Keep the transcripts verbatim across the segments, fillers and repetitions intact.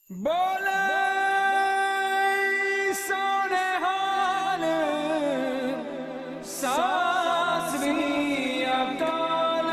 बोले सोने हाल सास भी अकाल।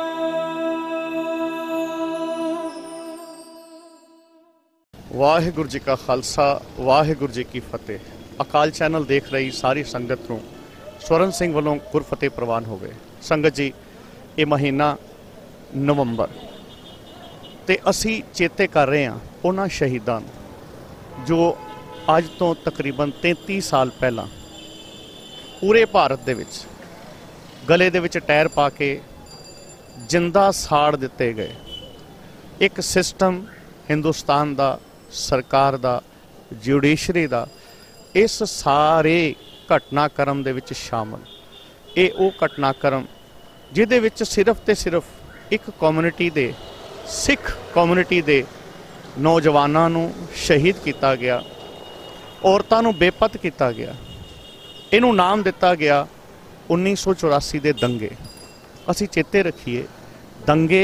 वाहिगुरु जी का खालसा वाहिगुरु जी की फतेह। अकाल चैनल देख रही सारी संगत नूं स्वरण सिंह वालों गुरफतेह प्रवान होवे। संगत जी, ये महीना नवंबर ते असी चेते कर रहे हैं उन्हां शहीदां नूं जो अज तो तकरीबन तैंती साल पहला पूरे भारत दे विच गले दे विच टायर पा के जिंदा साड़ दिते गए। एक सिस्टम हिंदुस्तान दा, सरकार दा, जुडिशरी दा इस सारे घटनाक्रम दे विच शामिल। ये वो घटनाक्रम जिहदे विच सिर्फ ते सिर्फ एक कम्यूनिटी दे सिख कम्यूनिटी दे नौजवानों नूं शहीद किया गया, औरतों नूं बेपत किया गया। इनू नाम दिता गया उन्नीस सौ चौरासी दे दंगे। असी चेते रखिए, दंगे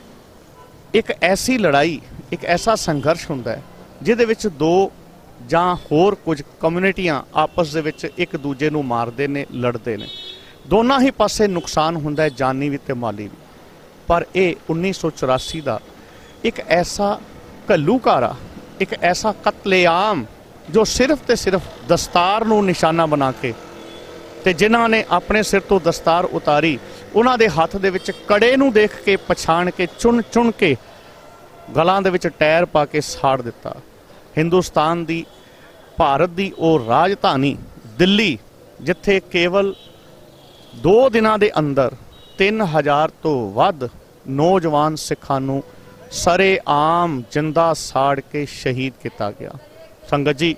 एक ऐसी लड़ाई, एक ऐसा संघर्ष हुंदा है जिहदे विच दो जां होर कुछ कम्यूनिटियां आपस दे विच एक दूजे नूं मारदे ने, लड़दे ने। दोनों ही पासे नुकसान हुंदा है, जानी भी ते माली भी। पर यह उन्नीस सौ चौरासी का एक ऐसा घल्लूकारा, एक ऐसा कतलेआम जो सिर्फ ते सिर्फ दस्तार नूं निशाना बना के ते जिन्हां ने अपने सिर तो दस्तार उतारी, उन्हां दे हत्थ दे विच कड़े नूं देख के पछाण के चुन चुन के गलां दे विच टायर पा के साड़ दिता। हिंदुस्तान दी, भारत दी वो राजधानी दिल्ली, जिथे केवल दो दिनां दे अंदर तीन हज़ार तो वध नौजवान सिखां नूं सरे आम जिंदा साड़ के शहीद किया गया। संगत जी,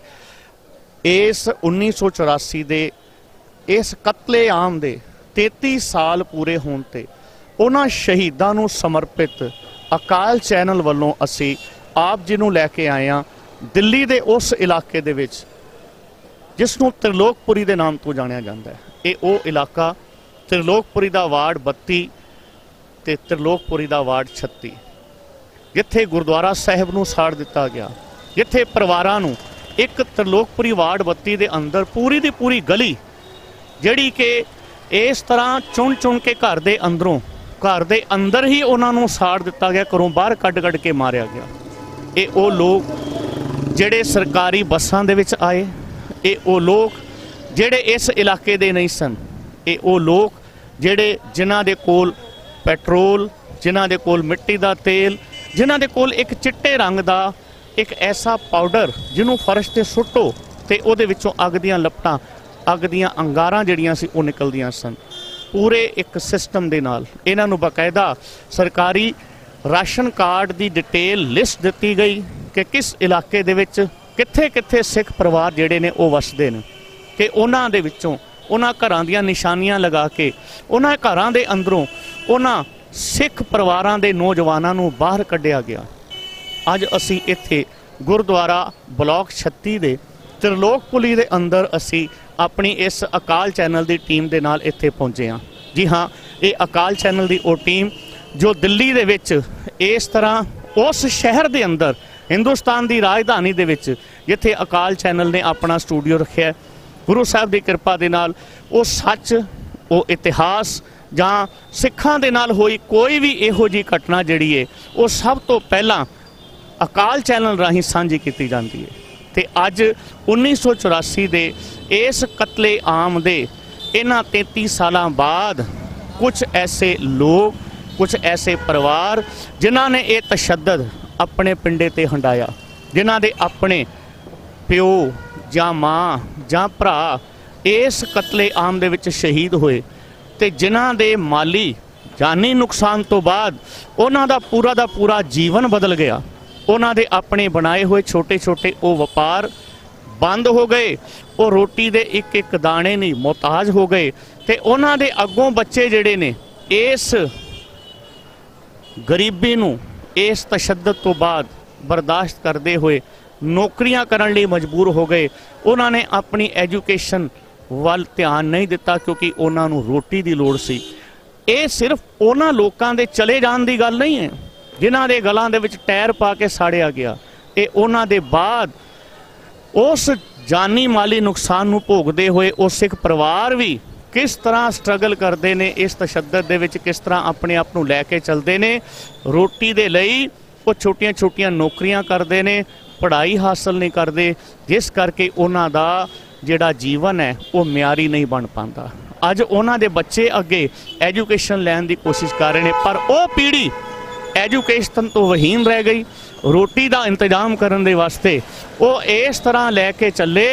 इस उन्नीस सौ चौरासी दे इस कतले आम दे तैंती साल पूरे होण ते उन्हां शहीदां नूं समर्पित अकाल चैनल वालों असी आप जी नूं लैके आए हां दिल्ली दे उस इलाके दे विच जिसनूं त्रिलोकपुरी दे नाम तो जानिया जाता है। ये वो इलाका त्रिलोकपुरी का वार्ड बत्ती ते त्रिलोकपुरी का वार्ड छत्ती, जिथे गुरुद्वारा साहिब नूं साड़ दिता गया, जिथे परिवारां नूं एक त्रिलोकपुरी वार्ड बत्ती दे अंदर पूरी दी पूरी गली जिहड़ी कि इस तरह चुन चुन के घर दे अंदरों, घर दे अंदर ही उन्हां नूं साड़ दिता गया, घरों बाहर कढ कढ के मारिया गया। ये वो लोग जिहड़े सरकारी बसां दे विच आए, ये वो लोग जिहड़े इस इलाके दे नहीं सन, ये वो लोग जिहड़े जिन्हां दे कोल पैट्रोल, जिन्हां दे कोल मिट्टी दा तेल, जिन्हां दे कोल एक चिट्टे रंग दा एक ऐसा पाउडर जिन्हों फर्श ते सुੱਟੋ ते ਉਹਦੇ ਵਿੱਚੋਂ अग ਦੀਆਂ लपटां, अग ਦੀਆਂ अंगारां ਜਿਹੜੀਆਂ ਸੀ ਉਹ ਨਿਕਲਦੀਆਂ ਸਨ। पूरे एक सिस्टम ਦੇ ਨਾਲ ਇਹਨਾਂ ਨੂੰ ਬਾਕਾਇਦਾ सरकारी राशन कार्ड की डिटेल लिस्ट दी गई कि किस इलाके दे विच कित्थे कित्थे सिख परिवार जिहड़े ने वो वसदे ने, कि उन्हां दे विचों उन्हां घरां दीयां निशानियां लगा के उन्हां घरां दे अंदरों उन्हां सिख परिवारां दे नौजवानां नूं बाहर कढिया गया। अज असी इत्थे गुरुद्वारा ब्लॉक छत्ती दे त्रिलोकपुरी दे अंदर असी अपनी इस अकाल चैनल की टीम दे नाल इत्थे पहुंचे हाँ। जी हाँ, ये अकाल चैनल की वो टीम जो दिल्ली दे विच इस तरह उस शहर दे अंदर हिंदुस्तान की राजधानी दे विच जिथे अकाल चैनल ने अपना स्टूडियो रखिया, गुरु साहब की कृपा दे नाल वो सच, वो इतिहास जां सिखां दे नाल होई कोई भी इहो जी घटना जिहड़ी है वो सब तो पहला अकाल चैनल राही सांझी की जाती है। ते अज उन्नीस सौ चौरासी दे इस कतले आम दे इन्हां तैंती सालां बाद कुछ ऐसे लोग, कुछ ऐसे परिवार जिन्हां ने यह तशद्दद अपने पिंडे ते हंडाया, जिन्हां दे अपने प्यो जां मां जां भरा इस कतले आम दे विच शहीद होए, ते जिन्हां दे माली जानी नुकसान तो बाद उन्हां दा पूरा दा पूरा जीवन बदल गया। उन्हां दे अपने बनाए हुए छोटे छोटे वो व्यापार बंद हो गए, वो रोटी दे एक एक दाने नहीं मोहताज हो गए, ते उन्हां दे अगों बच्चे जिहड़े ने इस गरीबी नूं, इस तशद्दद तो बाद बर्दाश्त करते हुए नौकरियां करन लई मजबूर हो गए। उन्होंने अपनी एजुकेशन वाल ध्यान नहीं दिता क्योंकि उन्होंने रोटी की लोड़ सी। ये सिर्फ उन्होंने लोगों के चले जाने की गल नहीं है जिन्हों के गलों के टायर पा के साड़िया गया, ਇਹ ਉਹਨਾਂ ਦੇ ਬਾਅਦ ਉਸ ਜਾਨੀ ਮਾਲੀ ਨੁਕਸਾਨ ਨੂੰ ਭੋਗਦੇ ਹੋਏ ਉਹ ਸਿੱਖ ਪਰਿਵਾਰ ਵੀ ਕਿਸ ਤਰ੍ਹਾਂ ਸਟਰਗਲ ਕਰਦੇ ਨੇ, ਇਸ ਤਸ਼ੱਦਦ ਦੇ ਵਿੱਚ ਕਿਸ ਤਰ੍ਹਾਂ ਆਪਣੇ ਆਪ ਨੂੰ ਲੈ ਕੇ ਚੱਲਦੇ ਨੇ। ਰੋਟੀ ਦੇ ਲਈ ਉਹ ਛੋਟੀਆਂ ਛੋਟੀਆਂ ਨੌਕਰੀਆਂ ਕਰਦੇ ਨੇ, ਪੜ੍ਹਾਈ ਹਾਸਲ ਨਹੀਂ ਕਰਦੇ, ਜਿਸ ਕਰਕੇ ਉਹਨਾਂ ਦਾ ਜਿਹੜਾ ਜੀਵਨ ਹੈ ਉਹ ਮਿਆਰੀ ਨਹੀਂ ਬਣ ਪਾਉਂਦਾ। ਅੱਜ ਉਹਨਾਂ ਦੇ ਬੱਚੇ ਅੱਗੇ ਐਜੂਕੇਸ਼ਨ ਲੈਣ ਦੀ ਕੋਸ਼ਿਸ਼ ਕਰ ਰਹੇ ਨੇ, ਪਰ ਉਹ ਪੀੜ੍ਹੀ ਐਜੂਕੇਸ਼ਨ ਤੋਂ ਵਹੀਨ ਰਹਿ ਗਈ। ਰੋਟੀ ਦਾ ਇੰਤਜ਼ਾਮ ਕਰਨ ਦੇ ਵਾਸਤੇ ਉਹ ਇਸ ਤਰ੍ਹਾਂ ਲੈ ਕੇ ਚੱਲੇ,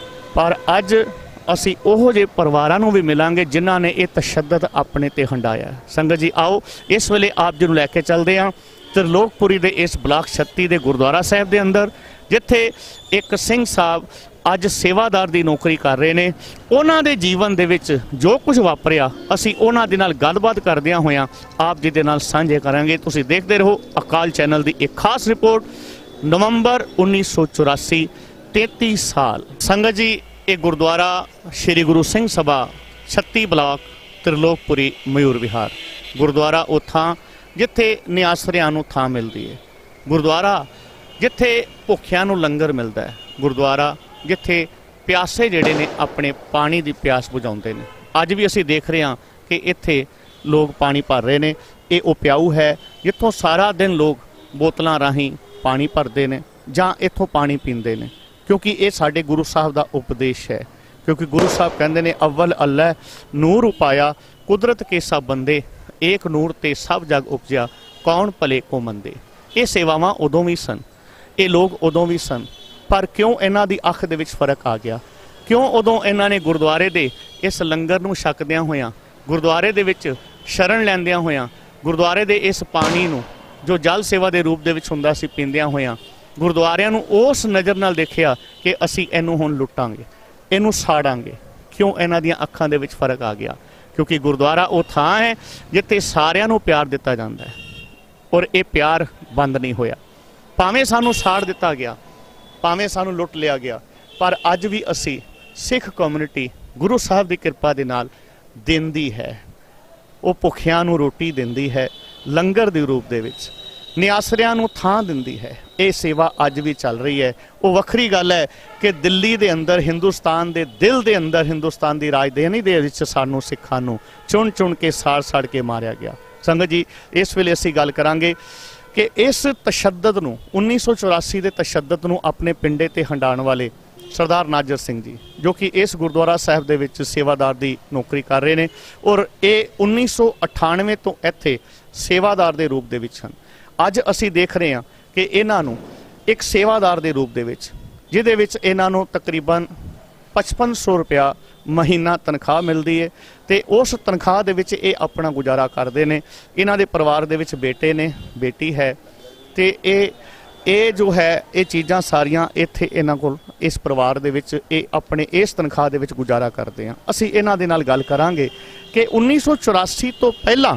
ਪਰ ਅੱਜ ਅਸੀਂ ਉਹੋ ਜਿਹੇ ਪਰਿਵਾਰਾਂ ਨੂੰ ਵੀ ਮਿਲਾਂਗੇ ਜਿਨ੍ਹਾਂ ਨੇ ਇਹ ਤਸ਼ੱਦਦ ਆਪਣੇ ਤੇ ਹੰਡਾਇਆ। ਸੰਗਤ ਜੀ ਆਓ ਇਸ ਵੇਲੇ ਆਪ ਜੀ ਨੂੰ ਲੈ ਕੇ ਚੱਲਦੇ ਹਾਂ ਤ੍ਰਿਲੋਕਪੁਰੀ ਦੇ ਇਸ ਬਲਾਕ ਛੱਤੀ ਦੇ ਗੁਰਦੁਆਰਾ ਸਾਹਿਬ ਦੇ ਅੰਦਰ, ਜਿੱਥੇ ਇੱਕ ਸਿੰਘ ਸਾਹਿਬ ਅੱਜ ਸੇਵਾਦਾਰ ਦੀ ਨੌਕਰੀ ਕਰ ਰਹੇ ਨੇ। ਉਹਨਾਂ ਦੇ ਜੀਵਨ ਦੇ ਵਿੱਚ ਜੋ ਕੁਝ ਵਾਪਰਿਆ ਅਸੀਂ ਉਹਨਾਂ ਦੇ ਨਾਲ ਗੱਲਬਾਤ ਕਰਦਿਆਂ ਹੋਇਆਂ ਆਪ ਜੀ ਦੇ ਨਾਲ ਸਾਂਝੇ ਕਰਾਂਗੇ। ਤੁਸੀਂ ਦੇਖਦੇ ਰਹੋ ਅਕਾਲ ਚੈਨਲ ਦੀ ਇੱਕ ਖਾਸ ਰਿਪੋਰਟ ਨਵੰਬਰ ਉੱਨੀ ਸੌ ਚੁਰਾਸੀ, ਤੇਤੀ ਸਾਲ। ਸੰਗਤ ਜੀ ਇਹ ਗੁਰਦੁਆਰਾ ਸ਼੍ਰੀ ਗੁਰੂ ਸਿੰਘ ਸਭਾ ਛੱਤੀ ਬਲਾਕ ਤ੍ਰਿਲੋਕਪੁਰੀ ਮਯੂਰ ਵਿਹਾਰ ਗੁਰਦੁਆਰਾ ਉਹ ਥਾਂ ਜਿੱਥੇ ਨਿਆਸਰਿਆਂ ਨੂੰ ਥਾਂ ਮਿਲਦੀ ਹੈ, ਗੁਰਦੁਆਰਾ ਜਿੱਥੇ ਭੁੱਖਿਆਂ ਨੂੰ ਲੰਗਰ ਮਿਲਦਾ ਹੈ, ਗੁਰਦੁਆਰਾ ਜਿੱਥੇ ਪਿਆਸੇ ਜਿਹੜੇ ਨੇ ਆਪਣੇ ਪਾਣੀ ਦੀ ਪਿਆਸ ਬੁਝਾਉਂਦੇ ਨੇ। ਅੱਜ ਵੀ ਅਸੀਂ ਦੇਖ ਰਹੇ ਹਾਂ ਕਿ ਇੱਥੇ ਲੋਕ ਪਾਣੀ ਭਰ ਰਹੇ ਨੇ। ਇਹ ਉਹ ਪਿਆਊ ਹੈ ਜਿੱਥੋਂ ਸਾਰਾ ਦਿਨ ਲੋਕ ਬੋਤਲਾਂ ਰਾਹੀਂ ਪਾਣੀ ਭਰਦੇ ਨੇ ਜਾਂ ਇੱਥੋਂ ਪਾਣੀ ਪੀਂਦੇ ਨੇ, ਕਿਉਂਕਿ ਇਹ ਸਾਡੇ ਗੁਰੂ ਸਾਹਿਬ ਦਾ ਉਪਦੇਸ਼ ਹੈ। ਕਿਉਂਕਿ ਗੁਰੂ ਸਾਹਿਬ ਕਹਿੰਦੇ ਨੇ ਅਵਲ ਅੱਲ੍ਹਾ ਨੂਰ ਉਪਾਇਆ ਕੁਦਰਤ ਕੇ ਸਭ ਬੰਦੇ, ਏਕ ਨੂਰ ਤੇ ਸਭ ਜਗ ਉਪਜਿਆ ਕੌਣ ਭਲੇ ਕੋ ਮੰਦੇ। ਇਹ ਸੇਵਾਵਾਂ ਉਦੋਂ ਵੀ ਸਨ, ਇਹ ਲੋਕ ਉਦੋਂ ਵੀ ਸਨ, ਪਰ ਕਿਉਂ ਇਹਨਾਂ ਦੀ ਅੱਖ ਦੇ ਵਿੱਚ ਫਰਕ ਆ ਗਿਆ? ਕਿਉਂ ਉਦੋਂ ਇਹਨਾਂ ਨੇ ਗੁਰਦੁਆਰੇ ਦੇ ਇਸ ਲੰਗਰ ਨੂੰ ਛਕਦਿਆਂ ਹੋਇਆਂ, ਗੁਰਦੁਆਰੇ ਦੇ ਵਿੱਚ ਸ਼ਰਨ ਲੈਂਦਿਆਂ ਹੋਇਆਂ, ਗੁਰਦੁਆਰੇ ਦੇ ਇਸ ਪਾਣੀ ਨੂੰ ਜੋ ਜਲ ਸੇਵਾ ਦੇ ਰੂਪ ਦੇ ਵਿੱਚ ਹੁੰਦਾ ਸੀ ਪੀਂਦਿਆਂ ਹੋਇਆਂ, ਗੁਰਦੁਆਰਿਆਂ ਨੂੰ ਉਸ ਨਜ਼ਰ ਨਾਲ ਦੇਖਿਆ ਕਿ ਅਸੀਂ ਇਹਨੂੰ ਹੁਣ ਲੁੱਟਾਂਗੇ, ਇਹਨੂੰ ਸਾੜਾਂਗੇ? ਕਿਉਂ ਇਹਨਾਂ ਦੀਆਂ ਅੱਖਾਂ ਦੇ ਵਿੱਚ ਫਰਕ ਆ ਗਿਆ? ਕਿਉਂਕਿ ਗੁਰਦੁਆਰਾ ਉਹ ਥਾਂ ਹੈ ਜਿੱਥੇ ਸਾਰਿਆਂ ਨੂੰ ਪਿਆਰ ਦਿੱਤਾ ਜਾਂਦਾ ਹੈ, ਔਰ ਇਹ ਪਿਆਰ ਬੰਦ ਨਹੀਂ ਹੋਇਆ। ਭਾਵੇਂ ਸਾਨੂੰ ਸਾੜ ਦਿੱਤਾ ਗਿਆ, ਭਾਵੇਂ ਸਾਨੂੰ ਲੁੱਟ ਲਿਆ ਗਿਆ, ਪਰ ਅੱਜ ਵੀ ਅਸੀਂ ਸਿੱਖ ਕਮਿਊਨਿਟੀ ਗੁਰੂ ਸਾਹਿਬ ਦੀ ਕਿਰਪਾ ਦੇ ਨਾਲ ਦਿੰਦੀ ਹੈ। ਉਹ ਭੁੱਖਿਆਂ ਨੂੰ ਰੋਟੀ ਦਿੰਦੀ ਹੈ ਲੰਗਰ ਦੇ ਰੂਪ ਦੇ ਵਿੱਚ, ਨਿਆਸਰਿਆਂ ਨੂੰ ਥਾਂ ਦਿੰਦੀ ਹੈ। ਇਹ ਸੇਵਾ ਅੱਜ ਵੀ ਚੱਲ ਰਹੀ ਹੈ। ਉਹ ਵੱਖਰੀ ਗੱਲ ਹੈ ਕਿ ਦਿੱਲੀ ਦੇ ਅੰਦਰ, ਹਿੰਦੁਸਤਾਨ ਦੇ ਦਿਲ ਦੇ ਅੰਦਰ, ਹਿੰਦੁਸਤਾਨ ਦੀ ਰਾਜਧਾਨੀ ਦੇ ਵਿੱਚ ਸਾਨੂੰ ਸਿੱਖਾਂ ਨੂੰ ਚੁਣ ਚੁਣ ਕੇ ਸਾੜ ਸਾੜ ਕੇ ਮਾਰਿਆ ਗਿਆ। ਸੰਗਤ ਜੀ ਇਸ ਵੇਲੇ ਅਸੀਂ ਗੱਲ ਕਰਾਂਗੇ ਕਿ ਇਸ ਤਸ਼ੱਦਦ ਨੂੰ, ਉੱਨੀ ਸੌ ਚੁਰਾਸੀ ਦੇ ਤਸ਼ੱਦਦ ਨੂੰ ਆਪਣੇ ਪਿੰਡੇ ਤੇ ਹੰਡਾਉਣ ਵਾਲੇ ਸਰਦਾਰ ਨਾਜਰ ਸਿੰਘ ਜੀ, ਜੋ ਕਿ ਇਸ ਗੁਰਦੁਆਰਾ ਸਾਹਿਬ ਦੇ ਵਿੱਚ ਸੇਵਾਦਾਰ ਦੀ ਨੌਕਰੀ ਕਰ ਰਹੇ ਨੇ, ਔਰ ਇਹ ਉੱਨੀ ਸੌ ਅਠਾਨਵੇਂ ਤੋਂ ਇੱਥੇ ਸੇਵਾਦਾਰ ਦੇ ਰੂਪ ਦੇ ਵਿੱਚ ਹਨ। ਅੱਜ ਅਸੀਂ ਦੇਖ ਰਹੇ ਹਾਂ ਕਿ ਇਹਨਾਂ ਨੂੰ ਇੱਕ ਸੇਵਾਦਾਰ ਦੇ ਰੂਪ ਦੇ ਵਿੱਚ, ਜਿਹਦੇ ਵਿੱਚ ਇਹਨਾਂ ਨੂੰ ਤਕਰੀਬਨ ਪਚਪਨ ਸੌ ਰੁਪਇਆ ਮਹੀਨਾ ਤਨਖਾਹ ਮਿਲਦੀ ਹੈ, ਤੇ ਉਸ ਤਨਖਾਹ ਦੇ ਵਿੱਚ ਇਹ ਆਪਣਾ ਗੁਜ਼ਾਰਾ ਕਰਦੇ ਨੇ। ਇਹਨਾਂ ਦੇ ਪਰਿਵਾਰ ਦੇ ਵਿੱਚ ਬੇਟੇ ਨੇ, ਬੇਟੀ ਹੈ, ਤੇ ਇਹ ਇਹ ਜੋ ਹੈ ਇਹ ਚੀਜ਼ਾਂ ਸਾਰੀਆਂ ਇੱਥੇ ਇਹਨਾਂ ਕੋਲ ਇਸ ਪਰਿਵਾਰ ਦੇ ਵਿੱਚ ਇਹ ਆਪਣੇ ਇਸ ਤਨਖਾਹ ਦੇ ਵਿੱਚ ਗੁਜ਼ਾਰਾ ਕਰਦੇ ਆ। ਅਸੀਂ ਇਹਨਾਂ ਦੇ ਨਾਲ ਗੱਲ ਕਰਾਂਗੇ ਕਿ ਉੱਨੀ ਸੌ ਚੁਰਾਸੀ ਤੋਂ ਪਹਿਲਾਂ,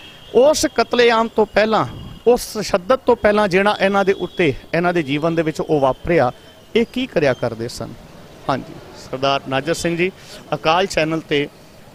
ਉਸ ਕਤਲੇਆਮ ਤੋਂ ਪਹਿਲਾਂ, ਉਸ ਤਸ਼ੱਦਦ ਤੋਂ ਪਹਿਲਾਂ ਜਿਹੜਾ ਇਹਨਾਂ ਦੇ ਉੱਤੇ, ਇਹਨਾਂ ਦੇ ਜੀਵਨ ਦੇ ਵਿੱਚ ਉਹ ਵਾਪਰਿਆ, ਇਹ ਕੀ ਕਰਿਆ ਕਰਦੇ ਸਨ। ਹਾਂਜੀ, ਸਰਦਾਰ ਨਾਜਰ ਸਿੰਘ ਜੀ, ਅਕਾਲ ਚੈਨਲ ਤੇ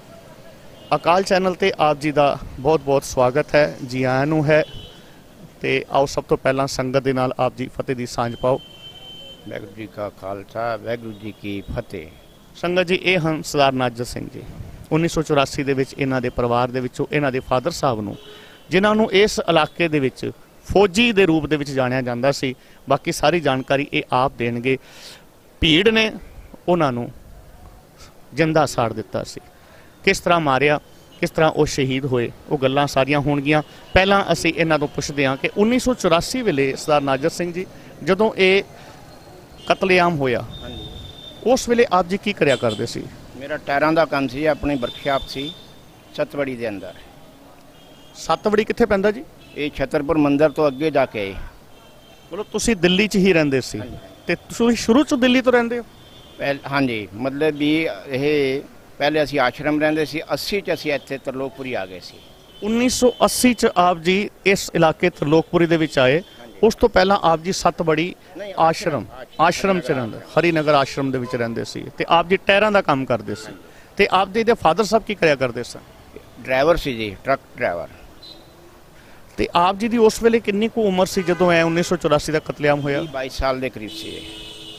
ਅਕਾਲ ਚੈਨਲ ਤੇ ਆਪ ਜੀ ਦਾ ਬਹੁਤ ਬਹੁਤ ਸਵਾਗਤ ਹੈ, ਜੀ ਆਇਆਂ ਨੂੰ ਹੈ। ਤੇ ਆਓ ਸਭ ਤੋਂ ਪਹਿਲਾਂ ਸੰਗਤ ਦੇ ਨਾਲ ਆਪ ਜੀ ਫਤਿਹ ਦੀ ਸਾਂਝ ਪਾਓ। ਵਾਹਿਗੁਰੂ ਜੀ ਕਾ ਖਾਲਸਾ, ਵਾਹਿਗੁਰੂ ਜੀ ਕੀ ਫਤਿਹ। ਸੰਗਤ ਜੀ ਇਹ ਹਨ ਸਰਦਾਰ ਨਾਜਰ ਸਿੰਘ ਜੀ। ਉੱਨੀ ਸੌ ਚੁਰਾਸੀ ਦੇ ਵਿੱਚ ਇਹਨਾਂ ਦੇ ਪਰਿਵਾਰ ਦੇ ਵਿੱਚੋਂ ਇਹਨਾਂ ਦੇ ਫਾਦਰ ਸਾਹਿਬ ਨੂੰ, ਜਿਨ੍ਹਾਂ ਨੂੰ ਇਸ ਇਲਾਕੇ ਦੇ ਵਿੱਚ ਫੌਜੀ ਦੇ ਰੂਪ ਦੇ ਵਿੱਚ ਜਾਣਿਆ ਜਾਂਦਾ ਸੀ, ਬਾਕੀ ਸਾਰੀ ਜਾਣਕਾਰੀ ਇਹ ਆਪ ਦੇਣਗੇ। ਭੀੜ ਨੇ ਉਹਨਾਂ ਨੂੰ ਜਿੰਦਾ ਸਾੜ ਦਿੱਤਾ ਸੀ, ਕਿਸ ਤਰ੍ਹਾਂ ਮਾਰਿਆ, ਕਿਸ ਤਰ੍ਹਾਂ ਉਹ ਸ਼ਹੀਦ ਹੋਏ, ਉਹ ਗੱਲਾਂ ਸਾਰੀਆਂ ਹੋਣਗੀਆਂ। ਪਹਿਲਾਂ ਅਸੀਂ ਇਹਨਾਂ ਤੋਂ ਪੁੱਛਦੇ ਹਾਂ ਕਿ ਉੱਨੀ ਸੌ ਚੁਰਾਸੀ ਵੇਲੇ ਸਰਦਾਰ ਨਾਜਰ ਸਿੰਘ ਜੀ, ਜਦੋਂ ਇਹ ਕਤਲੇਆਮ ਹੋਇਆ, ਉਸ ਵੇਲੇ ਆਪ ਜੀ ਕੀ ਕਰਿਆ ਕਰਦੇ ਸੀ? ਮੇਰਾ ਟਾਇਰਾਂ ਦਾ ਕੰਮ ਸੀ, ਆਪਣੀ ਵਰਕਸ਼ਾਪ ਸੀ ਸਤਵੜੀ ਦੇ ਅੰਦਰ। ਸਤਵੜੀ ਕਿੱਥੇ ਪੈਂਦਾ ਜੀ? ਇਹ ਛਤਰਪੁਰ ਮੰਦਿਰ ਤੋਂ ਅੱਗੇ ਜਾ ਕੇ। ਮਤਲਬ ਤੁਸੀਂ ਦਿੱਲੀ 'ਚ ਹੀ ਰਹਿੰਦੇ ਸੀ, ਤੇ ਤੁਸੀਂ ਸ਼ੁਰੂ 'ਚ ਦਿੱਲੀ ਤੋਂ ਰਹਿੰਦੇ ਹੋ? ਪਹਿਲ ਹਾਂਜੀ, ਮਤਲਬ ਵੀ ਇਹ ਪਹਿਲੇ ਅਸੀਂ ਆਸ਼ਰਮ ਰਹਿੰਦੇ ਸੀ, ਅੱਸੀ 'ਚ ਅਸੀਂ ਇੱਥੇ ਤ੍ਰਿਲੋਕਪੁਰੀ ਆ ਗਏ ਸੀ। ਉੱਨੀ ਸੌ ਅੱਸੀ 'ਚ ਆਪ ਜੀ ਇਸ ਇਲਾਕੇ ਤ੍ਰਿਲੋਕਪੁਰੀ ਦੇ ਵਿੱਚ ਆਏ। ਉਸ ਤੋਂ ਪਹਿਲਾਂ ਆਪ ਜੀ ਸਤਵੜੀ ਆਸ਼ਰਮ ਆਸ਼ਰਮ 'ਚ ਰਹਿੰਦੇ, ਹਰੀਨਗਰ ਆਸ਼ਰਮ ਦੇ ਵਿੱਚ ਰਹਿੰਦੇ ਸੀ, ਤੇ ਆਪ ਜੀ ਟਾਇਰਾਂ ਦਾ ਕੰਮ ਕਰਦੇ ਸੀ। ਤੇ ਆਪ ਜੀ ਦੇ ਫਾਦਰ ਸਾਹਿਬ ਕੀ ਕਰਿਆ ਕਰਦੇ ਸਨ? ਡਰਾਈਵਰ ਸੀ ਜੀ, ਟਰੱਕ ਡਰਾਈਵਰ। ਤੇ ਆਪ ਜੀ ਦੀ ਉਸ ਵੇਲੇ ਕਿੰਨੀ ਕੁ ਉਮਰ ਸੀ ਜਦੋਂ ਐ ਉੱਨੀ ਸੌ ਚੁਰਾਸੀ ਦਾ ਕਤਲੇਆਮ ਹੋਇਆ? ਵੀਹ ਬਾਈ ਸਾਲ ਦੇ ਕਰੀਬ ਸੀ ਇਹ।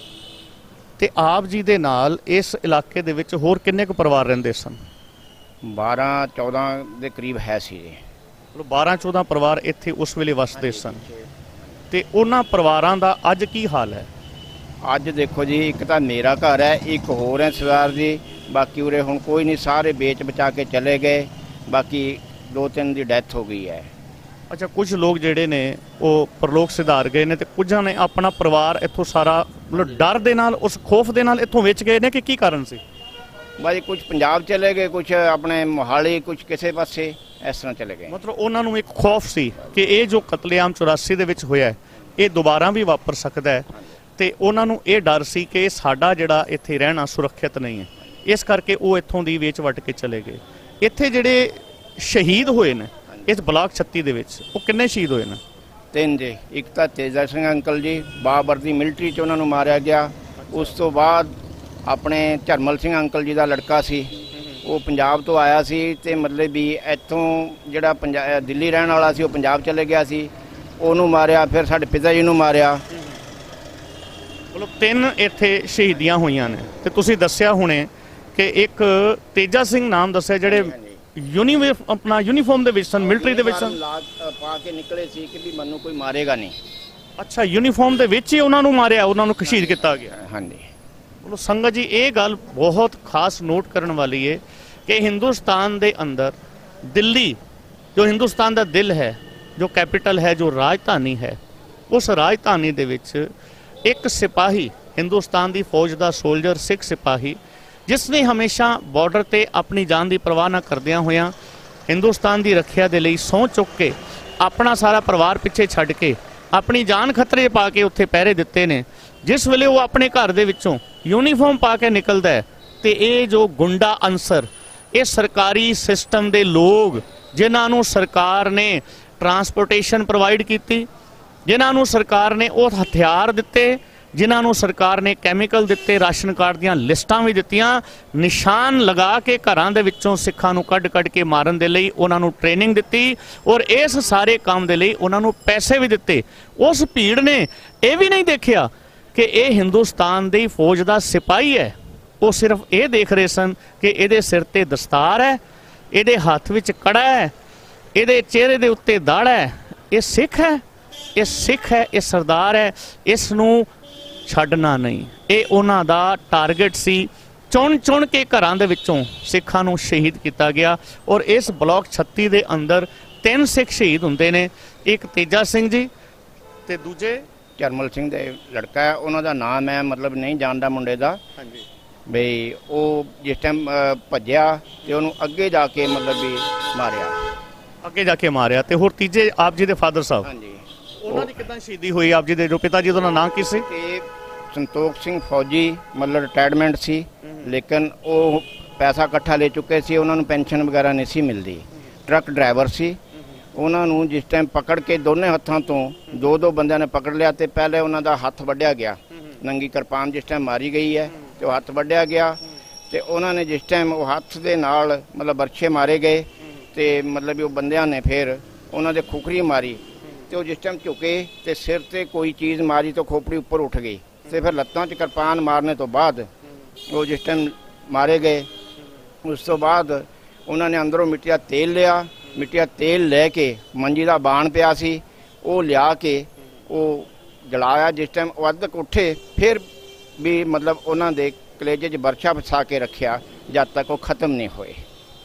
ਤੇ ਆਪ ਜੀ ਦੇ ਨਾਲ ਇਸ ਇਲਾਕੇ ਦੇ ਵਿੱਚ ਹੋਰ ਕਿੰਨੇ ਕੁ ਪਰਿਵਾਰ ਰਹਿੰਦੇ ਸਨ? ਬਾਰਾਂ ਚੌਦਾਂ ਦੇ ਕਰੀਬ ਹੈ ਸੀ ਇਹ। ਮਤਲਬ ਬਾਰਾਂ ਚੌਦਾਂ ਪਰਿਵਾਰ ਇੱਥੇ ਉਸ ਵੇਲੇ ਵਸਦੇ ਸਨ। ਤੇ ਉਹਨਾਂ ਪਰਿਵਾਰਾਂ ਦਾ ਅੱਜ ਕੀ ਹਾਲ ਹੈ? ਅੱਜ ਦੇਖੋ ਜੀ, ਇੱਕ ਤਾਂ ਮੇਰਾ ਘਰ ਹੈ, ਇੱਕ ਹੋਰ ਹੈ ਸਰਦਾਰ ਜੀ, ਬਾਕੀ ਉਰੇ ਹੁਣ ਕੋਈ ਨਹੀਂ, ਸਾਰੇ ਵੇਚ ਬਚਾ ਕੇ ਚਲੇ ਗਏ। ਬਾਕੀ ਦੋ ਤਿੰਨ ਦੀ ਡੈਥ ਹੋ ਗਈ ਹੈ। ਅੱਛਾ, ਕੁਝ ਲੋਕ ਜਿਹੜੇ ਨੇ ਉਹ ਪਰਲੋਕ ਸਿਧਾਰ ਗਏ ਨੇ ਤੇ ਕੁਝਾਂ ਨੇ ਆਪਣਾ ਪਰਿਵਾਰ ਇੱਥੋਂ ਸਾਰਾ ਮਤਲਬ ਡਰ ਦੇ ਨਾਲ, ਉਸ ਖੋਫ ਦੇ ਨਾਲ ਇੱਥੋਂ ਵੇਚ ਗਏ ਨੇ ਕਿ ਕੀ ਕਾਰਨ ਸੀ? ਬਾਈ ਕੁਝ ਪੰਜਾਬ ਚਲੇ ਗਏ, ਕੁਝ ਆਪਣੇ ਮੋਹਾਲੀ, ਕੁਝ ਕਿਸੇ ਪਾਸੇ ਇਸ ਤਰ੍ਹਾਂ ਚਲੇ ਗਏ। ਮਤਲਬ ਉਹਨਾਂ ਨੂੰ ਇੱਕ ਖੌਫ ਸੀ ਕਿ ਇਹ ਜੋ ਕਤਲੇਆਮ ਚੁਰਾਸੀ ਦੇ ਵਿੱਚ ਹੋਇਆ ਇਹ ਦੁਬਾਰਾ ਵੀ ਵਾਪਰ ਸਕਦਾ ਹੈ ਤੇ ਉਹਨਾਂ ਨੂੰ ਇਹ ਡਰ ਸੀ ਕਿ ਸਾਡਾ ਜਿਹੜਾ ਇੱਥੇ ਰਹਿਣਾ ਸੁਰੱਖਿਅਤ ਨਹੀਂ ਹੈ, ਇਸ ਕਰਕੇ ਉਹ ਇੱਥੋਂ ਦੀ ਵੇਚ ਵੱਟ ਕੇ ਚਲੇ ਗਏ। ਇੱਥੇ ਜਿਹੜੇ ਸ਼ਹੀਦ ਹੋਏ ਨੇ ਇਸ ਬਲਾਕ ਛੱਤੀ ਦੇ ਵਿੱਚ, ਉਹ ਕਿੰਨੇ ਸ਼ਹੀਦ ਹੋਏ ਨੇ? ਤਿੰਨ ਜੀ। ਇੱਕ ਤਾਂ ਤੇਜਾ ਸਿੰਘ ਅੰਕਲ ਜੀ, ਬਾਬਰਦੀ ਮਿਲਟਰੀ 'ਚ ਉਹਨਾਂ ਨੂੰ ਮਾਰਿਆ ਗਿਆ। ਉਸ ਤੋਂ ਬਾਅਦ ਆਪਣੇ ਝਰਮਲ ਸਿੰਘ ਅੰਕਲ ਜੀ ਦਾ ਲੜਕਾ ਸੀ, ਉਹ ਪੰਜਾਬ ਤੋਂ ਆਇਆ ਸੀ ਤੇ ਮਤਲਬ ਵੀ ਇੱਥੋਂ ਜਿਹੜਾ ਪੰਜਾਬ ਦਿੱਲੀ ਰਹਿਣ ਵਾਲਾ ਸੀ ਉਹ ਪੰਜਾਬ ਚਲੇ ਗਿਆ ਸੀ, ਉਹਨੂੰ ਮਾਰਿਆ। ਫਿਰ ਸਾਡੇ ਪਿਤਾ ਜੀ ਨੂੰ ਮਾਰਿਆ। ਮਤਲਬ ਤਿੰਨ ਇੱਥੇ ਸ਼ਹੀਦੀਆਂ ਹੋਈਆਂ ਨੇ। ਤੇ ਤੁਸੀਂ ਦੱਸਿਆ ਹੁਣੇ ਕਿ ਇੱਕ ਤੇਜਾ ਸਿੰਘ ਨਾਮ ਦੱਸਿਆ ਜਿਹੜੇ ਯੂਨੀਵਰ ਆਪਣਾ ਯੂਨੀਫਾਰਮ ਦੇ ਵਿੱਚ ਸਨ, ਮਿਲਟਰੀ ਦੇ ਵਿੱਚ ਸਨ, ਪਾ ਕੇ ਨਿਕਲੇ ਸੀ ਕਿ ਵੀ ਮੈਨੂੰ ਕੋਈ ਮਾਰੇਗਾ ਨਹੀਂ। ਅੱਛਾ, ਯੂਨੀਫਾਰਮ ਦੇ ਵਿੱਚ ਹੀ ਉਹਨਾਂ ਨੂੰ ਮਾਰਿਆ, ਉਹਨਾਂ ਨੂੰ ਸ਼ਹੀਦ ਕੀਤਾ ਗਿਆ। ਹਾਂਜੀ। ਮਤਲਬ ਸੰਗਤ ਜੀ, ਇਹ ਗੱਲ ਬਹੁਤ ਖਾਸ ਨੋਟ ਕਰਨ ਵਾਲੀ ਹੈ ਕਿ ਹਿੰਦੁਸਤਾਨ ਦੇ ਅੰਦਰ ਦਿੱਲੀ ਜੋ ਹਿੰਦੁਸਤਾਨ ਦਾ ਦਿਲ ਹੈ, ਜੋ ਕੈਪੀਟਲ ਹੈ, ਜੋ ਰਾਜਧਾਨੀ ਹੈ, ਉਸ ਰਾਜਧਾਨੀ ਦੇ ਵਿੱਚ ਇੱਕ ਸਿਪਾਹੀ, ਹਿੰਦੁਸਤਾਨ ਦੀ ਫੌਜ ਦਾ ਸੋਲਜਰ, ਸਿੱਖ ਸਿਪਾਹੀ, ਜਿਸ ਨੇ ਹਮੇਸ਼ਾ ਬਾਰਡਰ ਤੇ ਆਪਣੀ ਜਾਨ ਦੀ ਪਰਵਾਹ ਨਾ ਕਰਦਿਆਂ ਹੋਇਆਂ ਹਿੰਦੁਸਤਾਨ ਦੀ ਰੱਖਿਆ ਦੇ ਲਈ ਸਹੁੰ ਚੁੱਕ ਕੇ ਆਪਣਾ ਸਾਰਾ ਪਰਿਵਾਰ ਪਿੱਛੇ ਛੱਡ ਕੇ ਆਪਣੀ ਜਾਨ ਖਤਰੇ ਪਾ ਕੇ ਉੱਥੇ ਪਹਿਰੇ ਦਿੱਤੇ ਨੇ। ਜਿਸ ਵੇਲੇ ਉਹ ਆਪਣੇ ਘਰ ਦੇ ਵਿੱਚੋਂ ਯੂਨੀਫਾਰਮ ਪਾ ਕੇ ਨਿਕਲਦਾ ਹੈ ਤੇ ਇਹ ਜੋ ਗੁੰਡਾ ਅਨਸਰ, ਇਹ ਸਰਕਾਰੀ ਸਿਸਟਮ ਦੇ ਲੋਕ ਜਿਨ੍ਹਾਂ ਨੂੰ ਸਰਕਾਰ ਨੇ ਟਰਾਂਸਪੋਰਟੇਸ਼ਨ ਪ੍ਰੋਵਾਈਡ ਕੀਤੀ, ਜਿਨ੍ਹਾਂ ਨੂੰ ਸਰਕਾਰ ਨੇ ਉਹ ਹਥਿਆਰ ਦਿੱਤੇ, ਜਿਨ੍ਹਾਂ ਨੂੰ ਸਰਕਾਰ ਨੇ ਕੈਮੀਕਲ ਦਿੱਤੇ, ਰਾਸ਼ਨ ਕਾਰਡ ਦੀਆਂ ਲਿਸਟਾਂ ਵੀ ਦਿੱਤੀਆਂ, ਨਿਸ਼ਾਨ ਲਗਾ ਕੇ ਘਰਾਂ ਦੇ ਵਿੱਚੋਂ ਸਿੱਖਾਂ ਨੂੰ ਕੱਢ ਕੱਢ ਕੇ ਮਾਰਨ ਦੇ ਲਈ ਉਹਨਾਂ ਨੂੰ ਟ੍ਰੇਨਿੰਗ ਦਿੱਤੀ ਔਰ ਇਸ ਸਾਰੇ ਕੰਮ ਦੇ ਲਈ ਉਹਨਾਂ ਨੂੰ ਪੈਸੇ ਵੀ ਦਿੱਤੇ। ਉਸ ਭੀੜ ਨੇ ਇਹ ਵੀ ਨਹੀਂ ਦੇਖਿਆ ਕਿ ਇਹ ਹਿੰਦੁਸਤਾਨ ਦੀ ਫੌਜ ਦਾ ਸਿਪਾਹੀ ਹੈ। ਉਹ ਸਿਰਫ ਇਹ ਦੇਖ ਰਹੇ ਸਨ ਕਿ ਇਹਦੇ ਸਿਰ ਤੇ ਦਸਤਾਰ ਹੈ, ਇਹਦੇ ਹੱਥ ਵਿੱਚ ਕੜਾ ਹੈ, ਇਹਦੇ ਚਿਹਰੇ ਦੇ ਉੱਤੇ ਦਾੜ ਹੈ, ਇਹ ਸਿੱਖ ਹੈ, ਇਹ ਸਿੱਖ ਹੈ, ਇਹ ਸਰਦਾਰ ਹੈ, ਇਸ ਨੂੰ ਛੱਡਣਾ ਨਹੀਂ। ਇਹ ਉਹਨਾਂ ਦਾ ਟਾਰਗੇਟ ਸੀ। ਚੁਣ ਚੁਣ ਕੇ ਘਰਾਂ ਦੇ ਵਿੱਚੋਂ ਸਿੱਖਾਂ ਨੂੰ ਸ਼ਹੀਦ ਕੀਤਾ ਗਿਆ ਔਰ ਇਸ ਬਲਾਕ ਛੱਤੀ ਦੇ ਅੰਦਰ ਤਿੰਨ ਸਿੱਖ ਸ਼ਹੀਦ ਹੁੰਦੇ ਨੇ, ਇੱਕ ਤੇਜਾ ਸਿੰਘ ਜੀ ਤੇ ਦੂਜੇ ਝਰਮਲ ਸਿੰਘ ਦੇ ਲੜਕਾ ਹੈ, ਉਹਨਾਂ ਦਾ ਨਾਮ ਹੈ ਮਤਲਬ ਨਹੀਂ ਜਾਣਦਾ ਮੁੰਡੇ ਦਾ। ਹਾਂਜੀ। ਬਈ ਉਹ ਜਿਸ ਟਾਈਮ ਭੱਜਿਆ ਤੇ ਉਹਨੂੰ ਅੱਗੇ ਜਾ ਕੇ ਮਤਲਬ ਵੀ ਮਾਰਿਆ, ਅੱਗੇ ਜਾ ਕੇ ਮਾਰਿਆ। ਤੇ ਹੋਰ ਤੀਜੇ ਆਪ ਜੀ ਦੇ ਫਾਦਰ ਸਾਹਿਬ, ਹਾਂਜੀ, ਉਹਨਾਂ ਦੀ ਕਿੱਦਾਂ ਸ਼ਹੀਦੀ ਹੋਈ? ਆਪ ਜੀ ਦੇ ਜੋ ਪਿਤਾ ਜੀ, ਉਹਦਾ ਨਾਮ ਕੀ ਸੀ? ਤੇ ਸੰਤੋਖ ਸਿੰਘ ਫੌਜੀ, ਮਤਲਬ ਰਿਟਾਇਰਮੈਂਟ ਸੀ, ਲੇਕਿਨ ਉਹ ਪੈਸਾ ਇਕੱਠਾ ਲੈ ਚੁੱਕੇ ਸੀ, ਉਹਨਾਂ ਨੂੰ ਪੈਨਸ਼ਨ ਵਗੈਰਾ ਨਹੀਂ ਸੀ ਮਿਲਦੀ। ਟਰੱਕ ਡਰਾਈਵਰ ਸੀ। ਉਹਨਾਂ ਨੂੰ ਜਿਸ ਟਾਈਮ ਪਕੜ ਕੇ ਦੋਨੇ ਹੱਥਾਂ ਤੋਂ ਦੋ ਦੋ ਬੰਦਿਆਂ ਨੇ ਪਕੜ ਲਿਆ ਤੇ ਪਹਿਲੇ ਉਹਨਾਂ ਦਾ ਹੱਥ ਵੱਢਿਆ ਗਿਆ, ਨੰਗੀ ਕਿਰਪਾਨ ਜਿਸ ਟਾਈਮ ਮਾਰੀ ਗਈ ਹੈ ਤੇ ਉਹ ਹੱਥ ਵੱਢਿਆ ਗਿਆ ਤੇ ਉਹਨਾਂ ਨੇ ਜਿਸ ਟਾਈਮ ਉਹ ਹੱਥ ਦੇ ਨਾਲ ਮਤਲਬ ਬਰਛੇ ਮਾਰੇ ਗਏ ਤੇ ਮਤਲਬ ਉਹ ਬੰਦਿਆਂ ਨੇ ਫਿਰ ਉਹਨਾਂ ਦੇ ਖੁਖਰੀ ਮਾਰੀ ਤੇ ਉਹ ਜਿਸ ਟਾਈਮ ਝੁਕੇ ਤੇ ਸਿਰ ਤੇ ਕੋਈ ਚੀਜ਼ ਮਾਰੀ ਤਾਂ ਖੋਪੜੀ ਉੱਪਰ ਉੱਠ ਗਈ ਤੇ ਫਿਰ ਲੱਤਾਂ 'ਚ ਕਿਰਪਾਨ ਮਾਰਨੇ ਤੋਂ ਬਾਅਦ ਉਹ ਜਿਸ ਟਾਈਮ ਮਾਰੇ ਗਏ, ਉਸ ਤੋਂ ਬਾਅਦ ਉਹਨਾਂ ਨੇ ਅੰਦਰੋਂ ਮਿੱਟੀ ਦਾ ਤੇਲ ਲਿਆ। ਮਿੱਟੀ ਦਾ ਤੇਲ ਲੈ ਕੇ ਮੰਜੀ ਦਾ ਬਾਣ ਪਿਆ ਸੀ, ਉਹ ਲਿਆ ਕੇ ਉਹ ਜਲਾਇਆ। ਜਿਸ ਟਾਈਮ ਉਹ ਅੱਧ ਕੁ ਉੱਠੇ ਫਿਰ ਵੀ ਮਤਲਬ ਉਹਨਾਂ ਦੇ ਕਲੇਜੇ 'ਚ ਬਰਛਾ ਫਸਾ ਕੇ ਰੱਖਿਆ ਜਦ ਤੱਕ ਉਹ ਖਤਮ ਨਹੀਂ ਹੋਏ।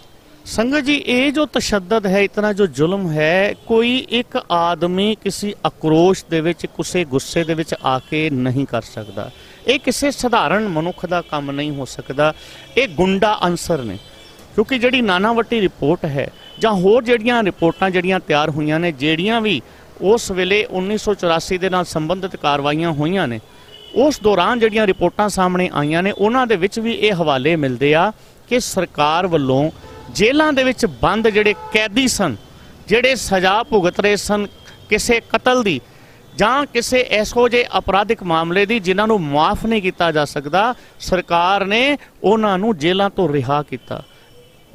संगत जी, ये जो तशद्दद है, इतना जो जुल्म है, कोई एक आदमी किसी आक्रोश दे विच किसी गुस्से दे विच आके नहीं कर सकता। ये किसी साधारण मनुख का काम नहीं हो सकता। ये गुंडा अंसर ने, क्योंकि जिहड़ी नानावटी रिपोर्ट है जां होर जिहड़ियां रिपोर्टां जिहड़ियां तैयार होईयां ने, जिहड़ियां भी उस वेले उन्नीस सौ चौरासी दे नाल संबंधित कार्रवाइयां होईयां ने, उस दौरान जिहड़ियां रिपोर्टां सामने आईयां ने, उन्हां दे विच भी ये हवाले मिलदे आ कि सरकार वल्लों जेलों दे विच बंद जिहड़े कैदी सन, जिहड़े सज़ा भुगत रहे सन किसी कतल दी जां किसी ऐसो जे अपराधिक मामले दी जिन्हां नूं माफ़ नहीं किया जा सकता, सरकार ने उन्हां नूं जेलों तो रिहा किया।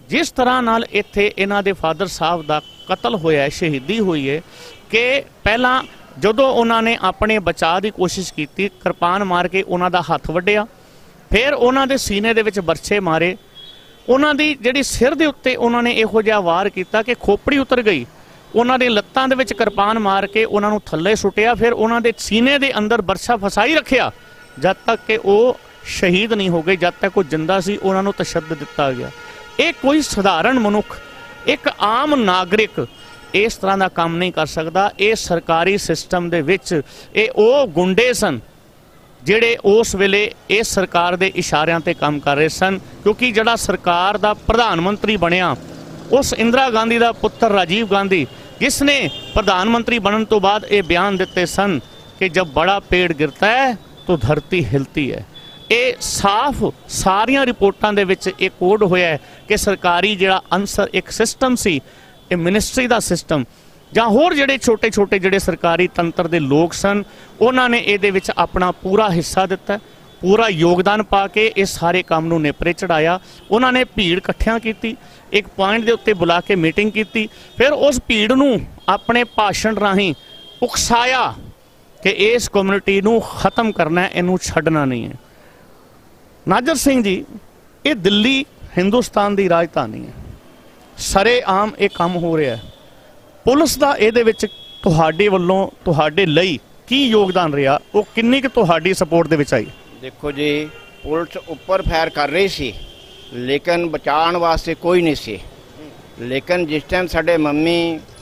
ਜਿਸ ਤਰ੍ਹਾਂ ਨਾਲ ਇੱਥੇ ਇਹਨਾਂ ਦੇ ਫਾਦਰ ਸਾਹਿਬ ਦਾ ਕਤਲ ਹੋਇਆ, ਸ਼ਹੀਦੀ ਹੋਈ ਹੈ, ਕਿ ਪਹਿਲਾਂ ਜਦੋਂ ਉਹਨਾਂ ਨੇ ਆਪਣੇ ਬਚਾਅ ਦੀ ਕੋਸ਼ਿਸ਼ ਕੀਤੀ, ਕਿਰਪਾਨ ਮਾਰ ਕੇ ਉਹਨਾਂ ਦਾ ਹੱਥ ਵੱਢਿਆ, ਫਿਰ ਉਹਨਾਂ ਦੇ ਸੀਨੇ ਦੇ ਵਿੱਚ ਬਰਛੇ ਮਾਰੇ, ਉਹਨਾਂ ਦੀ ਜਿਹੜੀ ਸਿਰ ਦੇ ਉੱਤੇ ਉਹਨਾਂ ਨੇ ਇਹੋ ਜਿਹਾ ਵਾਰ ਕੀਤਾ ਕਿ ਖੋਪੜੀ ਉਤਰ ਗਈ, ਉਹਨਾਂ ਦੇ ਲੱਤਾਂ ਦੇ ਵਿੱਚ ਕਿਰਪਾਨ ਮਾਰ ਕੇ ਉਹਨਾਂ ਨੂੰ ਥੱਲੇ ਸੁੱਟਿਆ, ਫਿਰ ਉਹਨਾਂ ਦੇ ਸੀਨੇ ਦੇ ਅੰਦਰ ਬਰਛਾ ਫਸਾਈ ਰੱਖਿਆ ਜਦ ਤੱਕ ਕਿ ਉਹ ਸ਼ਹੀਦ ਨਹੀਂ ਹੋ ਗਏ, ਜਦ ਤੱਕ ਉਹ ਜਿੰਦਾ ਸੀ ਉਹਨਾਂ ਨੂੰ ਤਸ਼ੱਦਦ ਦਿੱਤਾ ਗਿਆ। ਇਹ ਕੋਈ ਸਧਾਰਨ ਮਨੁੱਖ, ਇੱਕ ਆਮ ਨਾਗਰਿਕ ਇਸ ਤਰ੍ਹਾਂ ਦਾ ਕੰਮ ਨਹੀਂ ਕਰ ਸਕਦਾ। ਇਹ ਸਰਕਾਰੀ ਸਿਸਟਮ ਦੇ ਵਿੱਚ ਇਹ ਉਹ ਗੁੰਡੇ ਸਨ ਜਿਹੜੇ ਉਸ ਵੇਲੇ ਇਸ ਸਰਕਾਰ ਦੇ ਇਸ਼ਾਰਿਆਂ ਤੇ ਕੰਮ ਕਰ ਰਹੇ ਸਨ, ਕਿਉਂਕਿ ਜਿਹੜਾ ਸਰਕਾਰ ਦਾ ਪ੍ਰਧਾਨ ਮੰਤਰੀ ਬਣਿਆ ਉਸ ਇੰਦਰਾ ਗਾਂਧੀ ਦਾ ਪੁੱਤਰ ਰਾਜੀਵ ਗਾਂਧੀ, ਜਿਸ ਨੇ ਪ੍ਰਧਾਨ ਮੰਤਰੀ ਬਣਨ ਤੋਂ ਬਾਅਦ ਇਹ ਬਿਆਨ ਦਿੱਤੇ ਸਨ ਕਿ ਜਬ ਬੜਾ ਪੇੜ ਗਿਰਤਾ ਹੈ तो धरती हिलती है। ये साफ सारिया रिपोर्टां दे विच ये कोड होया है कि सरकारी जिहड़ा अंसर एक सिस्टम सी, ये मिनिस्ट्री दा सिस्टम जां होर जिहड़े छोटे छोटे जिहड़े सरकारी तंत्र दे लोग सन, उन्हां ने इहदे विच अपना पूरा हिस्सा दिता, पूरा योगदान पा के इस सारे काम नूं नेपरे चढ़ाया। उन्हां ने भीड़ इकट्ठियां कीती, एक पॉइंट दे उत्ते बुला के मीटिंग कीती, फिर उस भीड़ नूं अपने भाषण राहीं उकसाया कि इस कम्यूनिटी नूं खत्म करना है, इनू छड्डना नहीं है। नाजर सिंह जी, ये दिल्ली हिंदुस्तान की राजधानी है, सरे आम ये काम हो रहा है, पुलिस का ये तुहाडे वल्लों तुहाडे लई की योगदान रहा, वो किन्नी कि तुहाडी सपोर्ट दे विच आई? देखो जी, पुलिस उपर फायर कर रही सी लेकिन बचाने वास्ते कोई नहीं सी। लेकिन जिस टाइम साडे मम्मी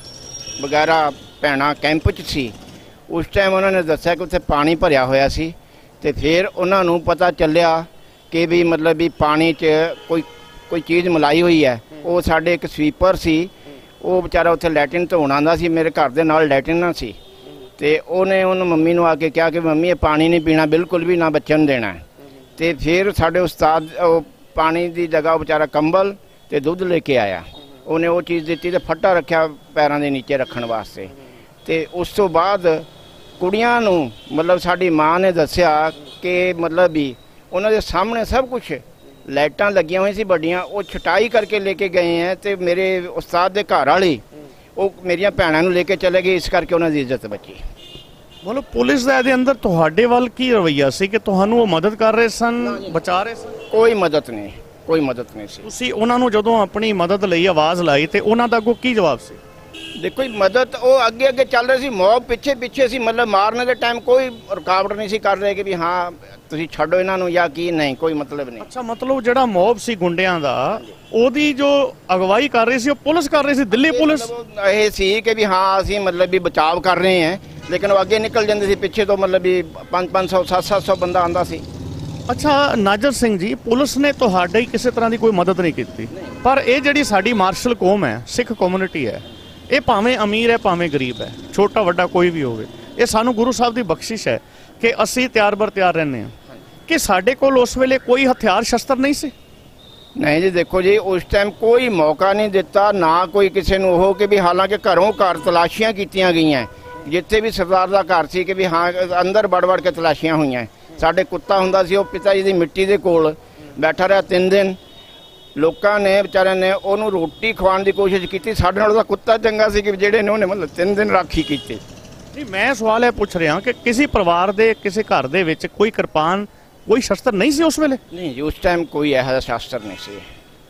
वगैरह भैणां कैंप च सी, उस टाइम उन्होंने दस्या कि उत्थे पानी भरिया होया सी, ते फिर उन्हां नूं पता चलिया कि भी मतलब भी पानी च कोई कोई चीज़ मिलाई हुई है। वो साडे एक स्वीपर सी, वो बेचारा उत्थे लैट्रिन धोण आंदा सी, मेरे घर दे नाल लैट्रिन सी, ते उन्हें उन मम्मी नूं आके कहा कि मम्मी ये पानी नहीं पीना बिल्कुल भी, ना बच्चों नूं देना है। ते फिर साडे उस्ताद पानी की जगह बेचारा कंबल ते दुध लेके आया, उन्हें वो चीज़ दी, ते फट्टा रखा पैरों के नीचे रखने वास्ते। ते उस तो बाद कुड़ियां नूं मतलब साडी माँ ने दस्या कि मतलब भी उन्होंने सामने सब कुछ लाइटां लगियां हुई सी बड़ियां, वो छटाई करके लेके गए हैं, तो मेरे उस्ताद दे घर वाली वो मेरिया भैणां नूं लेके चले गए, इस करके उन्होंने दी इज्जत बची। मतलब पुलिस दा इहदे अंदर तुहाडे वल की रवैया सी कि तुहानूं वो मदद कर रहे सन, बचा रहे सन? कोई मदद नहीं, कोई मदद नहीं सी। तुसीं उन्हां नूं जदों अपनी मदद लई आवाज़ लाई ते उन्हां दा अगों की जवाब सी? देखो जी, मदद वो अगे अगे चल रही सी, मॉब पिछे पिछे सी, मतलब मारने के टाइम कोई रुकावट नहीं सी कर रहे कि भी हाँ तुसीं छड्डो इन्हां नूं या की नहीं, कोई मतलब नहीं। अच्छा, मतलब जिहड़ा मॉब सी गुंडियां दा, ओदी जो अगवाई कर रही सी, वो पुलिस कर रही सी, दिल्ली पुलिस? ये सी कि भी हाँ असीं मतलब भी बचाव कर रहे हैं, लेकिन वो अगे निकल जाते सी, पिछे तो मतलब भी पाँच पाँच सौ सत्त सत्त सौ बंदा आंदा सी। अच्छा नाजर सिंह जी, पुलिस ने तुहाडी किसी तरह की कोई मदद नहीं की, पर ये जिहड़ी साडी मार्शल कौम है, सिख कम्यूनिटी है, ये भावें अमीर है भावें गरीब है, छोटा वड्डा कोई भी होवे, ये सानू गुरु साहब की बख्शिश है कि असी तैयार बर तैयार रहने हैं कि साडे कोल उस वेले कोई हथियार शस्त्र नहीं सी। नहीं जी, देखो जी उस टाइम कोई मौका नहीं दिता, ना कोई किसी नूं हो कि भी, हालांकि घरों घर तलाशियां कीतियां गईयां, जिथे भी सरदार दा घर सी कि भी हाँ अंदर बड़ बड़ के तलाशियां हुईयां। साडे कुत्ता हुंदा सी, वो पिता जी दी मिट्टी दे कोल बैठा रहा तीन दिन, लोगों ने बेचारे ने उन्होंने रोटी खवाने की कोशिश की, साढ़े नालों कुत्ता चंगा सी कि जेड़े ने मतलब तीन दिन राखी की। नहीं, मैं सवाल है पूछ रहा कि किसी परिवार दे किसी घर दे विच कोई किरपान कोई शस्त्र नहीं सी उस वेले? नहीं जी, उस टाइम कोई ऐसा शस्त्र नहीं सी।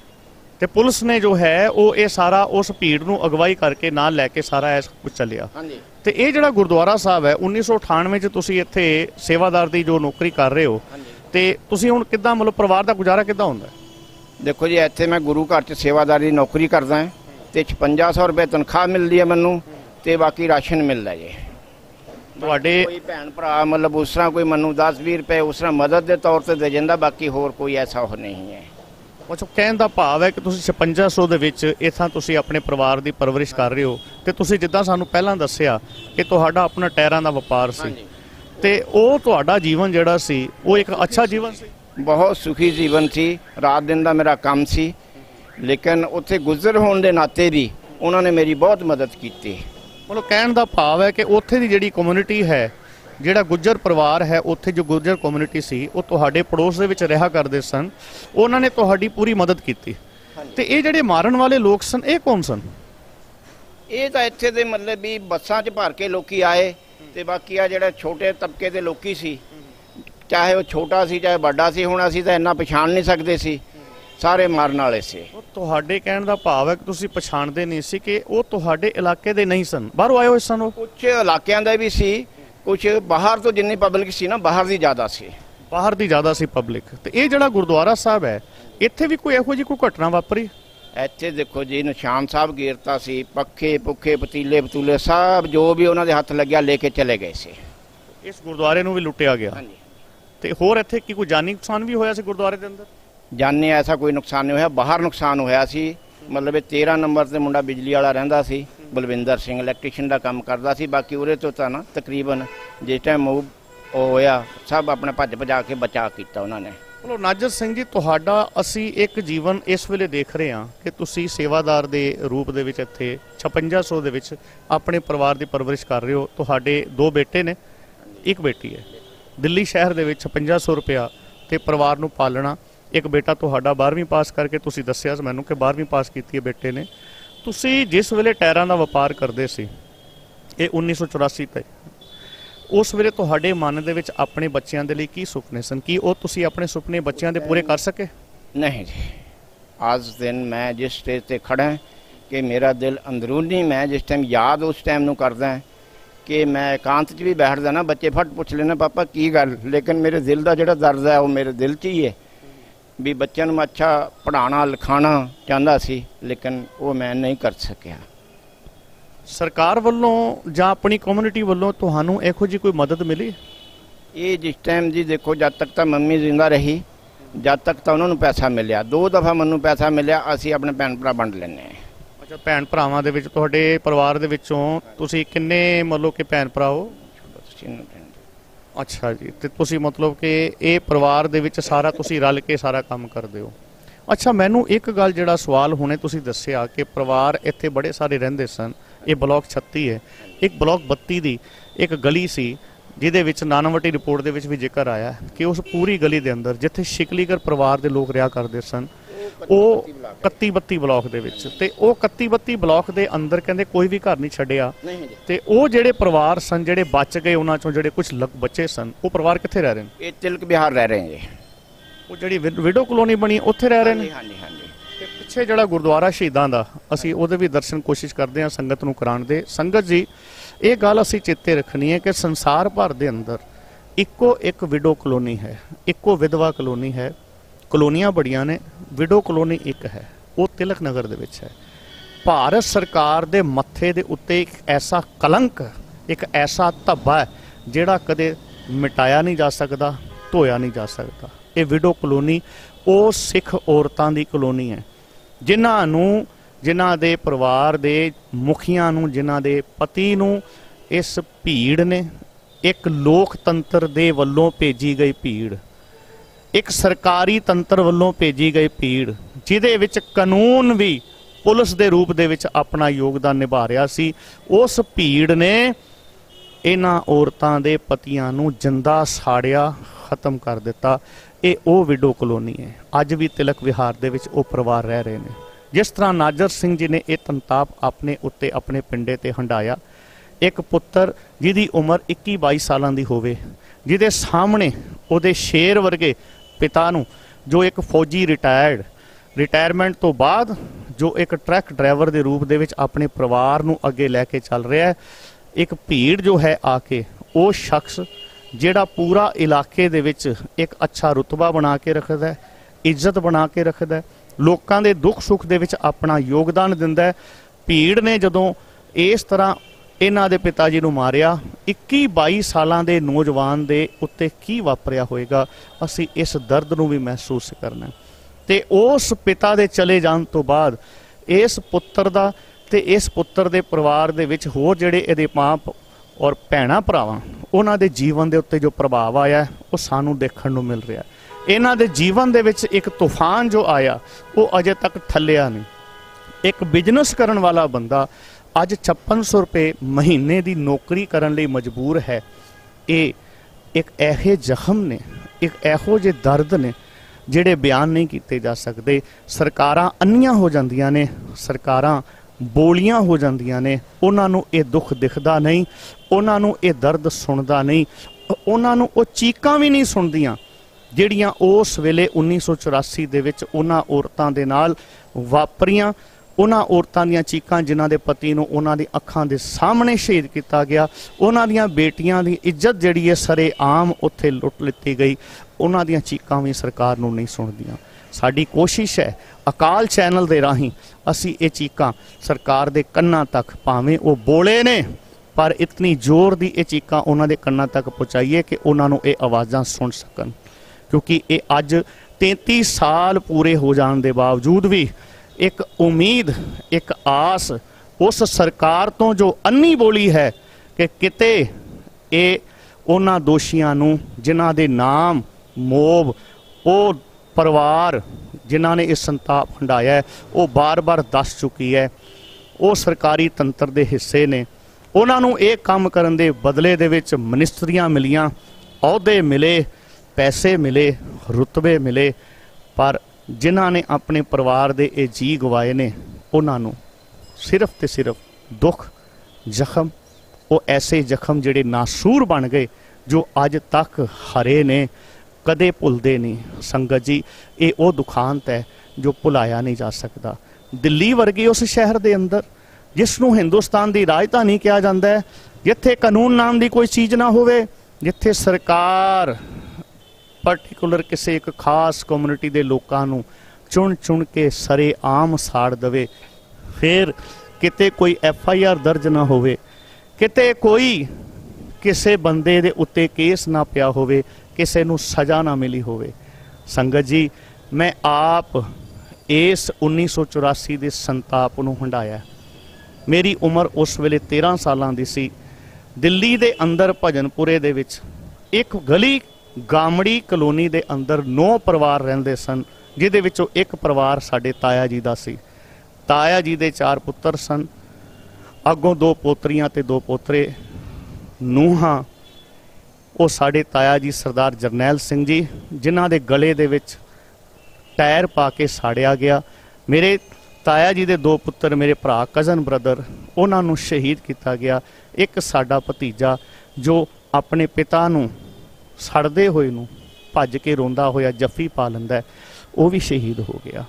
ते पुलिस ने जो है वो ये सारा उस भीड़ नूं अगवाई करके नाल लैके सारा ऐसा कुछ चलिया। ते ये जिहड़ा गुरुद्वारा साहब है उन्नीस सौ अठानवे च तुसीं इत्थे सेवादार दी जो नौकरी कर रहे हो, ते तुसीं हुण किद्दां मतलब परिवार दा गुजारा किद्दां हुंदा है? देखो जी, इत्थे मैं गुरु घर च सेवादारी दी नौकरी करदा है, ते छपंजा सौ रुपये तनख्वाह मिलती है मैनूं, ते बाकी राशन मिलता जी। तुहाडे कोई भैन भरा मतलब उस तरह कोई मैनूं दस बीस रुपये उस तरह मदद के तौर पर दे जांदा, बाकी होर कोई ऐसा हो नहीं है। अच्छा, कहण दा भाव है कि तुसीं छपंजा सौ दे विच इत्थां तुसीं अपने परिवार की परवरिश कर रहे हो, ते तुसीं जिद्दां सानूं पहलां दस्सिया कि तुहाडा अपना टायरां दा वपार सी, ते ओह तुहाडा जीवन जिहड़ा सी वो एक अच्छा जीवन सी? बहुत सुखी जीवन सी, रात दिन का मेरा काम सी, लेकिन उत्थे गुजर होने के नाते भी उन्होंने मेरी बहुत मदद की। मतलब कहण दा भाव है कि उत्थे दी जिहड़ी कम्यूनिटी है, जिहड़ा गुज्जर परिवार है, उत्थे जो गुज्जर कम्यूनिटी सी वो तुहाडे पड़ोस दे विच रहा करदे सन, उन्होंने तुहाडी पूरी मदद की। ਤੇ ਇਹ ਜਿਹੜੇ ਮਾਰਨ ਵਾਲੇ ਲੋਕ ਸਨ ਇਹ ਕੌਣ ਸਨ? ਇਹ ਤਾਂ ਇੱਥੇ ਦੇ ਮਤਲਬ ਵੀ ਬੱਸਾਂ 'ਚ ਭਰ ਕੇ ਲੋਕੀ ਆਏ ਤੇ ਬਾਕੀ ਆ ਜਿਹੜਾ ਛੋਟੇ ਤਬਕੇ ਦੇ ਲੋਕੀ ਸੀ, ਚਾਹੇ ਉਹ ਛੋਟਾ ਸੀ ਚਾਹੇ ਵੱਡਾ ਸੀ, ਹੁਣ ਅਸੀਂ ਤਾਂ ਇੰਨਾ ਪਛਾਣ ਨਹੀਂ ਸਕਦੇ ਸੀ, ਸਾਰੇ ਮਾਰਨ ਵਾਲੇ ਸੀ। ਉਹ ਤੁਹਾਡੇ ਕਹਿਣ ਦਾ ਭਾਵ ਹੈ ਕਿ ਤੁਸੀਂ ਪਛਾਣਦੇ ਨਹੀਂ ਸੀ ਕਿ ਉਹ ਤੁਹਾਡੇ ਇਲਾਕੇ ਦੇ ਨਹੀਂ ਸਨ, ਬਾਹਰੋਂ ਆਏ ਹੋਏ ਸਨ? ਉਹ ਕੁਝ ਇਲਾਕਿਆਂ ਦਾ ਵੀ ਸੀ, ਕੁਝ ਬਾਹਰ ਤੋਂ ਜਿੰਨੀ ਪਬਲਿਕ ਸੀ ਨਾ ਬਾਹਰ ਦੀ ਜ਼ਿਆਦਾ ਸੀ। ਬਾਹਰ ਦੀ ਜ਼ਿਆਦਾ ਸੀ ਪਬਲਿਕ। ਤੇ ਇਹ ਜਿਹੜਾ ਗੁਰਦੁਆਰਾ ਸਾਹਿਬ ਹੈ ਇੱਥੇ ਵੀ ਕੋਈ ਇਹੋ ਜਿਹੀ ਕੋਈ ਘਟਨਾ ਵਾਪਰੀ? ਇੱਥੇ ਦੇਖੋ ਜੀ ਨਿਸ਼ਾਨ ਸਾਹਿਬ ਗੇਰਤਾ ਸੀ, ਪੱਖੇ ਪੁੱਖੇ ਪਤੀਲੇ ਪਤੂਲੇ ਸਭ ਜੋ ਵੀ ਉਹਨਾਂ ਦੇ ਹੱਥ ਲੱਗਿਆ ਲੈ ਕੇ ਚਲੇ ਗਏ ਸੀ। ਇਸ ਗੁਰਦੁਆਰੇ ਨੂੰ ਵੀ ਲੁੱਟਿਆ ਗਿਆ। ਹਾਂਜੀ, ਤੇ ਹੋਰ ਇੱਥੇ ਕੀ ਕੋਈ ਜਾਨੀ ਨੁਕਸਾਨ ਵੀ ਹੋਇਆ ਸੀ ਗੁਰਦੁਆਰੇ ਦੇ ਅੰਦਰ? ਜਾਨੇ ਐਸਾ ਕੋਈ ਨੁਕਸਾਨ ਨਹੀਂ ਹੋਇਆ, ਬਾਹਰ ਨੁਕਸਾਨ ਹੋਇਆ ਸੀ। ਮਤਲਬ ਇਹ ਤੇਰਾਂ ਨੰਬਰ ਤੇ ਮੁੰਡਾ ਬਿਜਲੀ ਵਾਲਾ ਰਹਿੰਦਾ ਸੀ, ਬਲਵਿੰਦਰ ਸਿੰਘ ਇਲੈਕਟ੍ਰੀਸ਼ੀਅਨ ਦਾ ਕੰਮ ਕਰਦਾ ਸੀ। ਬਾਕੀ ਉਰੇ ਤੋਂ ਤਾਂ ਨਾ ਤਕਰੀਬਨ ਜਿਸ ਟਾਈਮ ਉਹ ਹੋਇਆ ਸਭ ਆਪਣੇ ਭੱਜ ਭਜਾ ਕੇ ਬਚਾ ਕੀਤਾ ਉਹਨਾਂ ਨੇ। ਚਲੋ ਨਾਜਰ ਸਿੰਘ ਜੀ, ਤੁਹਾਡਾ ਅਸੀਂ ਇੱਕ ਜੀਵਨ ਇਸ ਵੇਲੇ ਦੇਖ ਰਹੇ ਹਾਂ ਕਿ ਤੁਸੀਂ ਸੇਵਾਦਾਰ ਦੇ ਰੂਪ ਦੇ ਵਿੱਚ ਇੱਥੇ ਛਪੰਜਾ ਸੌ ਦੇ ਵਿੱਚ ਆਪਣੇ ਪਰਿਵਾਰ ਦੀ ਪਰਵਰਿਸ਼ ਕਰ ਰਹੇ ਹੋ। ਤੁਹਾਡੇ ਦੋ ਬੇਟੇ ਨੇ, ਇੱਕ ਬੇਟੀ ਹੈ। ਦਿੱਲੀ ਸ਼ਹਿਰ ਦੇ ਵਿੱਚ ਛਪੰਜਾ ਸੌ ਰੁਪਇਆ ਤੇ ਪਰਿਵਾਰ ਨੂੰ ਪਾਲਣਾ। ਇੱਕ ਬੇਟਾ ਤੁਹਾਡਾ ਬਾਰ੍ਹਵੀਂ ਪਾਸ ਕਰਕੇ, ਤੁਸੀਂ ਦੱਸਿਆ ਸੀ ਮੈਨੂੰ ਕਿ ਬਾਰ੍ਹਵੀਂ ਪਾਸ ਕੀਤੀ ਹੈ ਬੇਟੇ ਨੇ। ਤੁਸੀਂ ਜਿਸ ਵੇਲੇ ਟਾਇਰਾਂ ਦਾ ਵਪਾਰ ਕਰਦੇ ਸੀ, ਇਹ ਉੱਨੀ ਸੌ ਚੁਰਾਸੀ ਤੇ, ਉਸ ਵੇਲੇ ਤੁਹਾਡੇ ਮਨ ਦੇ ਵਿੱਚ ਆਪਣੇ ਬੱਚਿਆਂ ਦੇ ਲਈ ਕੀ ਸੁਪਨੇ ਸਨ? ਕੀ ਉਹ ਤੁਸੀਂ ਆਪਣੇ ਸੁਪਨੇ ਬੱਚਿਆਂ ਦੇ ਪੂਰੇ ਕਰ ਸਕੇ? ਨਹੀਂ ਜੀ, ਅੱਜ ਦਿਨ ਮੈਂ ਜਿਸ ਸਟੇਜ ਤੇ ਖੜਾ ਕਿ ਮੇਰਾ ਦਿਲ ਅੰਦਰੂਨੀ, ਮੈਂ ਜਿਸ ਟਾਈਮ ਯਾਦ ਉਸ ਟਾਈਮ ਨੂੰ ਕਰਦਾ ਕਿ ਮੈਂ ਇਕਾਂਤ 'ਚ ਵੀ ਬੈਠਦਾ ਨਾ, ਬੱਚੇ ਫਟ ਪੁੱਛ ਲੈਣਾ ਪਾਪਾ ਕੀ ਗੱਲ, ਲੇਕਿਨ ਮੇਰੇ ਦਿਲ ਦਾ ਜਿਹੜਾ ਦਰਦ ਹੈ ਉਹ ਮੇਰੇ ਦਿਲ 'ਚ ਹੀ ਹੈ ਵੀ ਬੱਚਿਆਂ ਨੂੰ ਮੈਂ ਅੱਛਾ ਪੜ੍ਹਾਉਣਾ ਲਿਖਾਉਣਾ ਚਾਹੁੰਦਾ ਸੀ, ਲੇਕਿਨ ਉਹ ਮੈਂ ਨਹੀਂ ਕਰ ਸਕਿਆ। ਸਰਕਾਰ ਵੱਲੋਂ ਜਾਂ ਆਪਣੀ ਕਮਿਊਨਿਟੀ ਵੱਲੋਂ ਤੁਹਾਨੂੰ ਇਹੋ ਜਿਹੀ ਕੋਈ ਮਦਦ ਮਿਲੀ? ਇਹ ਜਿਸ ਟਾਈਮ ਜੀ ਦੇਖੋ, ਜਦ ਤੱਕ ਤਾਂ ਮੰਮੀ ਜ਼ਿੰਦਾ ਰਹੀ, ਜਦ ਤੱਕ ਤਾਂ ਉਹਨਾਂ ਨੂੰ ਪੈਸਾ ਮਿਲਿਆ। ਦੋ ਦਫਾ ਮੈਨੂੰ ਪੈਸਾ ਮਿਲਿਆ, ਅਸੀਂ ਆਪਣੇ ਭੈਣ ਭਰਾ ਵੰਡ ਲੈਂਦੇ ਹਾਂ। ਅੱਛਾ, ਭੈਣ ਭਰਾਵਾਂ ਦੇ ਵਿੱਚ ਤੁਹਾਡੇ ਪਰਿਵਾਰ ਦੇ ਵਿੱਚੋਂ ਤੁਸੀਂ ਕਿੰਨੇ ਮਤਲਬ ਕਿ ਭੈਣ ਭਰਾ ਹੋ? ਅੱਛਾ ਜੀ, ਤੇ ਤੁਸੀਂ ਮਤਲਬ ਕਿ ਇਹ ਪਰਿਵਾਰ ਦੇ ਵਿੱਚ ਸਾਰਾ ਤੁਸੀਂ ਰਲ ਕੇ ਸਾਰਾ ਕੰਮ ਕਰਦੇ ਹੋ। ਅੱਛਾ, ਮੈਨੂੰ ਇੱਕ ਗੱਲ ਜਿਹੜਾ ਸਵਾਲ ਹੁਣੇ ਤੁਸੀਂ ਦੱਸਿਆ ਕਿ ਪਰਿਵਾਰ ਇੱਥੇ ਬੜੇ ਸਾਰੇ ਰਹਿੰਦੇ ਸਨ। ਇਹ ਬਲਾਕ ਛੱਤੀ ਹੈ। ਇੱਕ ਬਲਾਕ ਬੱਤੀ ਦੀ ਇੱਕ ਗਲੀ ਸੀ ਜਿਹਦੇ ਵਿੱਚ ਨਾਨਾਵਟੀ ਰਿਪੋਰਟ ਦੇ ਵਿੱਚ ਵੀ ਜ਼ਿਕਰ ਆਇਆ ਕਿ ਉਸ ਪੂਰੀ ਗਲੀ ਦੇ ਅੰਦਰ ਜਿੱਥੇ ਸ਼ਿਕਲੀਗਰ ਪਰਿਵਾਰ ਦੇ ਲੋਕ ਰਿਹਾ ਕਰਦੇ ਸਨ, ਉਹ ਇਕੱਤੀ ਬੱਤੀ ਬਲਾਕ ਦੇ ਵਿੱਚ, ਤੇ ਉਹ ਇਕੱਤੀ ਬੱਤੀ ਬਲਾਕ ਦੇ ਅੰਦਰ ਕਹਿੰਦੇ ਕੋਈ ਵੀ ਘਰ ਨਹੀਂ ਛੱਡਿਆ। ਤੇ ਉਹ ਜਿਹੜੇ ਪਰਿਵਾਰ ਸਨ ਜਿਹੜੇ ਬਚ ਗਏ, ਉਹਨਾਂ ਚੋਂ ਜਿਹੜੇ ਕੁਝ ਬੱਚੇ ਸਨ, ਉਹ ਪਰਿਵਾਰ ਕਿੱਥੇ ਰਹਿ ਰਹੇ ਨੇ? ਇਹ ਤਿਲਕ ਬਿਹਾਰ ਰਹਿ ਰਹੇ ਨੇ। ਉਹ ਜਿਹੜੀ ਵਿਡੋ ਕਲੋਨੀ ਬਣੀ ਉੱਥੇ ਰਹਿ ਰਹੇ ਨੇ। ਹਾਂਜੀ ਹਾਂਜੀ। ਤੇ ਪਿੱਛੇ ਜਿਹੜਾ ਗੁਰਦੁਆਰਾ ਸ਼ਹੀਦਾਂ ਦਾ, ਅਸੀਂ ਉਹਦੇ ਵੀ ਦਰਸ਼ਨ ਕੋਸ਼ਿਸ਼ ਕਰਦੇ ਹਾਂ ਸੰਗਤ ਨੂੰ ਕਰਾਉਣ ਦੇ। ਸੰਗਤ ਜੀ, ਇਹ ਗੱਲ ਅਸੀਂ ਚੇਤੇ ਰੱਖਣੀ ਹੈ ਕਿ ਸੰਸਾਰ ਭਰ ਦੇ ਅੰਦਰ ਇੱਕੋ ਇੱਕ ਵਿਡੋ ਕਲੋਨੀ ਹੈ, ਇੱਕੋ ਵਿਧਵਾ ਕਲੋਨੀ ਹੈ। ਕਲੋਨੀਆਂ ਬੜੀਆਂ ਨੇ, ਵਿਡੋ ਕਲੋਨੀ ਇੱਕ ਹੈ, ਉਹ ਤਿਲਕ ਨਗਰ ਦੇ ਵਿੱਚ ਹੈ। ਭਾਰਤ ਸਰਕਾਰ ਦੇ ਮੱਥੇ ਦੇ ਉੱਤੇ ਇੱਕ ਐਸਾ ਕਲੰਕ, ਇੱਕ ਐਸਾ ਧੱਬਾ ਹੈ ਜਿਹੜਾ ਕਦੇ ਮਿਟਾਇਆ ਨਹੀਂ ਜਾ ਸਕਦਾ, ਧੋਇਆ ਨਹੀਂ ਜਾ ਸਕਦਾ। ਇਹ ਵਿਡੋ ਕਲੋਨੀ ਉਹ ਸਿੱਖ ਔਰਤਾਂ ਦੀ ਕਲੋਨੀ ਹੈ ਜਿਨ੍ਹਾਂ ਨੂੰ, ਜਿਨ੍ਹਾਂ ਦੇ ਪਰਿਵਾਰ ਦੇ ਮੁਖੀਆਂ ਨੂੰ, ਜਿਨ੍ਹਾਂ ਦੇ ਪਤੀ ਨੂੰ ਇਸ ਭੀੜ ਨੇ, ਇੱਕ ਲੋਕਤੰਤਰ ਦੇ ਵੱਲੋਂ ਭੇਜੀ ਗਈ ਭੀੜ, ਇੱਕ ਸਰਕਾਰੀ ਤੰਤਰ ਵੱਲੋਂ ਭੇਜੀ ਗਈ ਭੀੜ, ਜਿਹਦੇ ਵਿੱਚ ਕਾਨੂੰਨ ਵੀ ਪੁਲਿਸ ਦੇ ਰੂਪ ਦੇ ਵਿੱਚ ਆਪਣਾ ਯੋਗਦਾਨ ਨਿਭਾ ਰਿਹਾ ਸੀ, ਉਸ ਭੀੜ ਨੇ ਇਹਨਾਂ ਔਰਤਾਂ ਦੇ ਪਤੀਆਂ ਨੂੰ ਜਿੰਦਾ ਸਾੜਿਆ, ਖਤਮ ਕਰ ਦਿੱਤਾ। ਇਹ ਉਹ ਵਿਡੋ ਕਲੋਨੀ ਹੈ। ਅੱਜ ਵੀ ਤਿਲਕ ਵਿਹਾਰ ਦੇ ਵਿੱਚ ਉਹ ਪਰਿਵਾਰ ਰਹਿ ਰਹੇ ਨੇ। ਜਿਸ ਤਰ੍ਹਾਂ ਨਾਜਰ ਸਿੰਘ ਜੀ ਨੇ ਇਹ ਤੰਤਾਪ ਆਪਣੇ ਉੱਤੇ, ਆਪਣੇ ਪਿੰਡੇ ਤੇ ਹੰਡਾਇਆ। ਇੱਕ ਪੁੱਤਰ ਜਿਹਦੀ ਉਮਰ ਇੱਕੀ ਬਾਈ ਸਾਲਾਂ ਦੀ ਹੋਵੇ, ਜਿਹਦੇ ਸਾਹਮਣੇ ਉਹਦੇ ਸ਼ੇਰ ਵਰਗੇ ਪਿਤਾ ਨੂੰ, ਜੋ ਇੱਕ ਫੌਜੀ ਰਿਟਾਇਰਡ, ਰਿਟਾਇਰਮੈਂਟ ਤੋਂ ਬਾਅਦ ਜੋ ਇੱਕ ਟਰੱਕ ਡਰਾਈਵਰ ਦੇ ਰੂਪ ਦੇ ਵਿੱਚ ਆਪਣੇ ਪਰਿਵਾਰ ਨੂੰ ਅੱਗੇ ਲੈ ਕੇ ਚੱਲ ਰਿਹਾ ਹੈ, ਇੱਕ ਭੀੜ ਜੋ ਹੈ ਆ ਕੇ, ਉਹ ਸ਼ਖਸ ਜਿਹੜਾ ਪੂਰਾ ਇਲਾਕੇ ਦੇ ਵਿੱਚ ਇੱਕ ਅੱਛਾ ਰੁਤਬਾ ਬਣਾ ਕੇ ਰੱਖਦਾ ਹੈ, ਇੱਜ਼ਤ ਬਣਾ ਕੇ ਰੱਖਦਾ ਹੈ, ਲੋਕਾਂ ਦੇ ਦੁੱਖ ਸੁੱਖ ਦੇ ਵਿੱਚ ਆਪਣਾ ਯੋਗਦਾਨ ਦਿੰਦਾ ਹੈ। ਭੀੜ ਨੇ ਜਦੋਂ ਇਸ ਤਰ੍ਹਾਂ ਇਹਨਾਂ ਦੇ ਪਿਤਾ ਜੀ ਨੂੰ ਮਾਰਿਆ, ਇੱਕੀ ਬਾਈ ਸਾਲਾਂ ਦੇ ਨੌਜਵਾਨ ਦੇ ਉੱਤੇ ਕੀ ਵਾਪਰਿਆ ਹੋਏਗਾ, ਅਸੀਂ ਇਸ ਦਰਦ ਨੂੰ ਵੀ ਮਹਿਸੂਸ ਕਰਨਾ। ਤੇ ਉਸ ਪਿਤਾ ਦੇ ਚਲੇ ਜਾਣ ਤੋਂ ਬਾਅਦ ਇਸ ਪੁੱਤਰ ਦਾ ਤੇ ਇਸ ਪੁੱਤਰ ਦੇ ਪਰਿਵਾਰ ਦੇ ਵਿੱਚ ਹੋਰ ਜਿਹੜੇ ਇਹਦੇ ਮਾਂ ਔਰ ਭੈਣਾਂ ਭਰਾਵਾਂ, ਉਹਨਾਂ ਦੇ ਜੀਵਨ ਦੇ ਉੱਤੇ ਜੋ ਪ੍ਰਭਾਵ ਆਇਆ ਉਹ ਸਾਨੂੰ ਦੇਖਣ ਨੂੰ ਮਿਲ ਰਿਹਾ। ਇਹਨਾਂ ਦੇ ਜੀਵਨ ਦੇ ਵਿੱਚ ਇੱਕ ਤੂਫਾਨ ਜੋ ਆਇਆ ਉਹ ਅਜੇ ਤੱਕ ਠੱਲਿਆ ਨਹੀਂ। ਇੱਕ ਬਿਜ਼ਨਸ ਕਰਨ ਵਾਲਾ ਬੰਦਾ ਅੱਜ ਛੱਪਨ ਸੌ ਰੁਪਏ ਮਹੀਨੇ ਦੀ ਨੌਕਰੀ ਕਰਨ ਲਈ ਮਜਬੂਰ ਹੈ। ਇਹ ਇੱਕ ਇਹੋ ਜ਼ਖਮ ਨੇ, ਇੱਕ ਇਹੋ ਜਿਹੇ ਦਰਦ ਨੇ ਜਿਹੜੇ ਬਿਆਨ ਨਹੀਂ ਕੀਤੇ ਜਾ ਸਕਦੇ। ਸਰਕਾਰਾਂ ਅੰਨੀਆਂ ਹੋ ਜਾਂਦੀਆਂ ਨੇ, ਸਰਕਾਰਾਂ ਬੋਲੀਆਂ ਹੋ ਜਾਂਦੀਆਂ ਨੇ, ਉਹਨਾਂ ਨੂੰ ਇਹ ਦੁੱਖ ਦਿਖਦਾ ਨਹੀਂ, ਉਹਨਾਂ ਨੂੰ ਇਹ ਦਰਦ ਸੁਣਦਾ ਨਹੀਂ, ਉਹਨਾਂ ਨੂੰ ਉਹ ਚੀਕਾਂ ਵੀ ਨਹੀਂ ਸੁਣਦੀਆਂ ਜਿਹੜੀਆਂ ਉਸ ਵੇਲੇ ਉੱਨੀ ਸੌ ਚੁਰਾਸੀ ਦੇ ਵਿੱਚ ਉਹਨਾਂ ਔਰਤਾਂ ਦੇ ਨਾਲ ਵਾਪਰੀਆਂ। ਉਹਨਾਂ ਔਰਤਾਂ ਦੀਆਂ ਚੀਕਾਂ ਜਿਨ੍ਹਾਂ ਦੇ ਪਤੀ ਨੂੰ ਉਹਨਾਂ ਦੀ ਅੱਖਾਂ ਦੇ ਸਾਹਮਣੇ ਸ਼ਹੀਦ ਕੀਤਾ ਗਿਆ, ਉਹਨਾਂ ਦੀਆਂ ਬੇਟੀਆਂ ਦੀ ਇੱਜ਼ਤ ਜਿਹੜੀ ਹੈ ਸਰੇਆਮ ਉੱਥੇ ਲੁੱਟ ਲਿੱਤੀ ਗਈ, ਉਹਨਾਂ ਦੀਆਂ ਚੀਕਾਂ ਵੀ ਸਰਕਾਰ ਨੂੰ ਨਹੀਂ ਸੁਣਦੀਆਂ। ਸਾਡੀ ਕੋਸ਼ਿਸ਼ ਹੈ ਅਕਾਲ ਚੈਨਲ ਦੇ ਰਾਹੀਂ ਅਸੀਂ ਇਹ ਚੀਕਾਂ ਸਰਕਾਰ ਦੇ ਕੰਨਾਂ ਤੱਕ, ਭਾਵੇਂ ਉਹ ਬੋਲੇ ਨੇ ਪਰ ਇਤਨੀ ਜ਼ੋਰ ਦੀ ਇਹ ਚੀਕਾਂ ਉਹਨਾਂ ਦੇ ਕੰਨਾਂ ਤੱਕ ਪਹੁੰਚਾਈਏ ਕਿ ਉਹਨਾਂ ਨੂੰ ਇਹ ਆਵਾਜ਼ਾਂ ਸੁਣ ਸਕਣ। ਕਿਉਂਕਿ ਇਹ ਅੱਜ ਤੈਂਤੀ ਸਾਲ ਪੂਰੇ ਹੋ ਜਾਣ ਦੇ ਬਾਵਜੂਦ ਵੀ ਇੱਕ ਉਮੀਦ, ਇੱਕ ਆਸ ਉਸ ਸਰਕਾਰ ਤੋਂ ਜੋ ਅੰਨੀ ਬੋਲੀ ਹੈ ਕਿ ਕਿਤੇ ਇਹ ਉਹਨਾਂ ਦੋਸ਼ੀਆਂ ਨੂੰ ਜਿਨ੍ਹਾਂ ਦੇ ਨਾਮ ਮੋਬ ਉਹ ਪਰਿਵਾਰ ਜਿਨ੍ਹਾਂ ਨੇ ਇਹ ਸੰਤਾਪ ਹੰਢਾਇਆ ਹੈ ਉਹ ਬਾਰ-ਬਾਰ ਦੱਸ ਚੁੱਕੀ ਹੈ, ਉਹ ਸਰਕਾਰੀ ਤੰਤਰ ਦੇ ਹਿੱਸੇ ਨੇ। ਉਹਨਾਂ ਨੂੰ ਇਹ ਕੰਮ ਕਰਨ ਦੇ ਬਦਲੇ ਦੇ ਵਿੱਚ ਮਨਿਸਟਰੀਆਂ ਮਿਲੀਆਂ, ਅਹੁਦੇ ਮਿਲੇ, ਪੈਸੇ ਮਿਲੇ, ਰੁਤਬੇ ਮਿਲੇ, ਪਰ ਜਿਨ੍ਹਾਂ ਨੇ ਆਪਣੇ ਪਰਿਵਾਰ ਦੇ ਇਹ ਜੀ ਗਵਾਏ ਨੇ ਉਹਨਾਂ ਨੂੰ ਸਿਰਫ ਤੇ ਸਿਰਫ ਦੁੱਖ, ਜ਼ਖਮ, ਉਹ ਐਸੇ ਜ਼ਖਮ ਜਿਹੜੇ ਨਾਸੂਰ ਬਣ ਗਏ ਜੋ ਅੱਜ ਤੱਕ ਹਰੇ ਨੇ, ਕਦੇ ਭੁੱਲਦੇ ਨਹੀਂ। ਸੰਗਤ ਜੀ, ਇਹ ਉਹ ਦੁਖਾਂਤ ਹੈ ਜੋ ਭੁਲਾਇਆ ਨਹੀਂ ਜਾ ਸਕਦਾ। ਦਿੱਲੀ ਵਰਗੇ ਉਸ ਸ਼ਹਿਰ ਦੇ ਅੰਦਰ ਜਿਸ ਨੂੰ ਹਿੰਦੁਸਤਾਨ ਦੀ ਰਾਜਧਾਨੀ ਕਿਹਾ ਜਾਂਦਾ ਹੈ, ਜਿੱਥੇ ਕਾਨੂੰਨ ਨਾਮ ਦੀ ਕੋਈ ਚੀਜ਼ ਨਾ ਹੋਵੇ, ਜਿੱਥੇ ਸਰਕਾਰ ਪਰਟੀਕੂਲਰ ਕਿਸੇ ਇੱਕ ਖਾਸ ਕਮਿਊਨਿਟੀ ਦੇ ਲੋਕਾਂ ਨੂੰ ਚੁਣ ਚੁਣ ਕੇ ਸਰੇਆਮ ਸਾੜ ਦੇਵੇ, ਫਿਰ ਕਿਤੇ ਕੋਈ ਐਫ ਆਈ ਆਰ ਦਰਜ ਨਾ ਹੋਵੇ, ਕਿਤੇ ਕੋਈ ਕਿਸੇ ਬੰਦੇ ਦੇ ਉੱਤੇ ਕੇਸ ਨਾ ਪਿਆ ਹੋਵੇ, ਕਿਸੇ ਨੂੰ ਸਜ਼ਾ ਨਾ ਮਿਲੀ ਹੋਵੇ। ਸੰਗਤ ਜੀ, ਮੈਂ ਆਪ ਇਸ ਉੱਨੀ ਸੌ ਚੁਰਾਸੀ ਦੇ ਸੰਤਾਪ ਨੂੰ ਹੰਢਾਇਆ। ਮੇਰੀ ਉਮਰ ਉਸ ਵੇਲੇ ਤੇਰਾਂ ਸਾਲਾਂ ਦੀ ਸੀ। ਦਿੱਲੀ ਦੇ ਅੰਦਰ ਭਜਨਪੁਰੇ ਦੇ ਵਿੱਚ ਇੱਕ ਗਲੀ ਗਾਮੜੀ ਕਲੋਨੀ ਦੇ ਅੰਦਰ ਨੌ ਪਰਿਵਾਰ ਰਹਿੰਦੇ ਸਨ, ਜਿਹਦੇ ਵਿੱਚੋਂ ਇੱਕ ਪਰਿਵਾਰ ਸਾਡੇ ਤਾਇਆ ਜੀ ਦਾ ਸੀ। ਤਾਇਆ ਜੀ ਦੇ ਚਾਰ ਪੁੱਤਰ ਸਨ, ਅੱਗੋਂ ਦੋ ਪੋਤਰੀਆਂ ਤੇ ਦੋ ਪੋਤਰੇ, ਨੂੰਹਾਂ। ਉਹ ਸਾਡੇ ਤਾਇਆ ਜੀ ਸਰਦਾਰ ਜਰਨੈਲ ਸਿੰਘ ਜੀ, ਜਿਨ੍ਹਾਂ ਦੇ ਗਲੇ ਦੇ ਵਿੱਚ ਟਾਇਰ ਪਾ ਕੇ ਸਾੜਿਆ ਗਿਆ। ਮੇਰੇ ਤਾਇਆ ਜੀ ਦੇ ਦੋ ਪੁੱਤਰ, ਮੇਰੇ ਭਰਾ, ਕਜ਼ਨ ਬ੍ਰਦਰ, ਉਹਨਾਂ ਨੂੰ ਸ਼ਹੀਦ ਕੀਤਾ ਗਿਆ। ਇੱਕ ਸਾਡਾ ਭਤੀਜਾ ਜੋ ਆਪਣੇ ਪਿਤਾ ਨੂੰ ਸੜਦੇ ਹੋਏ ਨੂੰ ਭੱਜ ਕੇ ਰੋਂਦਾ ਹੋਇਆ ਜੱਫੀ ਪਾ ਲੈਂਦਾ, ਉਹ ਵੀ ਸ਼ਹੀਦ ਹੋ ਗਿਆ।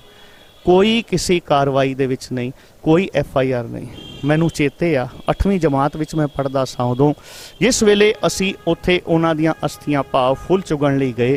ਕੋਈ ਕਿਸੇ ਕਾਰਵਾਈ ਦੇ ਵਿੱਚ ਨਹੀਂ, ਕੋਈ ਐਫ ਆਈ ਆਰ ਨਹੀਂ। ਮੈਨੂੰ ਚੇਤੇ ਆ ਅੱਠਵੀਂ ਜਮਾਤ ਵਿੱਚ ਮੈਂ ਪੜ੍ਹਦਾ ਸਾਂ ਉਦੋਂ, ਜਿਸ ਵੇਲੇ ਅਸੀਂ ਉੱਥੇ ਉਹਨਾਂ ਦੀਆਂ ਅਸਥੀਆਂ ਭਾਵ ਫੁੱਲ ਚੁਗਣ ਲਈ ਗਏ।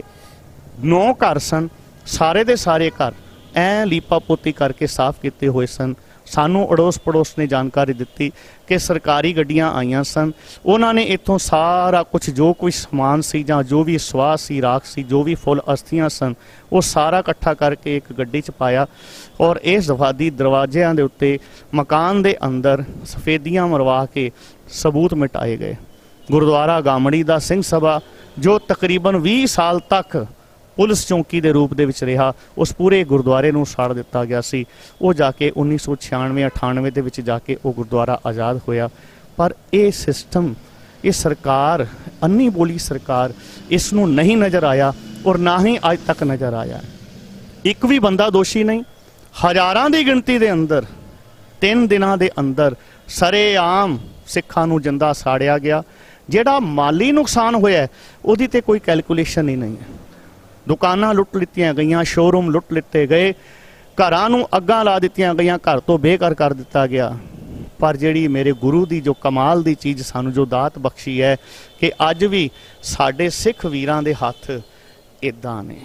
ਨੌ ਘਰ ਸਨ, ਸਾਰੇ ਦੇ ਸਾਰੇ ਘਰ ਐਂ ਲੀਪਾ ਪੋਤੀ ਕਰਕੇ ਸਾਫ਼ ਕੀਤੇ ਹੋਏ ਸਨ। ਸਾਨੂੰ ਅੜੋਸ ਪੜੋਸ ਨੇ ਜਾਣਕਾਰੀ ਦਿੱਤੀ ਕਿ ਸਰਕਾਰੀ ਗੱਡੀਆਂ ਆਈਆਂ ਸਨ, ਉਹਨਾਂ ਨੇ ਇੱਥੋਂ ਸਾਰਾ ਕੁਝ ਜੋ ਕੋਈ ਸਮਾਨ ਸੀ ਜਾਂ ਜੋ ਵੀ ਸਵਾਹ ਸੀ, ਰਾਖ ਸੀ, ਜੋ ਵੀ ਫੁੱਲ ਅਸਥੀਆਂ ਸਨ, ਉਹ ਸਾਰਾ ਇਕੱਠਾ ਕਰਕੇ ਇੱਕ ਗੱਡੀ 'ਚ ਪਾਇਆ ਔਰ ਇਸ ਦਫਾਦੀ ਦਰਵਾਜ਼ਿਆਂ ਦੇ ਉੱਤੇ ਮਕਾਨ ਦੇ ਅੰਦਰ ਸਫੇਦੀਆਂ ਮਰਵਾ ਕੇ ਸਬੂਤ ਮਿਟਾਏ ਗਏ। ਗੁਰਦੁਆਰਾ ਗਾਮੜੀ ਦਾ ਸਿੰਘ ਸਭਾ ਜੋ ਤਕਰੀਬਨ ਵੀਹ ਸਾਲ ਤੱਕ ਪੁਲਿਸ ਚੌਂਕੀ ਦੇ ਰੂਪ ਦੇ ਵਿੱਚ ਰਿਹਾ, ਉਸ ਪੂਰੇ ਗੁਰਦੁਆਰੇ ਨੂੰ ਸਾੜ ਦਿੱਤਾ ਗਿਆ ਸੀ। ਉਹ ਜਾ ਕੇ ਉੱਨੀ ਸੌ ਛਿਆਨਵੇਂ ਅਠਾਨਵੇਂ ਦੇ ਵਿੱਚ ਜਾ ਕੇ ਉਹ ਗੁਰਦੁਆਰਾ ਆਜ਼ਾਦ ਹੋਇਆ। ਪਰ ਇਹ ਸਿਸਟਮ, ਇਹ ਸਰਕਾਰ, ਅੰਨੀ ਬੋਲੀ ਸਰਕਾਰ, ਇਸ ਨੂੰ ਨਹੀਂ ਨਜ਼ਰ ਆਇਆ ਔਰ ਨਾ ਹੀ ਅੱਜ ਤੱਕ ਨਜ਼ਰ ਆਇਆ। ਇੱਕ ਵੀ ਬੰਦਾ ਦੋਸ਼ੀ ਨਹੀਂ। ਹਜ਼ਾਰਾਂ ਦੀ ਗਿਣਤੀ ਦੇ ਅੰਦਰ ਤਿੰਨ ਦਿਨਾਂ ਦੇ ਅੰਦਰ ਸਰੇਆਮ ਸਿੱਖਾਂ ਨੂੰ ਜਿੰਦਾ ਸਾੜਿਆ ਗਿਆ। ਜਿਹੜਾ ਮਾਲੀ ਨੁਕਸਾਨ ਹੋਇਆ ਉਹਦੀ ਤੇ ਕੋਈ ਕੈਲਕੂਲੇਸ਼ਨ ਹੀ ਨਹੀਂ ਹੈ। ਦੁਕਾਨਾਂ ਲੁੱਟ ਲਿੱਤੀਆਂ ਗਈਆਂ, ਸ਼ੋਰੂਮ ਲੁੱਟ ਲਿੱਤੇ ਗਏ, ਘਰਾਂ ਨੂੰ ਅੱਗਾਂ ਲਾ ਦਿੱਤੀਆਂ ਗਈਆਂ, ਘਰ ਤੋਂ ਬੇਘਰ ਕਰ ਦਿੱਤਾ ਗਿਆ। ਪਰ ਜਿਹੜੀ ਮੇਰੇ ਗੁਰੂ ਦੀ ਜੋ ਕਮਾਲ ਦੀ ਚੀਜ਼ ਸਾਨੂੰ ਜੋ ਦਾਤ ਬਖਸ਼ੀ ਹੈ ਕਿ ਅੱਜ ਵੀ ਸਾਡੇ ਸਿੱਖ ਵੀਰਾਂ ਦੇ ਹੱਥ ਇੱਦਾਂ ਨੇ,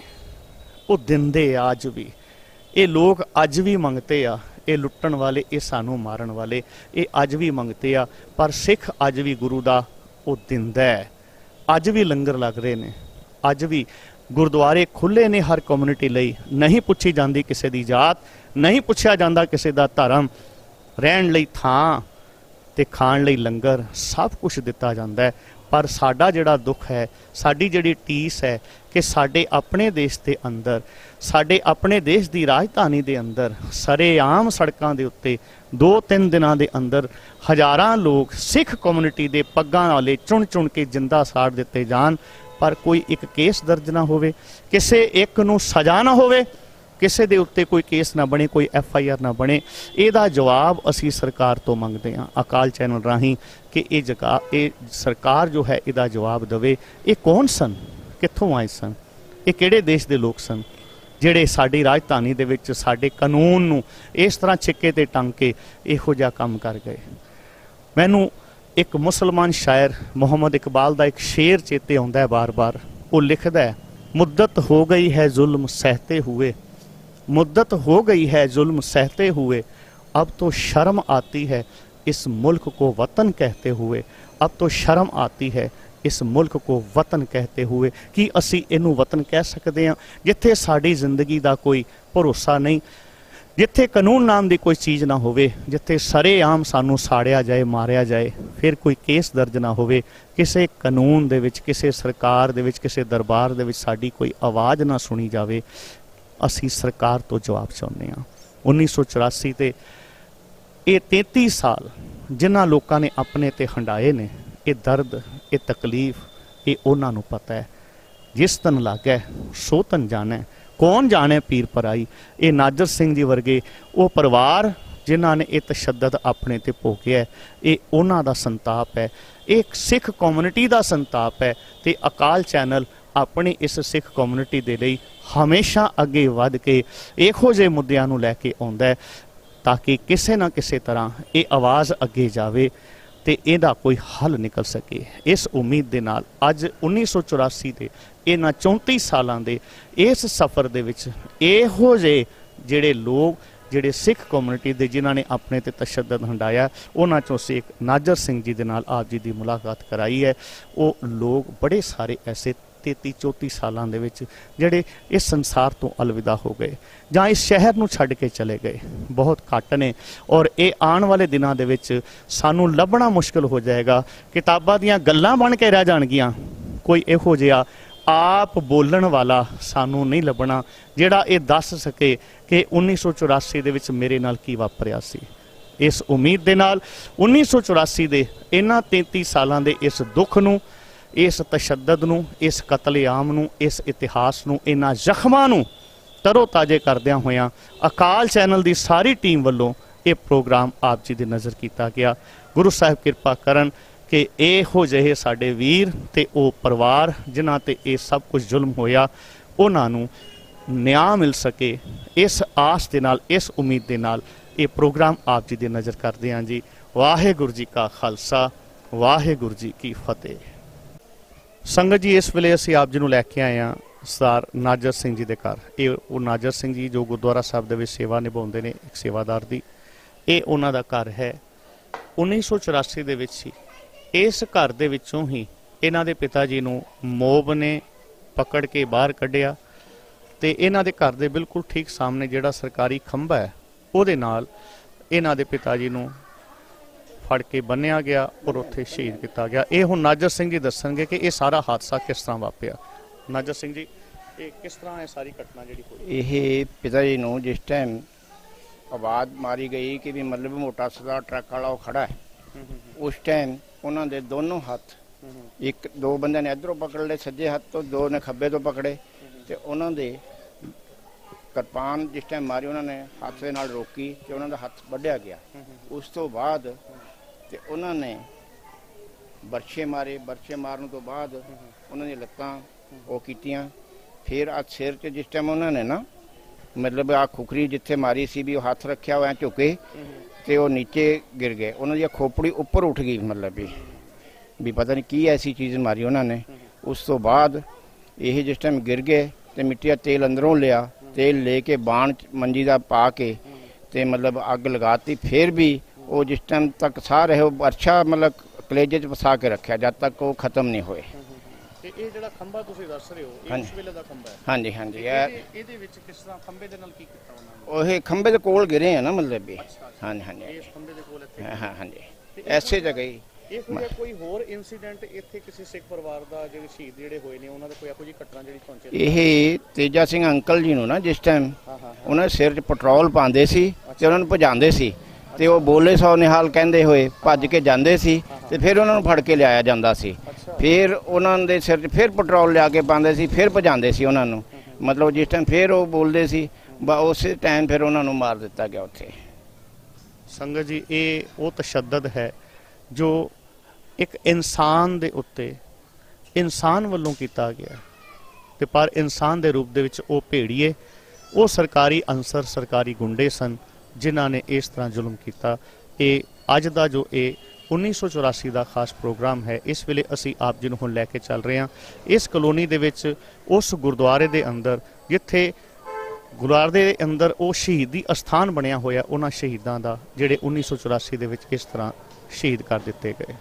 ਉਹ ਦਿੰਦੇ ਆ ਅੱਜ ਵੀ। ਇਹ ਲੋਕ ਅੱਜ ਵੀ ਮੰਗਤੇ ਆ, ਇਹ ਲੁੱਟਣ ਵਾਲੇ, ਇਹ ਸਾਨੂੰ ਮਾਰਨ ਵਾਲੇ, ਇਹ ਅੱਜ ਵੀ ਮੰਗਤੇ ਆ। ਪਰ ਸਿੱਖ ਅੱਜ ਵੀ ਗੁਰੂ ਦਾ ਉਹ ਦਿੰਦਾ ਹੈ। ਅੱਜ ਵੀ ਲੰਗਰ ਲੱਗ ਰਹੇ ਨੇ, ਅੱਜ ਵੀ ਗੁਰਦੁਆਰੇ ਖੁੱਲ੍ਹੇ ਨੇ ਹਰ ਕਮਿਊਨਿਟੀ ਲਈ। ਨਹੀਂ ਪੁੱਛੀ ਜਾਂਦੀ ਕਿਸੇ ਦੀ ਜਾਤ, ਨਹੀਂ ਪੁੱਛਿਆ ਜਾਂਦਾ ਕਿਸੇ ਦਾ ਧਰਮ। ਰਹਿਣ ਲਈ ਥਾਂ ਤੇ ਖਾਣ ਲਈ ਲੰਗਰ, ਸਭ ਕੁਝ ਦਿੱਤਾ ਜਾਂਦਾ ਹੈ। ਪਰ ਸਾਡਾ ਜਿਹੜਾ ਦੁੱਖ ਹੈ, ਸਾਡੀ ਜਿਹੜੀ ਟੀਸ ਹੈ ਕਿ ਸਾਡੇ ਆਪਣੇ ਦੇਸ਼ ਦੇ ਅੰਦਰ, ਸਾਡੇ ਆਪਣੇ ਦੇਸ਼ ਦੀ ਰਾਜਧਾਨੀ ਦੇ ਅੰਦਰ ਸਰੇਆਮ ਸੜਕਾਂ ਦੇ ਉੱਤੇ ਦੋ ਤਿੰਨ ਦਿਨਾਂ ਦੇ ਅੰਦਰ ਹਜ਼ਾਰਾਂ ਲੋਕ ਸਿੱਖ ਕਮਿਊਨਿਟੀ ਦੇ ਪੱਗਾਂ ਵਾਲੇ ਚੁਣ ਚੁਣ ਕੇ ਜਿੰਦਾ ਸਾੜ ਦਿੱਤੇ ਜਾਣ। पर कोई एक केस दर्ज ना होवे, किसी एक नूं सज़ा ना होवे, किसी दे उत्ते कोई केस ना बने, कोई एफ आई आर ना बने। इहदा जवाब असी सरकार तो मंगते हैं अकाल चैनल राही कि ये जगा ये सरकार जो है इहदा जवाब देवे। ये कौन सन, कित्थों आए सन, ये किहड़े देश के लोग सन ਜਿਹੜੇ ਸਾਡੀ ਰਾਜਧਾਨੀ ਦੇ ਵਿੱਚ ਸਾਡੇ ਕਾਨੂੰਨ ਨੂੰ ਇਸ ਤਰ੍ਹਾਂ ਛਿੱਕੇ ਤੇ ਟੰਗ ਕੇ ਇਹੋ ਜਿਹਾ ਕੰਮ ਕਰ ਗਏ। ਮੈਨੂੰ ਇੱਕ ਮੁਸਲਮਾਨ ਸ਼ਾਇਰ ਮੁਹੰਮਦ ਇਕਬਾਲ ਦਾ ਇੱਕ ਸ਼ੇਰ ਚੇਤੇ ਆਉਂਦਾ ਹੈ ਬਾਰ-ਬਾਰ। ਉਹ ਲਿਖਦਾ ਹੈ, ਮੁੱਦਤ ਹੋ ਗਈ ਹੈ ਜ਼ੁਲਮ ਸਹਿਤੇ हुए, मुद्दत हो गई है जुल्म सहते हुए, अब तो शर्म आती है इस मुल्क को वतन कहते हुए, अब तो शर्म आती है इस मुल्क को वतन कहते हुए। कि असी इनू वतन कह सकते हैं जिथे साड़ी जिंदगी का कोई भरोसा नहीं, जिथे कानून नाम की कोई चीज़ ना होवे, जिथे सरेआम सानू साड़िया जाए, मारिया जाए, फिर कोई केस दर्ज ना होवे, किसी कानून दे विच, किसी सरकार दे विच, किसी दरबार दे विच साडी कोई आवाज़ ना सुनी जावे। असी सरकार तो जवाब चाहुंदे हां। उन्नीस सौ चौरासी ते ये तैंती साल जिन्हां लोकां ने अपने ते हंडाए ने, ये दर्द, ये तकलीफ, ये उन्हां नूं पता है। जिस तन लागै सो तन जाने, कौन जाने पीर पराई। ये नाजर सिंह जी वर्गे वो परिवार जिन्हां ने ये तशद्दद अपने ते भोगिया, ये उन्हां दा संताप है, एक सिख कम्यूनिटी दा संताप है। ते अकाल चैनल अपनी इस सिख कम्यूनिटी दे लई हमेशा अगे वध के इहो जे मुद्दिआं नूं लैके आउंदा है ताकि किसी ना किसी तरह ये आवाज़ अगे जावे ते इहदा कोई हल निकल सके। इस उम्मीद दे नाल अज उन्नीस सौ चौरासी के इन्हां चौंती सालां दे इस सफ़र दे विच इहो जे जिहड़े लोग जिहड़े सिख कम्यूनिटी दे जिन्हां ने अपने ते तशद्दद हंडाया, उन्हां चों सिख नाजर सिंह जी दे नाल आप जी दी मुलाकात कराई है। वो लोग बड़े सारे ऐसे तेती चौती सालों दे विच जिहड़े इस संसार तो अलविदा हो गए जां इस शहर नूं छड्ड के चले गए, बहुत घੱਟ ने। और ये आने वाले दिनों दे विच सानू लभना मुश्किल हो जाएगा। किताबां दीयां गल्लां बन के रह जाणगीਆਂ, कोई इहो जिहा आप बोलण वाला सानू नहीं लभना जिहड़ा ये दस सके कि उन्नीस सौ चौरासी दे विच मेरे नाल की वापरिया सी। इस उम्मीद दे नाल उन्नीस सौ चौरासी दे इन्हां तैंती सालां दे इस दुख नूं, इस तशद्दद नूं, इस कतलेआम नूं, इस इतिहास नूं, इन्हां जख्मां नूं तरो ताजे करदिआं होइआं अकाल चैनल की सारी टीम वालों ये प्रोग्राम आप जी दे नज़र किया गया। गुरु साहिब किरपा करन कि इहो जिहे साडे वीर ते ओ परिवार जिन्हां ते ये सब कुछ जुल्म होया, उन्हां नूं न्याय मिल सके। इस आस दे नाल, इस उम्मीद दे नाल ये प्रोग्राम आप जी दे नज़र करदे हां जी। वाहिगुरू जी का खालसा, वाहिगुरू जी की फतेह। संगत जी, इस वेले असीं आप जी नूं लैके आए हां सरदार नाजर सिंह जी दे घर। ये वो नाजर सिंह जी जो गुरुद्वारा साहब दे विच सेवा निभाउंदे ने, एक सेवादार दी, ये उन्हां दा घर है। उन्नीस सौ चौरासी दे विच ही इस घर दे विचों ही इन्हां दे पिता जी नूं मोब ने पकड़ के बाहर कढ़िया ते इन्हां दे घर दे बिल्कुल ठीक सामने जिहड़ा सरकारी खंभा है उहदे नाल इन्हां दे पिता जी नूं फड़ के बन्निया गया और उत्थे शहीद किया गया। ये हुण नाजर सिंह जी दसणगे कि ये सारा हादसा किस तरह वापरिया। नाजर सिंह जी, ये किस तरह है सारी घटना जिहड़ी होई? ये पिता जी नूं जिस टाइम आवाज़ मारी गई कि भी मतलब मोटा सदा ट्रक वाला खड़ा है, उस टाइम उन्हों दे दोनों हाथ, एक दो बंदे ने इधरों पकड़ ले सज्जे हाथ तो, दो ने खब्बे तो पकड़े, तो उन्होंने किरपान जिस टाइम मारी उन्होंने हाथ के नाल रोकी तो उन्होंने हाथ वड्ढिया गया। उस तो बाद तो उन्होंने बरछे मारे, बरछे मारन तो बाद उन्होंने लत्तां वो कीतियां, फिर आ सिर च जिस टाइम उन्होंने ना मतलब आ खुखरी जिथे मारी सी भी हाथ रखा हुआ झुके तो वो नीचे गिर गए, उन्होंने खोपड़ी उपर उठ गई, मतलब भी भी पता नहीं की ऐसी चीज़ मारी उन्होंने। उस तो बाद यही जिस टाइम गिर गए तो मिट्टी का तेल अंदरों लिया, तेल लेके बाण मंजी का पा के ते मतलब अग लगाती, फिर भी वो जिस टाइम तक साह रहे वो अच्छा मतलब कलेजे च फसा के रखा जब तक वो खत्म नहीं होए। खंबे दे कोल गिरे हैं ना, मतलब भी हाँ हाँ हाँ हाँ जी ऐसे जगह ही। कोई होर इंसीडेंट इत्थे किसी सिख परिवार दा ਜਿਹੜੇ ਸ਼ਹੀਦ ਜਿਹੜੇ ਹੋਏ ਨੇ ਉਹਨਾਂ ਦੇ ਕੋਈ ਇਹੋ ਜਿਹੀ ਘਟਨਾ ਜਿਹੜੀ ਪਹੁੰਚੇ? ਇਹ ਤੇਜਾ ਸਿੰਘ ਅੰਕਲ ਜੀ ਨੂੰ ਨਾ ਜਿਸ ਟਾਈਮ ਉਹਨਾਂ ਦੇ ਸਿਰ 'ਚ ਪੈਟਰੋਲ ਪਾਉਂਦੇ ਸੀ ਤੇ ਉਹਨਾਂ ਨੂੰ ਭਜਾਉਂਦੇ ਸੀ ਤੇ ਉਹ ਬੋਲੇ ਸੌ ਨਿਹਾਲ ਕਹਿੰਦੇ ਹੋਏ ਭੱਜ ਕੇ ਜਾਂਦੇ ਸੀ ਤੇ ਫਿਰ ਉਹਨਾਂ ਨੂੰ ਫੜ ਕੇ ਲਿਆਇਆ ਜਾਂਦਾ ਸੀ ਫਿਰ ਉਹਨਾਂ ਦੇ ਸਿਰ 'ਚ ਫਿਰ ਪੈਟਰੋਲ ਲਿਆ ਕੇ ਪਾਉਂਦੇ ਸੀ, ਫਿਰ ਭਜਾਉਂਦੇ ਸੀ ਉਹਨਾਂ ਨੂੰ। ਮਤਲਬ ਜਿਸ ਟਾਈਮ ਫਿਰ ਉਹ ਬੋਲਦੇ ਸੀ ਬਾ ਉਸੇ ਟਾਈਮ ਫਿਰ ਉਹਨਾਂ ਨੂੰ ਮਾਰ ਦਿੱਤਾ ਗਿਆ ਉੱਥੇ। ਸੰਗਤ ਜੀ, ਇਹ ਉਹ ਤਸ਼ੱਦਦ ਹੈ ਜੋ ਇੱਕ ਇਨਸਾਨ ਦੇ ਉੱਤੇ ਇਨਸਾਨ ਵੱਲੋਂ ਕੀਤਾ ਗਿਆ, ਤੇ ਪਰ ਇਨਸਾਨ ਦੇ ਰੂਪ ਦੇ ਵਿੱਚ ਉਹ ਭੇੜੀਏ, ਉਹ ਸਰਕਾਰੀ ਅਨਸਰ, ਸਰਕਾਰੀ ਗੁੰਡੇ ਸਨ ਜਿਨ੍ਹਾਂ ਨੇ ਇਸ ਤਰ੍ਹਾਂ ਜ਼ੁਲਮ ਕੀਤਾ। ਇਹ ਅੱਜ ਦਾ ਜੋ ਇਹ ਉੱਨੀ ਸੌ ਚੁਰਾਸੀ ਦਾ ਖਾਸ ਪ੍ਰੋਗਰਾਮ ਹੈ, ਇਸ ਵੇਲੇ ਅਸੀਂ ਆਪ ਜੀ ਨੂੰ ਹੁਣ ਲੈ ਕੇ ਚੱਲ ਰਹੇ ਹਾਂ ਇਸ ਕਲੋਨੀ ਦੇ ਵਿੱਚ, ਉਸ ਗੁਰਦੁਆਰੇ ਦੇ ਅੰਦਰ ਜਿੱਥੇ ਗੁਰਦੁਆਰੇ ਦੇ ਅੰਦਰ ਉਹ ਸ਼ਹੀਦੀ ਅਸਥਾਨ ਬਣਿਆ ਹੋਇਆ ਉਹਨਾਂ ਸ਼ਹੀਦਾਂ ਦਾ, ਜਿਹੜੇ ਉੱਨੀ ਸੌ ਚੁਰਾਸੀ ਦੇ ਵਿੱਚ ਇਸ ਤਰ੍ਹਾਂ ਸ਼ਹੀਦ ਕਰ ਦਿੱਤੇ ਗਏ।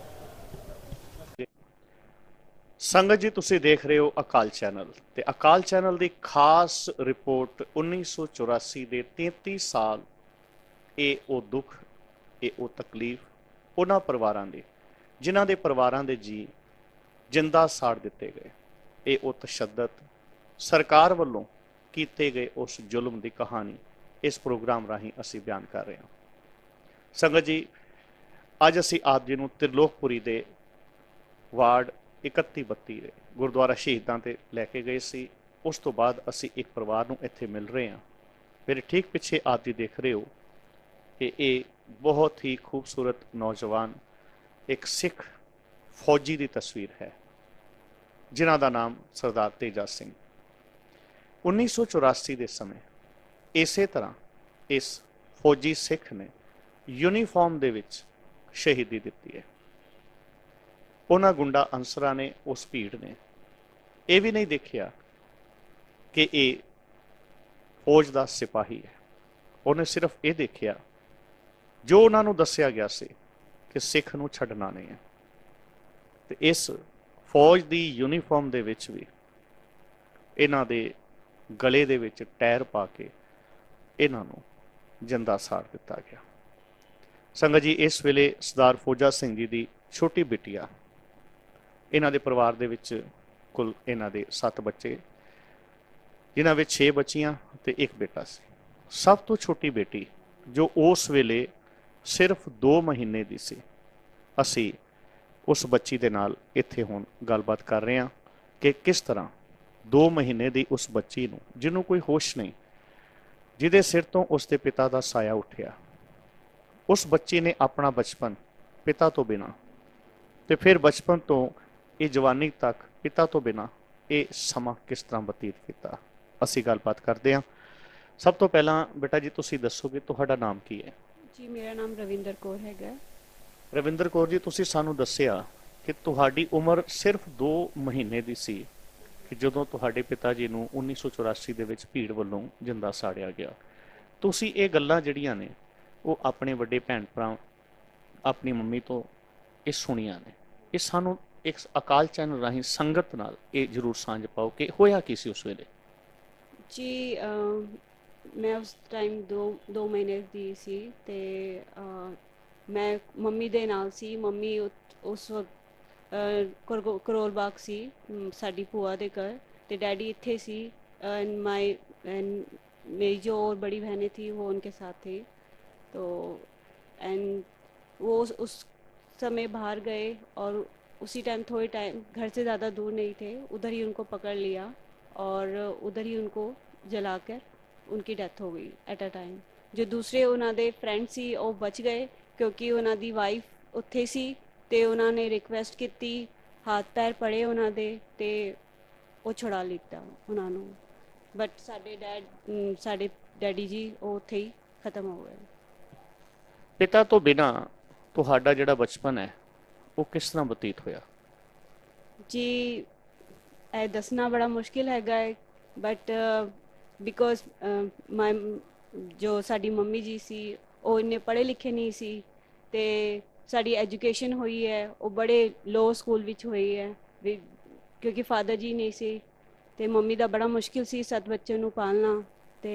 ਸੰਗਤ ਜੀ, ਤੁਸੀਂ ਦੇਖ ਰਹੇ ਹੋ ਅਕਾਲ ਚੈਨਲ, ਤੇ ਅਕਾਲ ਚੈਨਲ ਦੀ ਖਾਸ ਰਿਪੋਰਟ ਉੱਨੀ ਸੌ ਚੁਰਾਸੀ ਦੇ ਤੇਤੀ ਸਾਲ। ਇਹ ਉਹ ਦੁੱਖ, ਇਹ ਉਹ ਤਕਲੀਫ ਉਹਨਾਂ ਪਰਿਵਾਰਾਂ ਦੀ ਜਿਨ੍ਹਾਂ ਦੇ ਪਰਿਵਾਰਾਂ ਦੇ ਜੀ ਜਿੰਦਾ ਸਾੜ ਦਿੱਤੇ ਗਏ। ਇਹ ਉਹ ਤਸ਼ੱਦਦ, ਸਰਕਾਰ ਵੱਲੋਂ ਕੀਤੇ ਗਏ ਉਸ ਜ਼ੁਲਮ ਦੀ ਕਹਾਣੀ ਇਸ ਪ੍ਰੋਗਰਾਮ ਰਾਹੀਂ ਅਸੀਂ ਬਿਆਨ ਕਰ ਰਹੇ ਹਾਂ। ਸੰਗਤ ਜੀ, ਅੱਜ ਅਸੀਂ ਆਪ ਜੀ ਨੂੰ ਤ੍ਰਿਲੋਕਪੁਰੀ ਦੇ ਵਾਰਡ ਇਕੱਤੀ ਬੱਤੀ ਦੇ ਗੁਰਦੁਆਰਾ ਸ਼ਹੀਦਾਂ ਤੇ ਲੈ ਕੇ ਗਏ ਸੀ। ਉਸ ਤੋਂ ਬਾਅਦ ਅਸੀਂ ਇੱਕ ਪਰਿਵਾਰ ਨੂੰ ਇੱਥੇ ਮਿਲ ਰਹੇ ਹਾਂ। ਮੇਰੇ ਠੀਕ ਪਿੱਛੇ ਆਪ ਜੀ ਦੇਖ ਰਹੇ ਹੋ ਕਿ ਇਹ ਬਹੁਤ ਹੀ ਖੂਬਸੂਰਤ ਨੌਜਵਾਨ ਇੱਕ ਸਿੱਖ ਫੌਜੀ ਦੀ ਤਸਵੀਰ ਹੈ ਜਿਨ੍ਹਾਂ ਦਾ ਨਾਮ ਸਰਦਾਰ ਤੇਜਾ ਸਿੰਘ। ਉੱਨੀ ਸੌ ਚੁਰਾਸੀ ਦੇ ਸਮੇਂ ਇਸੇ ਤਰ੍ਹਾਂ ਇਸ ਫੌਜੀ ਸਿੱਖ ਨੇ ਯੂਨੀਫਾਰਮ ਦੇ ਵਿੱਚ ਸ਼ਹੀਦੀ ਦਿੱਤੀ ਹੈ। ਉਹਨਾਂ ਗੁੰਡਾ ਅਨਸਰਾਂ ਨੇ, ਉਸ ਭੀੜ ਨੇ ਇਹ ਵੀ ਨਹੀਂ ਦੇਖਿਆ ਕਿ ਇਹ ਫੌਜ ਦਾ ਸਿਪਾਹੀ ਹੈ। ਉਹਨੇ ਸਿਰਫ ਇਹ ਦੇਖਿਆ ਜੋ ਉਹਨਾਂ ਨੂੰ ਦੱਸਿਆ ਗਿਆ ਸੀ ਕਿ ਸਿੱਖ ਨੂੰ ਛੱਡਣਾ ਨਹੀਂ ਹੈ। ਤੇ ਇਸ ਫੌਜ ਦੀ ਯੂਨੀਫਾਰਮ ਦੇ ਵਿੱਚ ਵੀ ਇਹਨਾਂ ਦੇ ਗਲੇ ਦੇ ਵਿੱਚ ਟਾਇਰ ਪਾ ਕੇ ਇਹਨਾਂ ਨੂੰ ਜਿੰਦਾ ਸਾੜ ਦਿੱਤਾ ਗਿਆ। ਸੰਗਤ ਜੀ, ਇਸ ਵੇਲੇ ਸਰਦਾਰ ਫੌਜਾ ਸਿੰਘ ਜੀ ਦੀ ਛੋਟੀ ਬਿਟੀਆ, ਇਹਨਾਂ ਦੇ ਪਰਿਵਾਰ ਦੇ ਵਿੱਚ ਕੁੱਲ ਇਹਨਾਂ ਦੇ ਸੱਤ ਬੱਚੇ, ਜਿਨ੍ਹਾਂ ਵਿੱਚ ਛੇ ਬੱਚੀਆਂ ਤੇ ਇੱਕ ਬੇਟਾ ਸੀ। ਸਭ ਤੋਂ ਛੋਟੀ ਬੇਟੀ ਜੋ ਉਸ ਵੇਲੇ ਸਿਰਫ ਦੋ ਮਹੀਨੇ ਦੀ ਸੀ, ਅਸੀਂ ਉਸ ਬੱਚੀ ਦੇ ਨਾਲ ਇੱਥੇ ਹੁਣ ਗੱਲਬਾਤ ਕਰ ਰਹੇ ਹਾਂ ਕਿ ਕਿਸ ਤਰ੍ਹਾਂ ਦੋ ਮਹੀਨੇ ਦੀ ਉਸ ਬੱਚੀ ਨੂੰ, ਜਿਹਨੂੰ ਕੋਈ ਹੋਸ਼ ਨਹੀਂ, ਜਿਹਦੇ ਸਿਰ ਤੋਂ ਉਸ ਦੇ ਪਿਤਾ ਦਾ ਸਾਇਆ ਉੱਠਿਆ, ਉਸ ਬੱਚੀ ਨੇ ਆਪਣਾ ਬਚਪਨ ਪਿਤਾ ਤੋਂ ਬਿਨਾਂ ਤੇ ਫਿਰ ਬਚਪਨ ਤੋਂ ਇਹ ਜਵਾਨੀ ਤੱਕ ਪਿਤਾ ਤੋਂ ਬਿਨਾਂ ਇਹ ਸਮਾਂ ਕਿਸ ਤਰ੍ਹਾਂ ਬਤੀਤ ਕੀਤਾ, ਅਸੀਂ ਗੱਲਬਾਤ ਕਰਦੇ ਹਾਂ। ਸਭ ਤੋਂ ਪਹਿਲਾਂ ਬੇਟਾ ਜੀ, ਤੁਸੀਂ ਦੱਸੋਗੇ ਤੁਹਾਡਾ ਨਾਮ ਕੀ ਹੈ? ਜੀ, ਮੇਰਾ ਨਾਮ ਰਵਿੰਦਰ ਕੌਰ ਹੈਗਾ। ਰਵਿੰਦਰ ਕੌਰ ਜੀ, ਤੁਸੀਂ ਸਾਨੂੰ ਦੱਸਿਆ ਕਿ ਤੁਹਾਡੀ ਉਮਰ ਸਿਰਫ ਦੋ ਮਹੀਨੇ ਦੀ ਸੀ ਕਿ ਜਦੋਂ ਤੁਹਾਡੇ ਪਿਤਾ ਜੀ ਨੂੰ ਉੱਨੀ ਸੌ ਚੁਰਾਸੀ ਦੇ ਵਿੱਚ ਭੀੜ ਵੱਲੋਂ ਜਿੰਦਾ ਸਾੜਿਆ ਗਿਆ। ਤੁਸੀਂ ਇਹ ਗੱਲਾਂ ਜਿਹੜੀਆਂ ਨੇ ਉਹ ਆਪਣੇ ਵੱਡੇ ਭੈਣ ਭਰਾ, ਆਪਣੀ ਮੰਮੀ ਤੋਂ ਇਹ ਸੁਣੀਆਂ ਨੇ। ਇਹ ਸਾਨੂੰ ਇੱਕ ਅਕਾਲ ਚੈਨਲ ਰਾਹੀਂ ਸੰਗਤ ਨਾਲ ਇਹ ਜ਼ਰੂਰ ਸਾਂਝ ਪਾਓ ਕਿ ਹੋਇਆ ਕੀ ਸੀ ਉਸ ਵੇਲੇ। ਜੀ, ਮੈਂ ਉਸ ਟਾਈਮ ਦੋ ਦੋ ਮਹੀਨੇ ਦੀ ਸੀ ਤੇ ਮੈਂ ਮੰਮੀ ਦੇ ਨਾਲ ਸੀ। ਮੰਮੀ ਉਸ ਵਕਤ ਕਰੋਲ ਬਾਗ ਸੀ ਸਾਡੀ ਭੂਆ ਦੇ ਘਰ, ਤੇ डैडी ਇੱਥੇ ਸੀ। एंड माई एंड मेरी जो और बड़ी बहनें थी वो उनके साथ थी। तो एंड वो उस समय बाहर गए और उसी टाइम थोड़े टाइम घर से ज़्यादा दूर नहीं थे, उधर ही उनको पकड़ लिया और उधर ही उनको जलाकर उनकी डेथ हो गई एट अ टाइम। जो दूसरे उन्होंने फ्रेंड सी वो बच गए क्योंकि उन्होंने वाइफ उत्थे सी ते उन्होंने रिक्वेस्ट की, हाथ पैर पड़े उन्होंने ते वो छुड़ा लिता उन्होंने। बट साडे डैड साडे डैडी जी वो उत्थे ही खत्म हो गए। पिता तो बिना ਤੁਹਾਡਾ ਜਿਹੜਾ ਬਚਪਨ ਹੈ ਉਹ ਕਿਸ ਤਰ੍ਹਾਂ ਬਤੀਤ ਹੋਇਆ? ਜੀ, ਇਹ ਦੱਸਣਾ ਬੜਾ ਮੁਸ਼ਕਿਲ ਹੈਗਾ ਹੈ, ਬਟ ਬਿਕੋਜ਼ ਮਾਈ ਜੋ ਸਾਡੀ ਮੰਮੀ ਜੀ ਸੀ ਉਹ ਇੰਨੇ ਪੜ੍ਹੇ ਲਿਖੇ ਨਹੀਂ ਸੀ, ਤੇ ਸਾਡੀ ਐਜੂਕੇਸ਼ਨ ਹੋਈ ਹੈ ਉਹ ਬੜੇ ਲੋ ਸਕੂਲ ਵਿੱਚ ਹੋਈ ਹੈ ਵੀ ਕਿਉਂਕਿ ਫਾਦਰ ਜੀ ਨਹੀਂ ਸੀ, ਤੇ ਮੰਮੀ ਦਾ ਬੜਾ ਮੁਸ਼ਕਿਲ ਸੀ ਸੱਤ ਬੱਚੇ ਨੂੰ ਪਾਲਣਾ। ਤੇ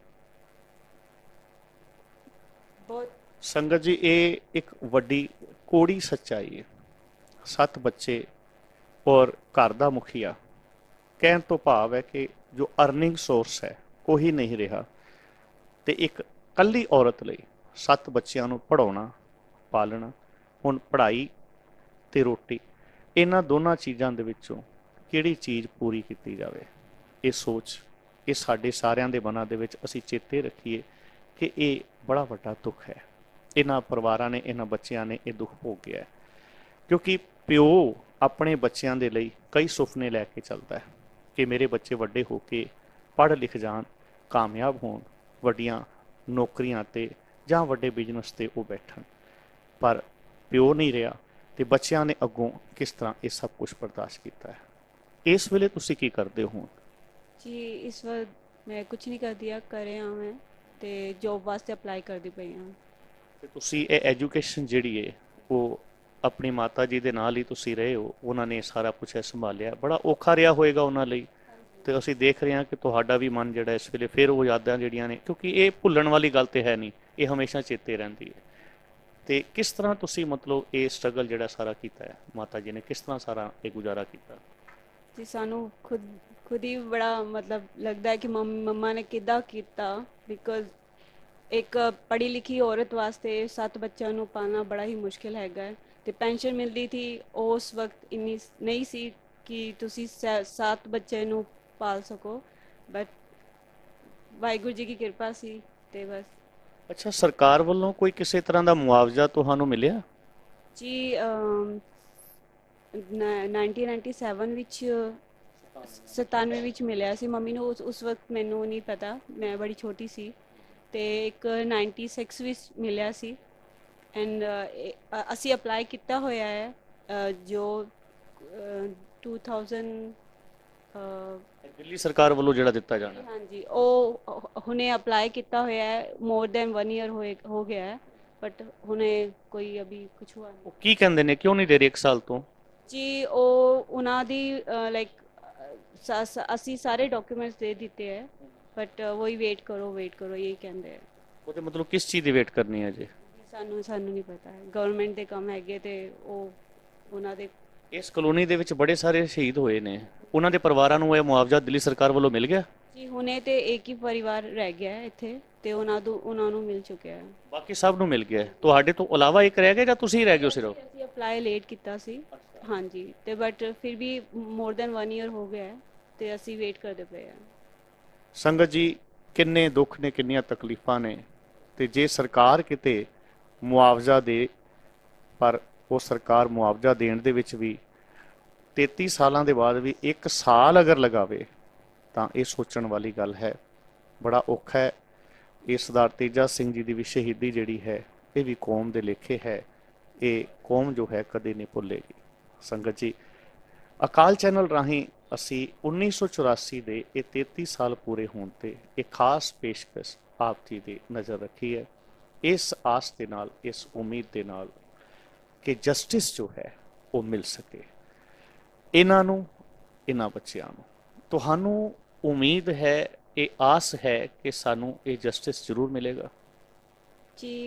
ਬਹੁਤ ਸੰਗਤ ਜੀ, ਇਹ ਇੱਕ ਵੱਡੀ ਕੋੜੀ ਸੱਚਾਈ ਹੈ। ਸੱਤ ਬੱਚੇ ਔਰ ਘਰ ਦਾ ਮੁਖੀਆ, ਕਹਿਣ ਤੋਂ ਭਾਵ ਹੈ ਕਿ ਜੋ ਅਰਨਿੰਗ ਸੋਰਸ ਹੈ ਉਹੀ ਨਹੀਂ ਰਿਹਾ, ਤੇ ਇੱਕ ਕੱਲੀ ਔਰਤ ਲਈ ਸੱਤ ਬੱਚਿਆਂ ਨੂੰ ਪੜ੍ਹਾਉਣਾ, ਪਾਲਣਾ, ਹੁਣ ਪੜ੍ਹਾਈ ਤੇ ਰੋਟੀ ਇਹਨਾਂ ਦੋਨਾਂ ਚੀਜ਼ਾਂ ਦੇ ਵਿੱਚੋਂ ਕਿਹੜੀ ਚੀਜ਼ ਪੂਰੀ ਕੀਤੀ ਜਾਵੇ, ਇਹ ਸੋਚ ਇਹ ਸਾਡੇ ਸਾਰਿਆਂ ਦੇ ਮਨਾਂ ਦੇ ਵਿੱਚ ਅਸੀਂ ਚੇਤੇ ਰੱਖੀਏ ਕਿ ਇਹ ਬੜਾ ਵੱਡਾ ਦੁੱਖ ਹੈ। ਇਹਨਾਂ ਪਰਿਵਾਰਾਂ ਨੇ, ਇਹਨਾਂ ਬੱਚਿਆਂ ਨੇ ਇਹ ਦੁੱਖ ਭੋਗਿਆ ਹੈ, ਕਿਉਂਕਿ ਪਿਓ ਆਪਣੇ ਬੱਚਿਆਂ ਦੇ ਲਈ ਕਈ ਸੁਪਨੇ ਲੈ ਕੇ ਚੱਲਦਾ ਹੈ ਕਿ ਮੇਰੇ ਬੱਚੇ ਵੱਡੇ ਹੋ ਕੇ ਪੜ੍ਹ ਲਿਖ ਜਾਣ, ਕਾਮਯਾਬ ਹੋਣ, ਵੱਡੀਆਂ ਨੌਕਰੀਆਂ 'ਤੇ ਜਾਂ ਵੱਡੇ ਬਿਜ਼ਨਸ 'ਤੇ ਉਹ ਬੈਠਣ, ਪਰ ਪਿਓ ਨਹੀਂ ਰਿਹਾ ਤੇ ਬੱਚਿਆਂ ਨੇ ਅੱਗੋਂ ਕਿਸ ਤਰ੍ਹਾਂ ਇਹ ਸਭ ਕੁਝ ਬਰਦਾਸ਼ਤ ਕੀਤਾ ਹੈ। ਇਸ ਵੇਲੇ ਤੁਸੀਂ ਕੀ ਕਰਦੇ ਹੋ? ਜੀ ਇਸ ਵਾਰ ਮੈਂ ਕੁਝ ਨਹੀਂ ਕਰਦੀ ਆ, ਕਰੇ ਹਾਂ ਮੈਂ ਤੇ ਜੋਬ ਵਾਸਤੇ ਅਪਲਾਈ ਕਰਦੀ ਪਈ ਹਾਂ। ਤੇ ਤੁਸੀਂ ਇਹ ਐਜੂਕੇਸ਼ਨ ਜਿਹੜੀ ਹੈ ਉਹ ਆਪਣੀ ਮਾਤਾ ਜੀ ਦੇ ਨਾਲ ਹੀ ਤੁਸੀਂ ਰਹੇ ਹੋ, ਉਹਨਾਂ ਨੇ ਸਾਰਾ ਕੁਝ ਸੰਭਾਲਿਆ, ਬੜਾ ਔਖਾ ਰਿਹਾ ਹੋਏਗਾ ਉਹਨਾਂ ਲਈ, ਤੇ ਅਸੀਂ ਦੇਖ ਰਹੇ ਹਾਂ ਕਿ ਤੁਹਾਡਾ ਵੀ ਮਨ ਜਿਹੜਾ ਇਸ ਵੇਲੇ ਫਿਰ ਉਹ ਯਾਦਾਂ ਜਿਹੜੀਆਂ ਨੇ, ਕਿਉਂਕਿ ਇਹ ਭੁੱਲਣ ਵਾਲੀ ਗੱਲ ਤੇ ਹੈ ਨਹੀਂ, ਇਹ ਹਮੇਸ਼ਾ ਚੇਤੇ ਰਹਿੰਦੀ ਹੈ। ਤੇ ਕਿਸ ਤਰ੍ਹਾਂ ਤੁਸੀਂ ਮਤਲਬ ਇਹ ਸਟਰਗਲ ਜਿਹੜਾ ਸਾਰਾ ਕੀਤਾ ਹੈ, ਮਾਤਾ ਜੀ ਨੇ ਕਿਸ ਤਰ੍ਹਾਂ ਸਾਰਾ ਇਹ ਗੁਜ਼ਾਰਾ ਕੀਤਾ? ਜੀ ਸਾਨੂੰ ਖੁਦ ਖੁਦ ਹੀ ਬੜਾ ਮਤਲਬ ਲੱਗਦਾ ਹੈ ਕਿ ਮੰਮਾ ਨੇ ਕਿੱਦਾਂ ਕੀਤਾ, ਬਿਕੋਜ਼ ਇੱਕ ਪੜ੍ਹੀ ਲਿਖੀ ਔਰਤ ਵਾਸਤੇ ਸੱਤ ਬੱਚਿਆਂ ਨੂੰ ਪਾਲਣਾ ਬੜਾ ਹੀ ਮੁਸ਼ਕਿਲ ਹੈਗਾ ਹੈ। ਤੇ ਪੈਨਸ਼ਨ ਮਿਲਦੀ ਸੀ ਉਸ ਵਕਤ ਇੰਨੀ ਨਹੀਂ ਸੀ ਕਿ ਤੁਸੀਂ ਸੱਤ ਬੱਚੇ ਨੂੰ ਪਾਲ ਸਕੋ, ਬਟ ਵਾਹਿਗੁਰੂ ਜੀ ਦੀ ਕਿਰਪਾ ਸੀ ਤੇ ਬਸ। ਅੱਛਾ, ਸਰਕਾਰ ਵੱਲੋਂ ਕੋਈ ਕਿਸੇ ਤਰ੍ਹਾਂ ਦਾ ਮੁਆਵਜ਼ਾ ਤੁਹਾਨੂੰ ਮਿਲਿਆ? ਜੀ ਨਾਈਨਟੀਨ ਨਾਈਨਟੀ ਸੈਵਨ ਵਿੱਚ ਸਤਾਨਵੇਂ ਵਿੱਚ ਮਿਲਿਆ ਸੀ ਮੰਮੀ ਨੂੰ, ਉਸ ਉਸ ਵਕਤ ਮੈਨੂੰ ਨਹੀਂ ਪਤਾ, ਮੈਂ ਬੜੀ ਛੋਟੀ ਸੀ। ਤੇ ਇੱਕ ਨਾਈਨਟੀ ਸਿਕਸ ਵਿੱਚ ਮਿਲਿਆ ਸੀ ਐਂਡ ਅਸੀਂ ਅਪਲਾਈ ਕੀਤਾ ਹੋਇਆ ਹੈ ਅ, ਜੋ ਟੂ ਥਾਊਜ਼ੈਂਡ ਦਿੱਲੀ ਸਰਕਾਰ ਵੱਲੋਂ ਜਿਹੜਾ ਦਿੱਤਾ ਜਾਣਾ। ਹਾਂਜੀ, ਉਹ ਹੁਣੇ ਅਪਲਾਈ ਕੀਤਾ ਹੋਇਆ ਹੈ, ਮੋਰ ਦੈਨ ਵਨ ਈਅਰ ਹੋਏ ਹੋ ਗਿਆ ਹੈ, ਬਟ ਹੁਣੇ ਕੋਈ ਅਭੀ ਕੁਛ ਹੁਆ ਨਹੀਂ। ਉਹ ਕੀ ਕਹਿੰਦੇ ਨੇ, ਕਿਉਂ ਨਹੀਂ ਦੇ ਰਹੇ ਇੱਕ ਸਾਲ ਤੋਂ? ਜੀ ਉਹ ਉਹਨਾਂ ਦੀ ਲਾਈਕ ਅਸੀਂ ਸਾਰੇ ਡਾਕੂਮੈਂਟਸ ਦੇ ਦਿੱਤੇ ਹੈ, ਬਟ ਵਹੀ ਵੇਟ ਕਰੋ ਵੇਟ ਕਰੋ ਇਹ ਕਹਿੰਦੇ ਹੈ। ਉਹਦੇ ਮਤਲਬ ਕਿਸ ਚੀਜ਼ ਦੀ ਵੇਟ ਕਰਨੀ ਹੈ ਜੀ? ਸਾਨੂੰ ਸਾਨੂੰ ਨਹੀਂ ਪਤਾ ਹੈ, ਗਵਰਨਮੈਂਟ ਦੇ ਕੰਮ ਹੈਗੇ ਤੇ ਉਹ ਉਹਨਾਂ ਦੇ। ਇਸ ਕਲੋਨੀ ਦੇ ਵਿੱਚ ਬੜੇ ਸਾਰੇ ਸ਼ਹੀਦ ਹੋਏ ਨੇ, ਉਹਨਾਂ ਦੇ ਪਰਿਵਾਰਾਂ ਨੂੰ ਇਹ ਮੁਆਵਜ਼ਾ ਦਿੱਲੀ ਸਰਕਾਰ ਵੱਲੋਂ ਮਿਲ ਗਿਆ? ਜੀ ਹੁਣੇ ਤੇ ਇੱਕ ਹੀ ਪਰਿਵਾਰ ਰਹਿ ਗਿਆ ਹੈ ਇੱਥੇ ਤੇ ਉਹਨਾਂ ਨੂੰ ਉਹਨਾਂ ਨੂੰ ਮਿਲ ਚੁੱਕਿਆ ਹੈ। ਬਾਕੀ ਸਭ ਨੂੰ ਮਿਲ ਗਿਆ? ਤੁਹਾਡੇ ਤੋਂ ਇਲਾਵਾ ਇੱਕ ਰਹਿ ਗਿਆ ਜਾਂ ਤੁਸੀਂ ਰਹਿ ਗਏ ਹੋ ਸਿਰਫ? ਅਸੀਂ ਅਪਲਾਈ ਲੇਟ ਕੀਤਾ ਸੀ, ਹਾਂਜੀ, ਤੇ ਬਟ ਫਿਰ ਵੀ ਮੋਰ ਦੈਨ ਵਨ ਈਅਰ ਹੋ ਗਿਆ ਹੈ ਤੇ ਅਸੀਂ ਵੇਟ ਕਰਦੇ ਪਏ ਹਾਂ। ਸੰਗਤ ਜੀ, ਕਿੰਨੇ ਦੁੱਖ ਨੇ, ਕਿੰਨੀਆਂ ਤਕਲੀਫਾਂ ਨੇ, ਤੇ ਜੇ ਸਰਕਾਰ ਕਿਤੇ ਮੁਆਵਜ਼ਾ ਦੇ, ਪਰ ਉਹ ਸਰਕਾਰ ਮੁਆਵਜ਼ਾ ਦੇਣ ਦੇ ਵਿੱਚ ਵੀ ਤੇਤੀ ਸਾਲਾਂ ਦੇ ਬਾਅਦ ਵੀ ਇੱਕ ਸਾਲ ਅਗਰ ਲਗਾਵੇ ਤਾਂ ਇਹ ਸੋਚਣ ਵਾਲੀ ਗੱਲ ਹੈ, ਬੜਾ ਔਖਾ ਹੈ। ਇਹ ਸਰਦਾਰ ਤੇਜਾ ਸਿੰਘ ਜੀ ਦੀ ਵੀ ਸ਼ਹੀਦੀ ਜਿਹੜੀ ਹੈ ਇਹ ਵੀ ਕੌਮ ਦੇ ਲੇਖੇ ਹੈ, ਇਹ ਕੌਮ ਜੋ ਹੈ ਕਦੇ ਨਹੀਂ ਭੁੱਲੇਗੀ। ਸੰਗਤ ਜੀ, ਅਕਾਲ ਚੈਨਲ ਰਾਹੀਂ ਅਸੀਂ ਉੱਨੀ ਸੌ ਚੁਰਾਸੀ ਦੇ ਇਹ ਤੇਤੀ ਸਾਲ ਪੂਰੇ ਹੋਣ ਤੇ ਇੱਕ ਖਾਸ ਪੇਸ਼ਕਸ਼ ਆਪ ਜੀ ਦੀ ਨਜ਼ਰ ਰੱਖੀ ਹੈ, ਇਸ ਆਸ ਦੇ ਨਾਲ, ਇਸ ਉਮੀਦ ਦੇ ਨਾਲ ਕਿ ਜਸਟਿਸ ਜੋ ਹੈ ਉਹ ਮਿਲ ਸਕੇ ਇਹਨਾਂ ਨੂੰ, ਇਹਨਾਂ ਬੱਚਿਆਂ ਨੂੰ। ਤੁਹਾਨੂੰ ਉਮੀਦ ਹੈ, ਇਹ ਆਸ ਹੈ ਕਿ ਸਾਨੂੰ ਇਹ ਜਸਟਿਸ ਜ਼ਰੂਰ ਮਿਲੇਗਾ? ਜੀ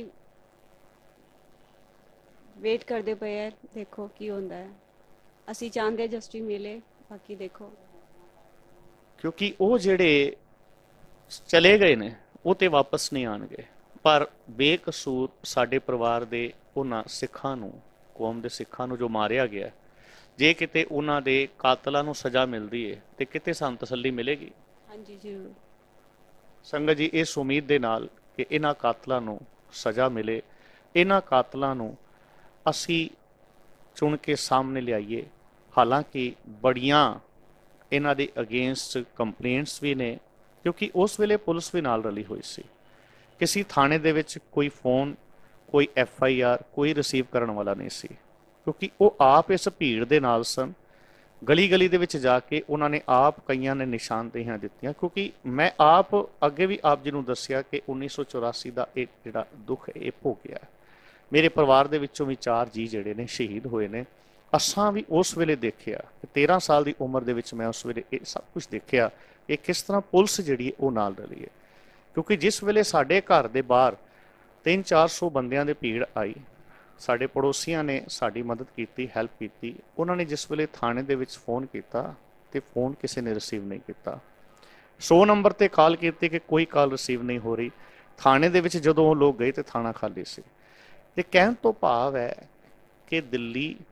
ਵੇਟ ਕਰਦੇ ਪਏ ਹੈ, ਦੇਖੋ ਕੀ ਹੁੰਦਾ ਹੈ। ਅਸੀਂ ਚਾਹੁੰਦੇ ਜਸਟਿਸ ਮਿਲੇ, ਬਾਕੀ ਦੇਖੋ। ਕਿਉਂਕਿ ਉਹ ਜਿਹੜੇ ਚਲੇ ਗਏ ਨੇ ਉਹ ਤੇ ਵਾਪਸ ਨਹੀਂ ਆਣਗੇ, ਪਰ ਬੇਕਸੂਰ ਸਾਡੇ ਪਰਿਵਾਰ ਦੇ ਉਹਨਾਂ ਸਿੱਖਾਂ ਨੂੰ, ਕੌਮ ਦੇ ਸਿੱਖਾਂ ਨੂੰ ਜੋ ਮਾਰਿਆ ਗਿਆ, ਜੇ ਕਿਤੇ ਉਹਨਾਂ ਦੇ ਕਾਤਲਾਂ ਨੂੰ ਸਜ਼ਾ ਮਿਲਦੀ ਹੈ ਤੇ ਕਿਤੇ ਸਾਨੂੰ ਤਸੱਲੀ ਮਿਲੇਗੀ। ਹਾਂਜੀ ਜ਼ਰੂਰ। ਸੰਗਤ ਜੀ, ਇਸ ਉਮੀਦ ਦੇ ਨਾਲ ਕਿ ਇਹਨਾਂ ਕਾਤਲਾਂ ਨੂੰ ਸਜ਼ਾ ਮਿਲੇ, ਇਹਨਾਂ ਕਾਤਲਾਂ ਨੂੰ ਅਸੀਂ ਚੁਣ ਕੇ ਸਾਹਮਣੇ ਲਿਆਈਏ। ਹਾਲਾਂਕਿ ਬੜੀਆਂ ਇਹਨਾਂ ਦੇ ਅਗੇਂਸਟ ਕੰਪਲੇਂਟਸ ਵੀ ਨੇ, ਕਿਉਂਕਿ ਉਸ ਵੇਲੇ ਪੁਲਿਸ ਵੀ ਨਾਲ ਰਲੀ ਹੋਈ ਸੀ। ਕਿਸੇ ਥਾਣੇ ਦੇ ਵਿੱਚ ਕੋਈ ਫੋਨ, ਕੋਈ ਐਫ ਆਈ ਆਰ ਕੋਈ ਰਿਸੀਵ ਕਰਨ ਵਾਲਾ ਨਹੀਂ ਸੀ, ਕਿਉਂਕਿ ਉਹ ਆਪ ਇਸ ਭੀੜ ਦੇ ਨਾਲ ਸਨ। ਗਲੀ ਗਲੀ ਦੇ ਵਿੱਚ ਜਾ ਕੇ ਉਹਨਾਂ ਨੇ ਆਪ ਕਈਆਂ ਨੇ ਨਿਸ਼ਾਨਦੇਹੀਆਂ ਦਿੱਤੀਆਂ, ਕਿਉਂਕਿ ਮੈਂ ਆਪ ਅੱਗੇ ਵੀ ਆਪ ਜੀ ਨੂੰ ਦੱਸਿਆ ਕਿ ਉੱਨੀ ਸੌ ਚੁਰਾਸੀ ਦਾ ਇਹ ਜਿਹੜਾ ਦੁੱਖ ਇਹ ਭੋਗਿਆ। ਮੇਰੇ ਪਰਿਵਾਰ ਦੇ ਵਿੱਚੋਂ ਵੀ ਚਾਰ ਜੀ ਜਿਹੜੇ ਨੇ ਸ਼ਹੀਦ ਹੋਏ ਨੇ। ਅਸਾਂ ਵੀ ਉਸ ਵੇਲੇ ਦੇਖਿਆ, ਤੇਰਾਂ ਸਾਲ ਦੀ ਉਮਰ ਦੇ ਵਿੱਚ ਮੈਂ ਉਸ ਵੇਲੇ ਇਹ ਸਭ ਕੁਝ ਦੇਖਿਆ ਕਿ ਕਿਸ ਤਰ੍ਹਾਂ ਪੁਲਿਸ ਜਿਹੜੀ ਹੈ ਉਹ ਨਾਲ ਰਲੀ ਹੈ। ਕਿਉਂਕਿ ਜਿਸ ਵੇਲੇ ਸਾਡੇ ਘਰ ਦੇ ਬਾਹਰ ਤਿੰਨ ਚਾਰ ਸੌ ਬੰਦਿਆਂ ਦੇ ਭੀੜ ਆਈ, ਸਾਡੇ ਪੜੋਸੀਆਂ ਨੇ ਸਾਡੀ ਮਦਦ ਕੀਤੀ, ਹੈਲਪ ਕੀਤੀ। ਉਹਨਾਂ ਨੇ ਜਿਸ ਵੇਲੇ ਥਾਣੇ ਦੇ ਵਿੱਚ ਫੋਨ ਕੀਤਾ ਤੇ ਫੋਨ ਕਿਸੇ ਨੇ ਰਿਸੀਵ ਨਹੀਂ ਕੀਤਾ। ਸੌ ਨੰਬਰ ਤੇ ਕਾਲ ਕੀਤੀ ਕਿ ਕੋਈ ਕਾਲ ਰਿਸੀਵ ਨਹੀਂ ਹੋ ਰਹੀ। ਥਾਣੇ ਦੇ ਵਿੱਚ ਜਦੋਂ ਉਹ ਲੋਕ ਗਏ ਤੇ ਥਾਣਾ ਖਾਲੀ ਸੀ। ਤੇ ਕਹਿਣ ਤੋਂ ਭਾਵ ਹੈ ਕਿ ਦਿੱਲੀ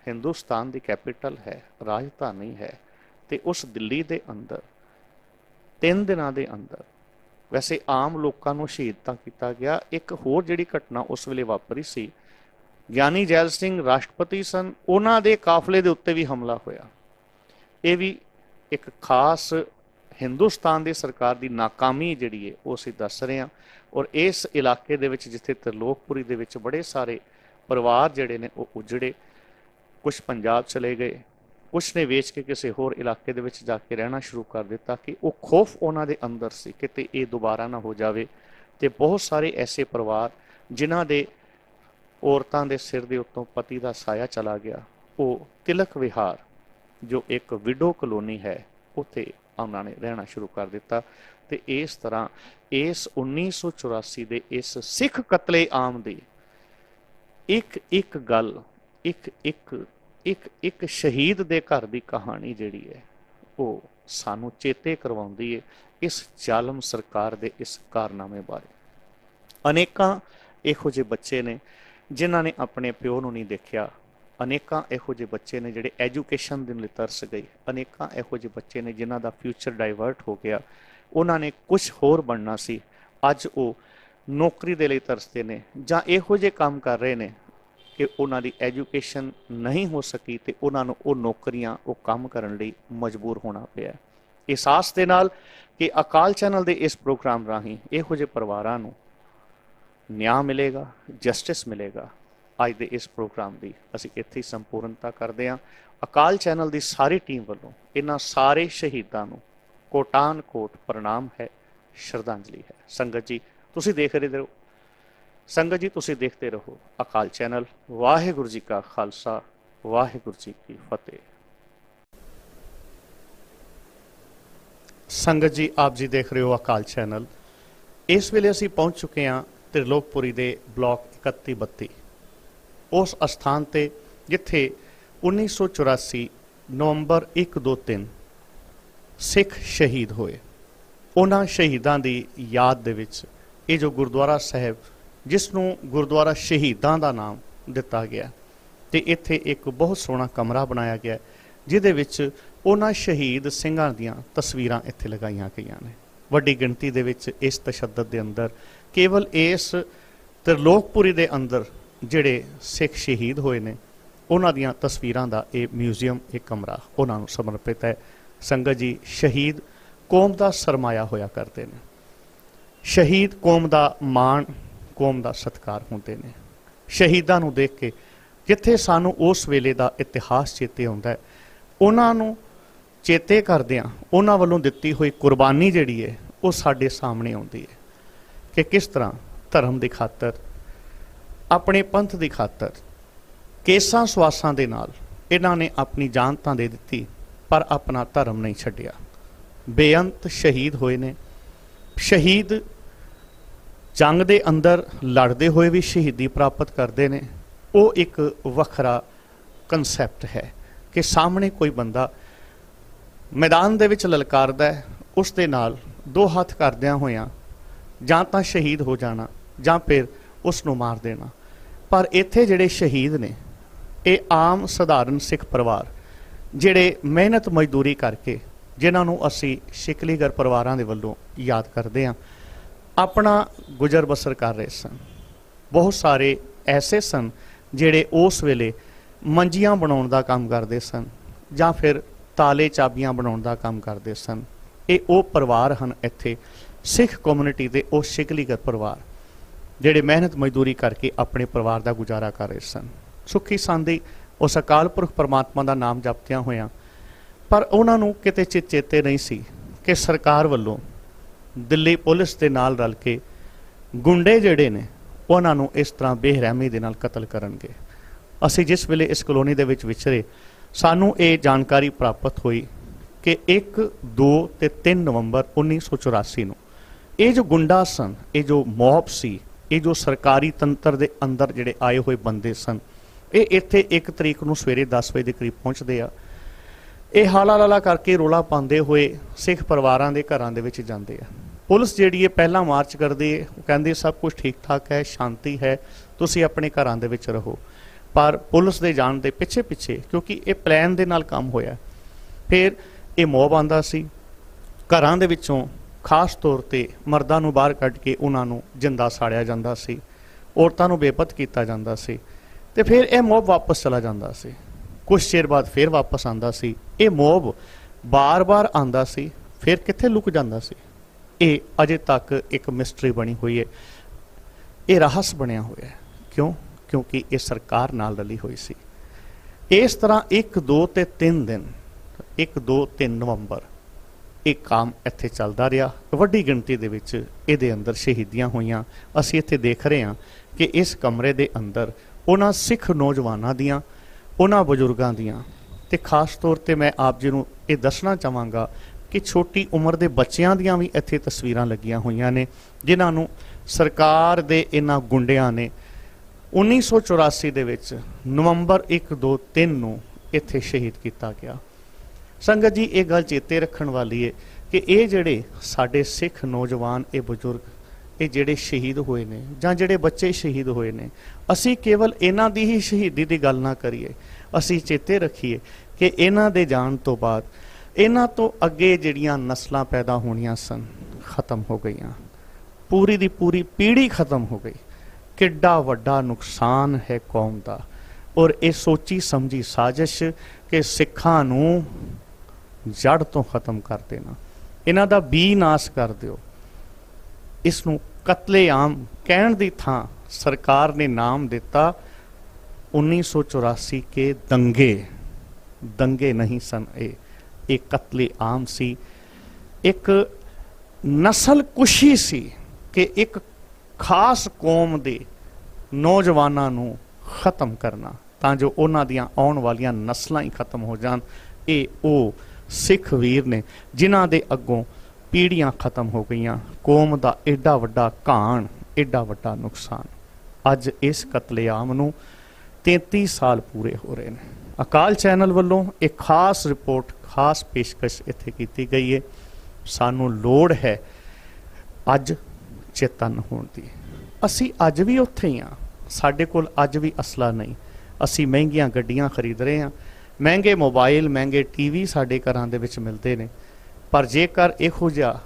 हिंदुस्तान की कैपिटल है, राजधानी है, तो उस दिल्ली के अंदर तीन दिनों के अंदर वैसे आम लोगों को शहीद तो किया गया। एक होर जिहड़ी घटना उस वेले वापरी सी, ज्ञानी जैल सिंह राष्ट्रपति सन, उन्हां दे काफले दे उत्ते भी हमला होया। ये भी एक खास हिंदुस्तान की सरकार की नाकामी जिहड़ी है वो असीं दस रहे हैं। और इस इलाके दे विच जिथे त्रिलोकपुरी दे विच बड़े सारे परिवार जिहड़े ने वो उजड़े, कुछ पंजाब चले गए, कुछ ने वेच के किसी होर इलाके दे विच जाके रहना शुरू कर दिता कि वो खौफ उन्हां दे अंदर सी किते ये दोबारा ना हो जाए। तो बहुत सारे ऐसे परिवार जिन्हां दे औरतां दे सिर दे उत्तों पति का साया चला गया, वो तिलक विहार जो एक विडो कलोनी है उत्थे उन्होंने रहना शुरू कर दिता। तो इस तरह इस उन्नीस सौ चौरासी के इस सिख कतले आम की एक एक गल, एक एक एक एक शहीद दे घर की कहानी जिहड़ी है वो सानू चेते करवाउंदी है इस जालम सरकार दे इस कारनामे बारे। अनेकां इहो जे बच्चे ने जिन्हां ने अपने प्यो नूं नहीं देखिया, अनेकां इहो जे बच्चे ने जिहड़े एजुकेशन दे लई तरस गए, अनेकां इहो जे बच्चे ने जिन्हां दा फ्यूचर डाइवर्ट हो गया, उन्हां ने कुछ होर बनना सी, अज वो नौकरी दे लई तरसदे ने जां इहो जे काम कर रहे ने कि उन्हां दी एजुकेशन नहीं हो सकी तो उन्हां नूं वो नौकरियां वो काम करन लई मजबूर होना पिया। इस आस दे नाल कि अकाल चैनल दे इस प्रोग्राम राहीं इहो जे परिवारां नूं न्याय मिलेगा, जस्टिस मिलेगा। अज दे इस प्रोग्राम की असीं इत्थे ही संपूर्णता करते हैं। अकाल चैनल की सारी टीम वालों इन्हां सारे शहीदां नूं कोटान कोट प्रणाम है, श्रद्धांजलि है। संगत जी तुसीं देख रहे रहो, संगत जी तुसीं देखते रहो अकाल चैनल। वाहिगुरू जी का खालसा, वाहिगुरू जी की फतेह। संगत जी आप जी देख रहे हो अकाल चैनल। इस वेले असीं पहुँच चुके हैं त्रिलोकपुरी दे ब्लॉक इकत्ती बत्ती, उस अस्थान ते जिथे उन्नीस सौ चौरासी नवंबर एक दो तीन सिख शहीद होए। उन्हां शहीदां दी याद दे विच ये जो गुरुद्वारा साहब जिसनों गुरुद्वारा शहीदां दा नाम दिता गया, ते इत्थे एक बहुत सोहना कमरा बनाया गया जिहदे विच उन्हां शहीद सिंघां दीयां तस्वीरां इत्थे लगाईयां गईयां ने। वड्डी गिणती दे विच इस तशद्दद दे अंदर केवल इस त्रिलोकपुरी दे अंदर जिहड़े सिख शहीद होए ने उन्हां दीयां तस्वीरां दा ये म्यूजियम, एक कमरा उन्हां नूं समर्पित है। संगत जी शहीद कौम दा सरमाया होया करते हैं, शहीद कौम दा मान, कौम दा सत्कार होंदे ने। शहीदां नूं देख के जिथे सानू उस वेले दा इतिहास चेते आउंदा है, उन्हां नूं चेते करदिआं उन्हां वल्लों दित्ती होई कुर्बानी जिहड़ी है वो साडे सामने आउंदी है कि किस तरह धर्म की खातर, अपने पंथ की खातर केसां सवासां दे नाल इन्हां ने अपनी जान तां दे दित्ती पर अपना धर्म नहीं छड्डिया। बेअंत शहीद होए ने। शहीद जंग दे अंदर लड़ते हुए भी शहीदी प्राप्त करते हैं। वो एक वखरा कंसैप्ट है कि सामने कोई बंदा मैदान दे विच ललकारदा है, उस दे नाल दो हाथ करदिआं होइआं जां तां शहीद हो जाना जां फिर उसनूं मार देना। पर इत्थे जिहड़े शहीद ने ये आम सधारण सिख परिवार जिहड़े मेहनत मजदूरी करके जिन्हां नूं असीं शिकलीगर परिवारां दे वल्लों याद करदे हां, अपना गुजर बसर कर रहे सन। बहुत सारे ऐसे सन जिहड़े उस वेले मंजियां बनाउण दा काम करदे सन जां फिर ताले चाबियां बनाउण दा काम करदे सन। ये वो परिवार हन इत्थे सिख कम्यूनिटी दे वो शिकलीगर परिवार जिहड़े मेहनत मजदूरी करके अपने परिवार का गुजारा कर रहे सन। सुखी सांदी उस अकाल पुरख परमात्मा का नाम जपदिआं होइआं, पर उन्हां नूं किते चित चेते नहीं सी कि सरकार वल्लों दिल्ली पुलिस दे नाल रल के गुंडे जिहड़े ने उन्हां नूं इस तरह बेरहमी दे नाल कतल करनगे। असीं जिस वेले इस कलोनी दे विच विचरे सानूं ये जानकारी प्राप्त हुई कि एक दो ते तीन नवंबर उन्नीस सौ चौरासी नूं ये जो गुंडा सन, ये जो मॉब सी, ये जो सरकारी तंत्र दे अंदर जिहड़े आए हुए बंदे सन, ये इत्थे एक तरीक नूं सवेरे दस बजे के करीब पहुँचते आ। ये हाला लाला करके रोला पाते हुए सिख परिवारां दे घरां दे विच जांदे आ। पुलिस जिहड़ी है पहला मार्च करदी है, कहंदी सब कुछ ठीक ठाक है, शांति है, तुसीं अपने घरां दे विच रहो। पर पुलिस दे जाण दे पिछे पिछे, क्योंकि ये प्लान दे नाल काम होया, फिर ये मॉब आंदा सी, घरां दे विचों खास तौर ते मर्दां नूं बाहर कढ के उन्हां नूं जिंदा साड़िया जांदा सी, औरतां नूं बेपत कीता जांदा सी, ते फिर यह मॉब वापस चला जांदा सी। कुछ चेर बाद फिर वापस आंदा सी। ये मॉब बार बार आंदा सी, फिर कित्थे लुक जांदा सी। ये अजे तक एक मिस्टरी बनी हुई है, ये रहस बनया हुआ है। क्यों? क्योंकि ये सरकार नाल रली हुई सी। इस तरह एक दो ते तीन दिन, एक दो तीन नवंबर एक काम इत्थे चलदा रहा। वड्डी गिणती दे विच इहदे अंदर शहीदियां होईयां। असीं इत्थे देख रहे हैं कि इस कमरे दे अंदर उन्हां सिख नौजवानां दियां, उन्हां बजुर्गां दियां, ते खास तौर ते मैं आप जी नूं इह दसना चाहांगा कि छोटी उम्र दे बच्चियां दियां भी इत्थे तस्वीरां लगियां होईयां ने, जिन्हां नूं सरकार दे इन्हां गुंडियां ने उन्नीस सौ चौरासी दे विच नवंबर एक दो तीन नूं इत्थे शहीद किया गया। संगत जी, ये गल चेते रखण वाली है कि ये जिहड़े साडे सिख नौजवान, ये बजुर्ग, ये जिहड़े शहीद होए ने जां जिहड़े बच्चे शहीद होए ने, असीं केवल इन्हां दी ही शहीदी दी गल ना करिए। असीं चेते रखीए कि इन्हां दे जाण तो बाद इन्हां तो अगे जिहड़ियां नस्लां पैदा होणियां सन, खत्म हो गईयां। पूरी दी पूरी पीढ़ी खत्म हो गई। किड्डा वड्डा नुकसान है कौम दा। और ये सोची समझी साजिश कि सिखां नूं जड़ तो खत्म कर देना, इन्हां दा बी नाश कर दिओ। इसनूं कतलेआम कहण दी थां सरकार ने नाम दिता उन्नीस सौ चौरासी के दंगे। दंगे नहीं सन, ये एक कतलेआम सी, एक नस्ल कुशी सी कि एक खास कौम दे नौजवानां नूं खत्म करना, तां जो उन्हां दियां आउण वालियां नस्लां ही खत्म हो जाण। ये ओ सिख वीर ने जिन्हां दे अगों पीढ़ियां खत्म हो गईयां। कौम दा एडा वड्डा घाण, एडा वड्डा नुकसान। अज इस कतलेआम नूं तैंती साल पूरे हो रहे हैं। अकाल चैनल वालों एक खास रिपोर्ट, खास पेशकश इत्थे कीती गई है। सानू लोड़ है अज चेतन होण दी। असी अज भी उत्थे ही हाँ, साडे कोल अज भी असला नहीं। असी महंगियां गड्डियां खरीद रहे हैं, महंगे मोबाइल, महंगे टीवी साडे घरां दे विच मिलदे ने, पर जेकर इहो जिहा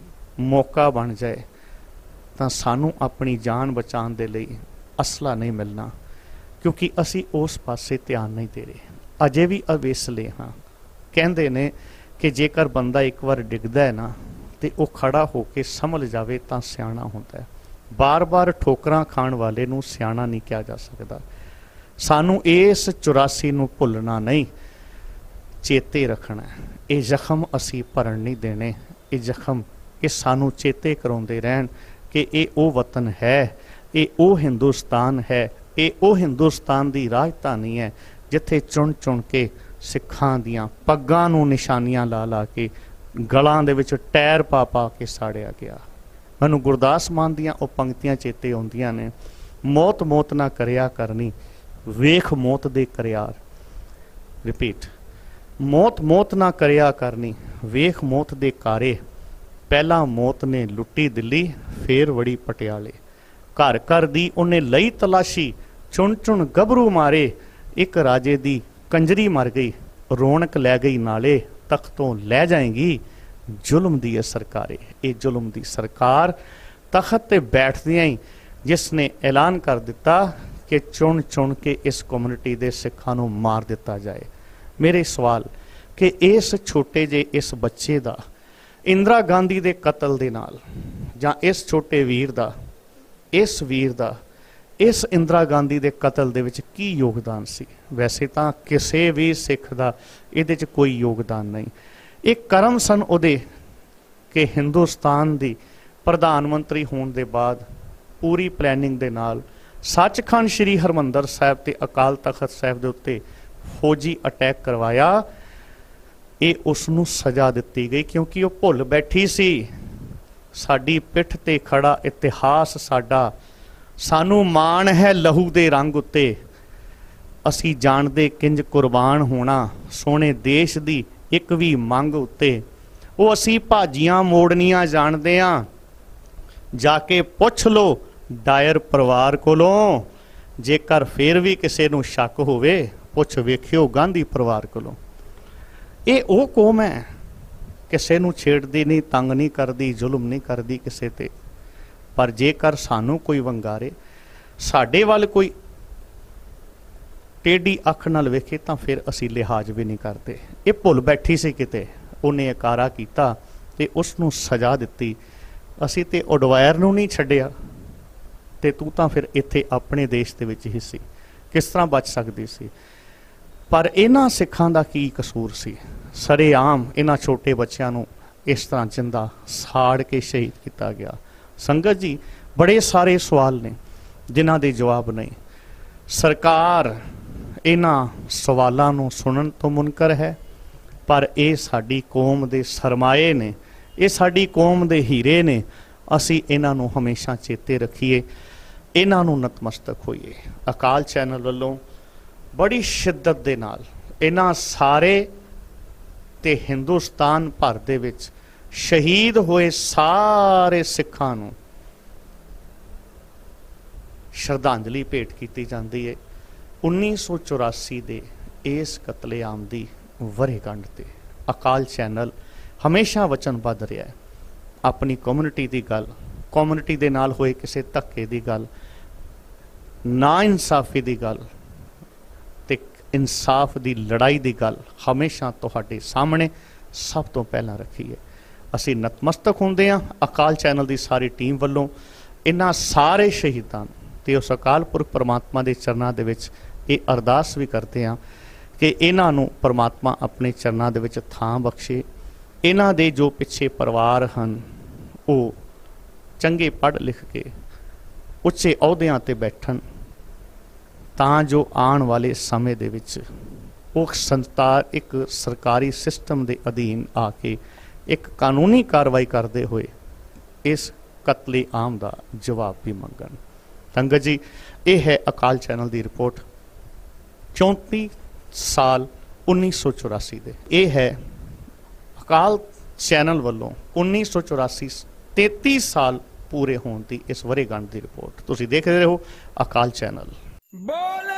मौका बन जाए तां सानू अपनी जान बचाने दे लई असला नहीं मिलना, क्योंकि असी उस पासे ध्यान नहीं दे रहे। अजे भी अवेसले हाँ। कहंदे ने कि जेकर बंदा एक बार डिगदा है ना तो वह खड़ा होके संभल जाए तो सियाणा होता है। बार बार ठोकरां खाण वाले नूं सियाणा नहीं कहा जा सकता। सानू इस चौरासी नूं भुलना नहीं, चेते रखना है। ये जख्म असी भरन नहीं देने। ये जख्म ये सानू चेते कराउंदे रहन कि ये ओ वतन है, ये ओ हिंदुस्तान है, ये ओ हिंदुस्तान दी राजधानी है जिथे चुन चुन के सिखां दियां पग्गां नूं निशानियां ला ला के गलां दे विच टैर पा पा के साड़िया गया। मैनूं गुरदास मान दियां ओ पंक्तियां चेते आउंदियां ने, मौत मौत ना करिया करनी, वेख मौत दे करियार। रिपीट, मौत मौत ना करिया करनी, वेख मौत दे कारे। पहला मौत ने लुट्टी दिल्ली, फिर वड़ी पटियाले। घर घर दी उन्हें लई तलाशी, चुन चुन गभरू मारे। एक राजे दी कंजरी मर गई, रौनक लै गई नाले। तख्तों लै जाएगी जुल्म दी सरकारे। ये जुल्म दी सरकार तख्त ते बैठदियां ही जिसने ऐलान कर दिता कि चुन चुन के इस कम्यूनिटी दे सिखां नूं मार दिता जाए। मेरे सवाल कि इस छोटे जे इस बच्चे दा इंदिरा गांधी दे कतल दे नाल, जां इस छोटे वीर दा, इस वीर दा इस इंदिरा गांधी दे कतल दे विच की योगदान सी? वैसे तां किसी भी सिख दा इहदे च कोई योगदान नहीं। एक करम सन उहदे कि हिंदुस्तान दी प्रधानमंत्री होने दे बाद पूरी प्लैनिंग दे नाल सचखंड श्री हरमंदर साहिब ते अकाल तख्त साहिब दे उत्ते फौजी अटैक करवाया। ये उसनूं सज़ा दिती गई क्योंकि वह भुल बैठी सी। साडी पिठ ते खड़ा इतिहास साडा, सानू माण है लहू दे रंग उत्ते। असी जाणदे किंज कुर्बान होना सोने देश दी एक भी मंग उत्ते। वो असी भाजियां मोड़नियां जाणदे आं, जाके पुछ लो डायर परिवार कोलों। ਜੇਕਰ ਫੇਰ ਵੀ ਕਿਸੇ ਨੂੰ ਸ਼ੱਕ ਹੋਵੇ ਪੁੱਛ ਵੇਖਿਓ ਗਾਂਧੀ ਪਰਿਵਾਰ ਕੋਲੋਂ। ਇਹ ਉਹ ਕੌਮ ਹੈ ਕਿਸੇ ਨੂੰ ਛੇੜਦੀ ਨਹੀਂ, ਤੰਗ ਨਹੀਂ ਕਰਦੀ, ਜ਼ੁਲਮ ਨਹੀਂ ਕਰਦੀ ਕਿਸੇ ਤੇ। ਪਰ ਜੇਕਰ ਸਾਨੂੰ ਕੋਈ ਵੰਗਾਰੇ, ਸਾਡੇ ਵੱਲ ਕੋਈ ਟੇਢੀ ਅੱਖ ਨਾਲ ਵੇਖੇ ਤਾਂ ਫਿਰ ਅਸੀਂ ਲਿਹਾਜ਼ ਵੀ ਨਹੀਂ ਕਰਦੇ। ਇਹ ਭੁੱਲ ਬੈਠੀ ਸੀ ਕਿਤੇ, ਉਹਨੇ ਇਕਾਰਾ ਕੀਤਾ ਤੇ ਉਸ ਨੂੰ ਸਜ਼ਾ ਦਿੱਤੀ। ਅਸੀਂ ਤੇ ਉਡਵਾਇਰ ਨੂੰ ਨਹੀਂ ਛੱਡਿਆ ਤੇ ਤੂੰ ਤਾਂ ਫਿਰ ਇੱਥੇ ਆਪਣੇ ਦੇਸ਼ ਦੇ ਵਿੱਚ ਹੀ ਸੀ, ਕਿਸ ਤਰ੍ਹਾਂ ਬਚ ਸਕਦੀ ਸੀ। ਪਰ ਇਹਨਾਂ ਸਿੱਖਾਂ ਦਾ ਕੀ ਕਸੂਰ ਸੀ? ਸਰੇਆਮ ਇਹਨਾਂ ਛੋਟੇ ਬੱਚਿਆਂ ਨੂੰ ਇਸ ਤਰ੍ਹਾਂ ਜਿੰਦਾ ਸਾੜ ਕੇ ਸ਼ਹੀਦ ਕੀਤਾ ਗਿਆ। ਸੰਗਤ ਜੀ, ਬੜੇ ਸਾਰੇ ਸਵਾਲ ਨੇ ਜਿਨ੍ਹਾਂ ਦੇ ਜਵਾਬ ਨਹੀਂ। ਸਰਕਾਰ ਇਹਨਾਂ ਸਵਾਲਾਂ ਨੂੰ ਸੁਣਨ ਤੋਂ ਮੁਨਕਰ ਹੈ, ਪਰ ਇਹ ਸਾਡੀ ਕੌਮ ਦੇ ਸਰਮਾਏ ਨੇ, ਇਹ ਸਾਡੀ ਕੌਮ ਦੇ ਹੀਰੇ ਨੇ। ਅਸੀਂ ਇਹਨਾਂ ਨੂੰ ਹਮੇਸ਼ਾ ਚੇਤੇ ਰੱਖੀਏ, ਇਹਨਾਂ ਨੂੰ ਨਤਮਸਤਕ ਹੋਈਏ। ਅਕਾਲ ਚੈਨਲ ਵੱਲੋਂ ਬੜੀ ਸ਼ਿੱਦਤ ਦੇ ਨਾਲ ਇਹਨਾਂ ਸਾਰੇ ਤੇ ਹਿੰਦੁਸਤਾਨ ਭਰ ਦੇ ਵਿੱਚ ਸ਼ਹੀਦ ਹੋਏ ਸਾਰੇ ਸਿੱਖਾਂ ਨੂੰ ਸ਼ਰਧਾਂਜਲੀ ਭੇਟ ਕੀਤੀ ਜਾਂਦੀ ਹੈ। ਉੱਨੀ ਸੌ ਚੁਰਾਸੀ ਦੇ ਇਸ ਕਤਲੇਆਮ ਦੀ ਵਰ੍ਹੇਗੰਢ ਤੇ ਅਕਾਲ ਚੈਨਲ ਹਮੇਸ਼ਾ ਵਚਨਬੱਧ ਰਿਹਾ ਹੈ। ਆਪਣੀ ਕਮਿਊਨਿਟੀ ਦੀ ਗੱਲ, ਕਮਿਊਨਿਟੀ ਦੇ ਨਾਲ ਹੋਏ ਕਿਸੇ ਧੱਕੇ ਦੀ ਗੱਲ, ਨਾ ਇਨਸਾਫੀ ਦੀ ਗੱਲ ਤੇ ਇਨਸਾਫ ਦੀ ਲੜਾਈ ਦੀ ਗੱਲ ਹਮੇਸ਼ਾ ਤੁਹਾਡੇ ਸਾਹਮਣੇ ਸਭ ਤੋਂ ਪਹਿਲਾਂ ਰੱਖੀ ਹੈ। ਅਸੀਂ ਨਤਮਸਤਕ ਹੁੰਦੇ ਹਾਂ ਅਕਾਲ ਚੈਨਲ ਦੀ ਸਾਰੀ ਟੀਮ ਵੱਲੋਂ ਇਹਨਾਂ ਸਾਰੇ ਸ਼ਹੀਦਾਂ ਤੇ ਉਸ ਅਕਾਲ ਪੁਰਖ ਪਰਮਾਤਮਾ ਦੇ ਚਰਨਾਂ ਦੇ ਵਿੱਚ ਇਹ ਅਰਦਾਸ ਵੀ ਕਰਦੇ ਹਾਂ ਕਿ ਇਹਨਾਂ ਨੂੰ ਪਰਮਾਤਮਾ ਆਪਣੇ ਚਰਨਾਂ ਦੇ ਵਿੱਚ ਥਾਂ ਬਖਸ਼ੇ। ਇਹਨਾਂ ਦੇ ਜੋ ਪਿੱਛੇ ਪਰਿਵਾਰ ਹਨ ਉਹ ਚੰਗੇ ਪੜ੍ਹ ਲਿਖ ਕੇ ਉੱਚੇ ਅਹੁਦਿਆਂ ਤੇ ਬੈਠਣ, ਤਾਂ ਜੋ ਆਉਣ ਵਾਲੇ ਸਮੇਂ ਦੇ ਵਿੱਚ ਉਹ ਸੰਸਥਾ ਇੱਕ ਸਰਕਾਰੀ ਸਿਸਟਮ ਦੇ ਅਧੀਨ ਆ ਕੇ ਇੱਕ ਕਾਨੂੰਨੀ ਕਾਰਵਾਈ ਕਰਦੇ ਹੋਏ ਇਸ ਕਤਲੇਆਮ ਦਾ ਜਵਾਬ ਵੀ ਮੰਗਣ। ਸੰਗਤ ਜੀ, ਇਹ ਹੈ ਅਕਾਲ ਚੈਨਲ ਦੀ ਰਿਪੋਰਟ ਚੌਂਤੀ ਸਾਲ ਉੱਨੀ ਸੌ ਚੁਰਾਸੀ ਦੇ। ਇਹ ਹੈ ਅਕਾਲ ਚੈਨਲ ਵੱਲੋਂ ਉੱਨੀ ਸੌ ਚੁਰਾਸੀ ਤੇਤੀ ਸਾਲ ਪੂਰੇ ਹੋਣ ਦੀ ਇਸ ਵਰ੍ਹੇਗੰਢ ਦੀ ਰਿਪੋਰਟ। ਤੁਸੀਂ ਦੇਖ ਰਹੇ ਹੋ ਅਕਾਲ ਚੈਨਲ। बोल